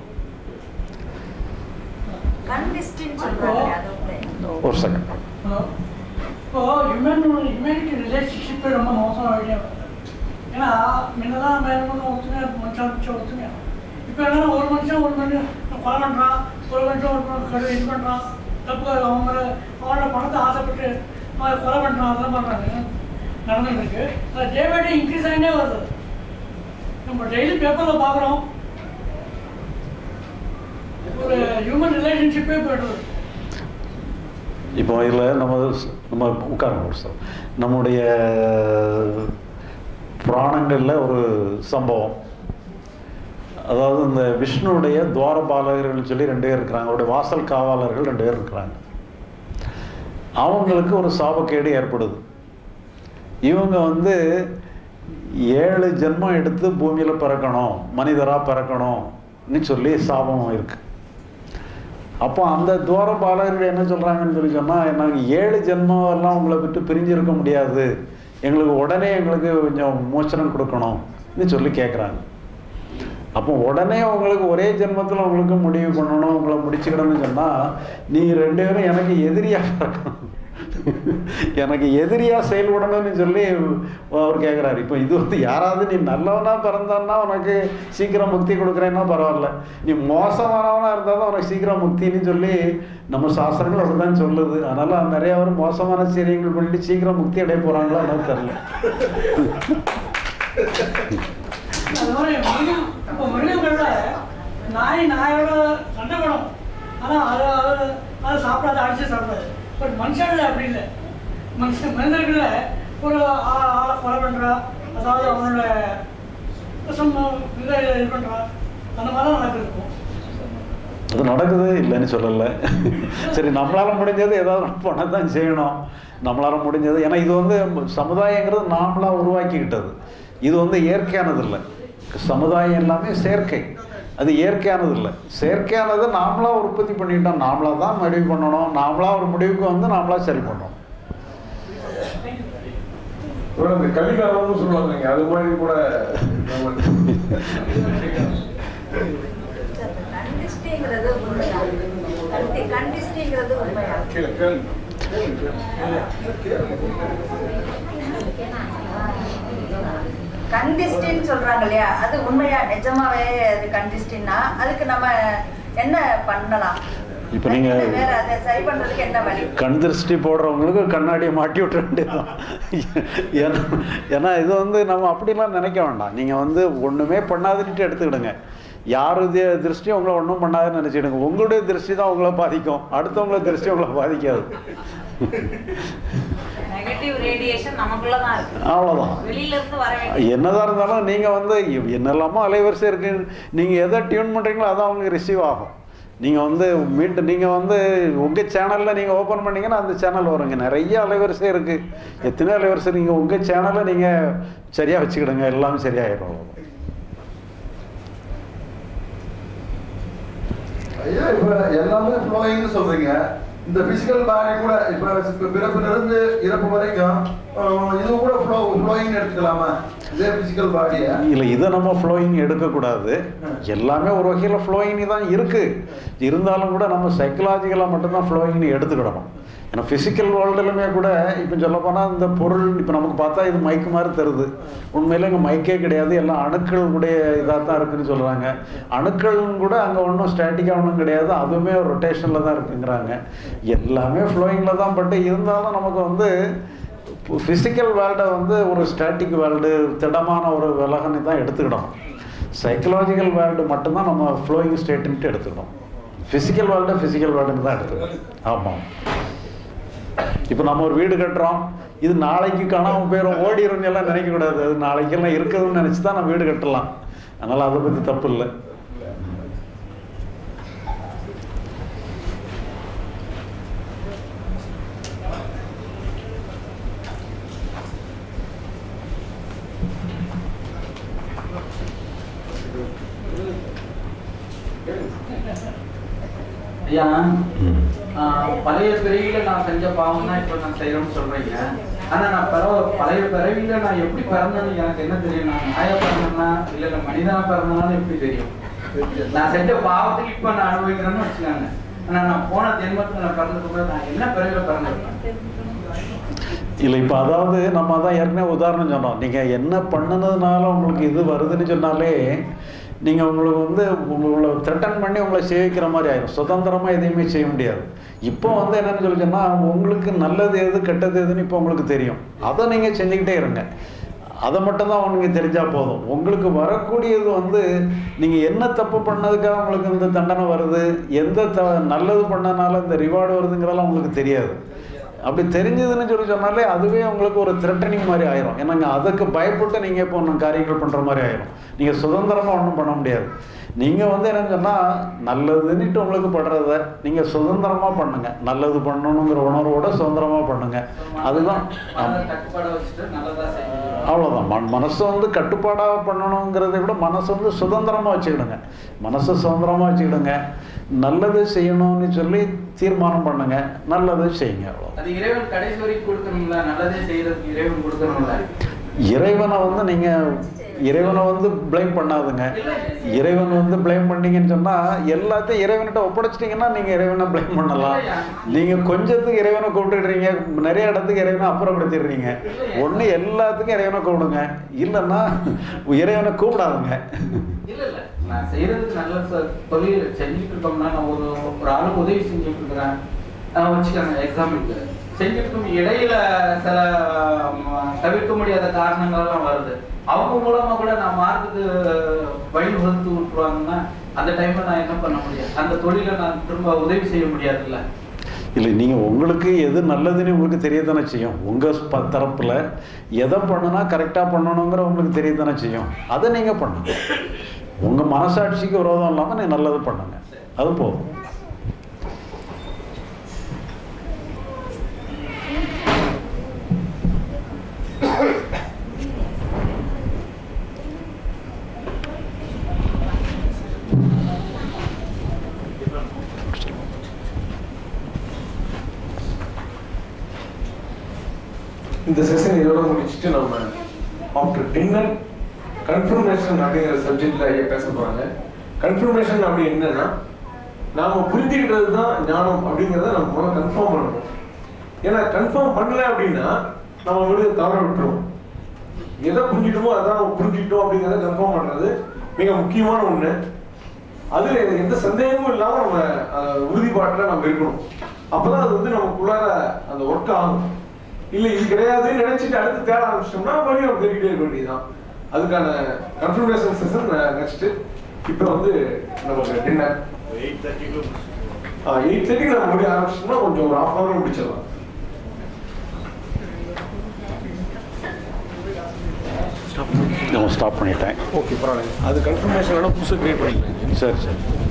ஒரு செகண்ட். இப்போ ஹியூமனிட்டி ரிலேஷன்ஷிப்பே ரொம்ப மோசம் வழியாக. ஏன்னா முன்னதான் நம்ம ஒத்துமையா மனுஷன் ஒத்துமையா. இப்போ என்னன்னா ஒரு மனுஷன் கொலை பண்ணுறான், ஒரு மனுஷன் ஒரு இது பண்ணுறான், தப்பு அவனோட பணத்தை ஆசைப்பட்டு அவன் கொலை பண்ணுறான், அதெல்லாம் பண்ணுறாங்க நடந்துருக்கு. அது டே பை டே இன்க்ரீஸ் ஆகிட்டே வருது. நம்ம டெய்லி பேப்பரில் பார்க்குறோம், ஒரு ஹியூமன் ரிலேஷன்ஷிப்பே போய்டுது. இப்போ இதில் நம்ம உட்காருங்க சார். நம்முடைய புராணங்களில் ஒரு சம்பவம், அதாவது இந்த விஷ்ணுடைய துவாரபாலகர்கள் சொல்லி 2 பேர் இருக்கிறாங்க. அவருடைய வாசல் காவலர்கள் 2 பேர் இருக்கிறாங்க. அவங்களுக்கு ஒரு சாபக்கேடு ஏற்படுது. இவங்க வந்து 7 ஜென்மம் எடுத்து பூமியில் பிறக்கணும், மனிதராக பிறக்கணும்னு சொல்லி சாபம் இருக்குது. அப்போ அந்த துவாரபாலகர்கள் என்ன சொல்கிறாங்கன்னு சொல்லி சொன்னால், நாங்கள் 7 ஜென்மம் எல்லாம் உங்களை விட்டு பிரிஞ்சிருக்க முடியாது, எங்களுக்கு உடனே எங்களுக்கு கொஞ்சம் மோச்சனம் கொடுக்கணும்னு சொல்லி கேட்குறாங்க. அப்போ உடனே உங்களுக்கு ஒரே ஜென்மத்தில் உங்களுக்கு முடிவு பண்ணணும், உங்களை முடிச்சுக்கிடணும்னு சொன்னால் நீங்கள் 2 பேரும் எனக்கு எதிரியாக இருக்கணும், எனக்கு எதிரியாக செயல்படணும்னு சொல்லி அவர் கேட்குறாரு. இப்போ இது வந்து யாராவது நீ நல்லவனா பிறந்தான்னா உனக்கு சீக்கிரம் முக்தி கொடுக்குறேன்னா பரவாயில்ல, நீ மோசமானவனாக இருந்தால் தான் உனக்கு சீக்கிரம் முக்தின்னு சொல்லி நம்ம சாஸ்திரங்கள் அப்படி தான் சொல்லுது. அதனால் நிறைய பேர் மோசமான சீரியங்கள் பண்ணிட்டு சீக்கிரம் முக்தி அடைய போகிறாங்களோ எனக்கு தெரியல. இப்போ மிருகங்கள்ல நாயோட சண்டை படம், ஆனால் அது சாப்பிடாது, அடிச்சு சாப்பிடாது. பட் மனுஷங்கள அப்படி இல்லை. மனிதர்கள ஒரு ஆளை கொலை பண்ணுறா, அதாவது அவனோட இதை இது பண்ணுறா, அந்த மாதிரி தான் நடக்குது. அது நடக்குது இல்லைன்னு சொல்லலை. சரி, நம்மளால் முடிஞ்சது ஏதாவது பண்ண தான் செய்யணும், நம்மளால் முடிஞ்சது. ஏன்னா இது வந்து சமுதாயங்கிறது நாமளாக உருவாக்கிக்கிட்டது, இது வந்து இயற்கையானது இல்லை. சமுதாயம் எல்லாமே செயற்கை, அது இயற்கையானது இல்லை. செயற்கையானது நாமளாக உற்பத்தி பண்ணிட்டோம், நாமளாக தான் முடிவு பண்ணணும், நாமளாக ஒரு முடிவுக்கு வந்து நாமளாக சரி பண்ணணும். இந்த கலிகாலம்னு சொல்லுவாங்க, அது மாதிரி கூட கண்டிஸ்டிங்கிறது உண்மையா? கண்டிஸ்டிங்கிறது உண்மையா? கண்டிஸ்டின்னு சொல்றாங்க இல்லையா, அது உண்மையா? நிஜமாவே அது கண்டிஸ்டின்னா அதுக்கு நம்ம என்ன பண்ணலாம்? இப்போ நீங்கள் வேற அதை சரி பண்றதுக்கு என்ன வழி? கண் திருஷ்டி போடுறவங்களுக்கு கண்ணாடியை மாட்டி விட்டுற வேண்டியதுதான். ஏன்னா இது வந்து நம்ம அப்படிலாம் நினைக்க வேண்டாம். நீங்கள் வந்து ஒன்றுமே பண்ணாதுன்ட்டு எடுத்துக்கிடுங்க. யாருடைய திருஷ்டியும் உங்களை ஒன்றும் பண்ணாதுன்னு நினச்சிடுங்க. உங்களுடைய திருஷ்டி தான் உங்களை பாதிக்கும், அடுத்தவங்கள திருஷ்டி உங்களை பாதிக்காது. அவ்வளோதான். என்னதான் இருந்தாலும் நீங்கள் வந்து என்னெல்லாமோ அலைவரிசை இருக்கு, நீங்கள் எதை டியூன் பண்ணுறீங்களோ அதான் அவங்களுக்கு ரிசீவ் ஆகும். நீங்கள் வந்து மீண்டும் நீங்கள் வந்து உங்கள் சேனலில் நீங்கள் ஓப்பன் பண்ணிங்கன்னா அந்த சேனல் வருங்க. நிறைய அலைவரிசை இருக்குது, எத்தனை அலைவரிசை. நீங்கள் உங்கள் சேனலை நீங்கள் சரியாக வச்சுக்கிடுங்க, எல்லாமே சரியாயிடும். ஐயா, இப்போ எல்லாமே ஃப்ளோயிங்னு சொல்றீங்க. இந்த பிசிக்கல் பாடி கூட இப்போ பிறப்பிலிருந்து இறப்பு வரைக்கும் இது கூட ஃப்ளோயிங் எடுத்துக்கலாமா? இதே பிசிக்கல் பாடியா? இல்லை, இதை நம்ம ஃப்ளோயிங் எடுக்கக்கூடாது. எல்லாமே ஒரு வகையில் ஃப்ளோயிங் தான் இருக்குது. இருந்தாலும் கூட நம்ம சைக்கலாஜிக்கலாக மட்டும்தான் ஃப்ளோயிங்னு எடுத்துக்கிடணும். ஏன்னா ஃபிசிக்கல் வேர்ல்டுலுமே கூட இப்போ சொல்லப்போனால் இந்த பொருள் இப்போ நமக்கு பார்த்தா இது மைக்கு மாதிரி தருது, உண்மையில் இங்கே மைக்கே கிடையாது, எல்லாம் அணுக்களுடைய இதாக தான் இருக்குதுன்னு சொல்கிறாங்க. அணுக்களும் கூட அங்கே ஒன்றும் ஸ்டாட்டிக்காக ஒன்றும் கிடையாது, அதுவுமே ஒரு ரொட்டேஷனில் தான் இருக்குங்கிறாங்க. எல்லாமே ஃப்ளோயிங்கில் தான். பட் இருந்தாலும் நமக்கு வந்து ஃபிசிக்கல் வேர்ல்டை வந்து ஒரு ஸ்டாட்டிக் வேர்ல்டு, திடமான ஒரு விலகனை தான் எடுத்துக்கிடணும். சைக்கலாஜிக்கல் வேர்ல்டு மட்டும்தான் நம்ம ஃப்ளோயிங் ஸ்டேட்டுன்ட்டு எடுத்துக்கணும். ஃபிசிக்கல் வேர்ல்டுன்னு தான் எடுத்துக்கணும். ஆமாம். இப்போ நம்ம ஒரு வீடு கட்டுறோம், இது நாளைக்கு காணாமல் போயிடும், ஓடிடும் எல்லாம் நினைக்கக்கூடாது. அது நாளைக்கெல்லாம் இருக்குதுன்னு நினச்சி தான் நம்ம வீடு கட்டலாம். அதனால் அதை பற்றி தப்பு இல்லை. ஐயா, பழைய பிறவியில நான் செஞ்ச பாவம் தான் இப்ப நான் செய்யறேன்னு சொல்றீங்க. ஆனா நான் பழைய பிறவியில நான் எப்படி பிறந்தேன்னு எனக்கு என்ன தெரியும்? நான் நாயா பிறந்தேன்னா இல்ல மனிதனா பிறந்தனாலும் எப்படி தெரியும்? நான் செஞ்ச பாவத்துக்கு இப்ப நான் அனுபவிக்கிறேன்னு வச்சுக்காங்க. ஆனா நான் போன ஜென்மத்துல நான் பிறந்தது கூட நான் என்ன பிறவியில பிறந்திருக்கேன்? இல்லை, இப்போ அதாவது நம்ம அதான் ஏற்கனவே உதாரணம் சொன்னோம். நீங்கள் என்ன பண்ணினதுனால உங்களுக்கு இது வருதுன்னு சொன்னாலே நீங்கள் உங்களுக்கு வந்து உங்களை த்ரெட்டன் பண்ணி உங்களை சேவிக்கிற மாதிரி ஆயிடும். சுதந்திரமாக எதையுமே செய்ய முடியாது. இப்போ வந்து என்னென்னு சொல்லி சொன்னால் உங்களுக்கு நல்லது எது கெட்டது எதுன்னு இப்போ உங்களுக்கு தெரியும். அதை நீங்கள் செஞ்சுக்கிட்டே இருங்க. அதை மட்டும்தான் உங்களுக்கு தெரிஞ்சால் போதும். உங்களுக்கு வரக்கூடியது வந்து நீங்கள் என்ன தப்பு பண்ணதுக்காக உங்களுக்கு இந்த தண்டனை வருது, எந்த நல்லது பண்ணனால இந்த ரிவார்டு வருதுங்கிறதெல்லாம் உங்களுக்கு தெரியாது. அப்படி தெரிஞ்சதுன்னு சொல்லி சொன்னாலே அதுவே உங்களுக்கு ஒரு த்ரெட்டனிங் மாதிரி ஆயிரும். ஏன்னாங்க அதுக்கு பயப்பட்டு நீங்கள் இப்போ ஒன்றும் காரியங்கள் பண்ணுற மாதிரி ஆயிரும். நீங்கள் சுதந்திரமாக ஒன்றும் பண்ண முடியாது. நீங்கள் வந்து என்னன்னு சொன்னால் நல்லதுன்னுட்டு உங்களுக்கு படுறத நீங்கள் சுதந்திரமாக பண்ணுங்க. நல்லது பண்ணணுங்கிற உணர்வோட சுதந்திரமாக பண்ணுங்க. அதுதான் அவ்வளோதான். மனசை வந்து கட்டுப்பாடாக பண்ணணுங்கிறத விட மனசை வந்து சுதந்திரமாக வச்சுக்கிடுங்க. மனசை சுதந்திரமாக வச்சுக்கிடுங்க. நல்லது செய்யணும்னு சொல்லி தீர்மானம் பண்ணுங்க, நல்லது செய்யுங்க. அவ்வளோ. இறைவன் கடைசி வரைக்கும் கொடுக்கணும்ல, நல்லதே செய்யறதுக்கு இறைவன் கொடுக்கணும்ல. இறைவனை வந்து நீங்கள் இறைவனை வந்து ப்ளேம் பண்ணாதுங்க. இறைவன் வந்து ப்ளேம் பண்ணீங்கன்னு சொன்னால் எல்லாத்தையும் இறைவன்கிட்ட ஒப்படைச்சிட்டிங்கன்னா நீங்கள் இறைவனை ப்ளேம் பண்ணலாம். நீங்கள் கொஞ்சத்துக்கு இறைவனை கூப்பிட்டுடுறீங்க, நிறைய இடத்துக்கு இறைவனை அப்புறப்படுத்திடுறீங்க. ஒன்று எல்லாத்துக்கும் இறைவனை கூப்பிடுங்க, இல்லைன்னா இறைவனை கூப்பிடாதுங்க. இல்லை நான் செய்யறதுக்கு நல்ல தொழில் செஞ்சுட்டு இருக்கோம்னா, நான் ஒரு ஆளுக்கு உதவி செஞ்சுட்டு இருக்கிறேன் வச்சுக்கோங்க, எக்ஸாம்பிளுக்கு செஞ்சுட்டு இருக்கும் இடையில சில தவிர்க்க முடியாத காரணங்கள்லாம் வருது. அவங்க மூலமா கூட நான் மார்க்குக்கு வழி வகுத்து விட்டுருவாங்கன்னா அந்த டைம்ல நான் என்ன பண்ண முடியாது? அந்த தொழிலை நான் திரும்ப உதவி செய்ய முடியாதுல்ல. இல்லை, நீங்கள் உங்களுக்கு எது நல்லதுன்னு உங்களுக்கு தெரியத்தானே செய்யும். உங்கள் தரப்பில் எதை பண்ணுனா கரெக்டாக பண்ணணுங்கிற உங்களுக்கு தெரியத்தானே செய்யும். அதை நீங்கள் பண்ணுங்க. உங்கள் மனசாட்சிக்கு விரோதம் இல்லாமல் நீங்கள் நல்லது பண்ணுங்க, அது போதும். இந்த செஷன் இதோட முடிச்சுட்டு நம்ம ஆஃப்டர் டின்னர் கன்ஃபர்மேஷன் அப்படிங்கிற சப்ஜெக்ட்ல ஐயா பேச போறாங்க. கன்ஃபர்மேஷன் அப்படி என்னன்னா, நாம புரிஞ்சுக்கிட்டது தான் ஞானம் அப்படிங்கிறத நம்ம முதல்ல கன்ஃபார்ம் பண்ணணும். ஏன்னா கன்ஃபார்ம் பண்ணல அப்படின்னா நம்ம வந்து தவற விட்டுருவோம். எதை புரிஞ்சுட்டோமோ அதான் புரிஞ்சுக்கிட்டோம் அப்படிங்கிறத கன்ஃபார்ம் பண்றது மிக முக்கியமான ஒண்ணு. அதுல எந்த சந்தேகமும் இல்லாம நம்ம உறுதிப்பாட்டுல நம்ம இருக்கணும். அப்பதான் அது வந்து நமக்குள்ளார அந்த ஒர்க் ஆகும். இல்லை இது கிடையாதுன்னு நினைச்சிட்டு அடுத்து தேட ஆரம்பிச்சிட்டோம்னா மறுபடியும் நம்ம தேடிக்கிட்டே இருக்க வேண்டியதுதான். அதுக்கான கன்ஃபர்மேஷன் செஷன் நெக்ஸ்ட். இப்போ வந்து நமக்கு டின்னர் 8:30 நம்ம முடிய ஆரம்பிச்சோம்னா கொஞ்சம் ஒரு 1/2 hour முடிச்சிடலாம். ஸ்டாப் பண்ணிட்டேன். ஓகே, பரவாயில்ல. அது கன்ஃபர்மேஷன் வேணா புதுசாக கிரியேட் பண்ணிக்கலாம். சரி.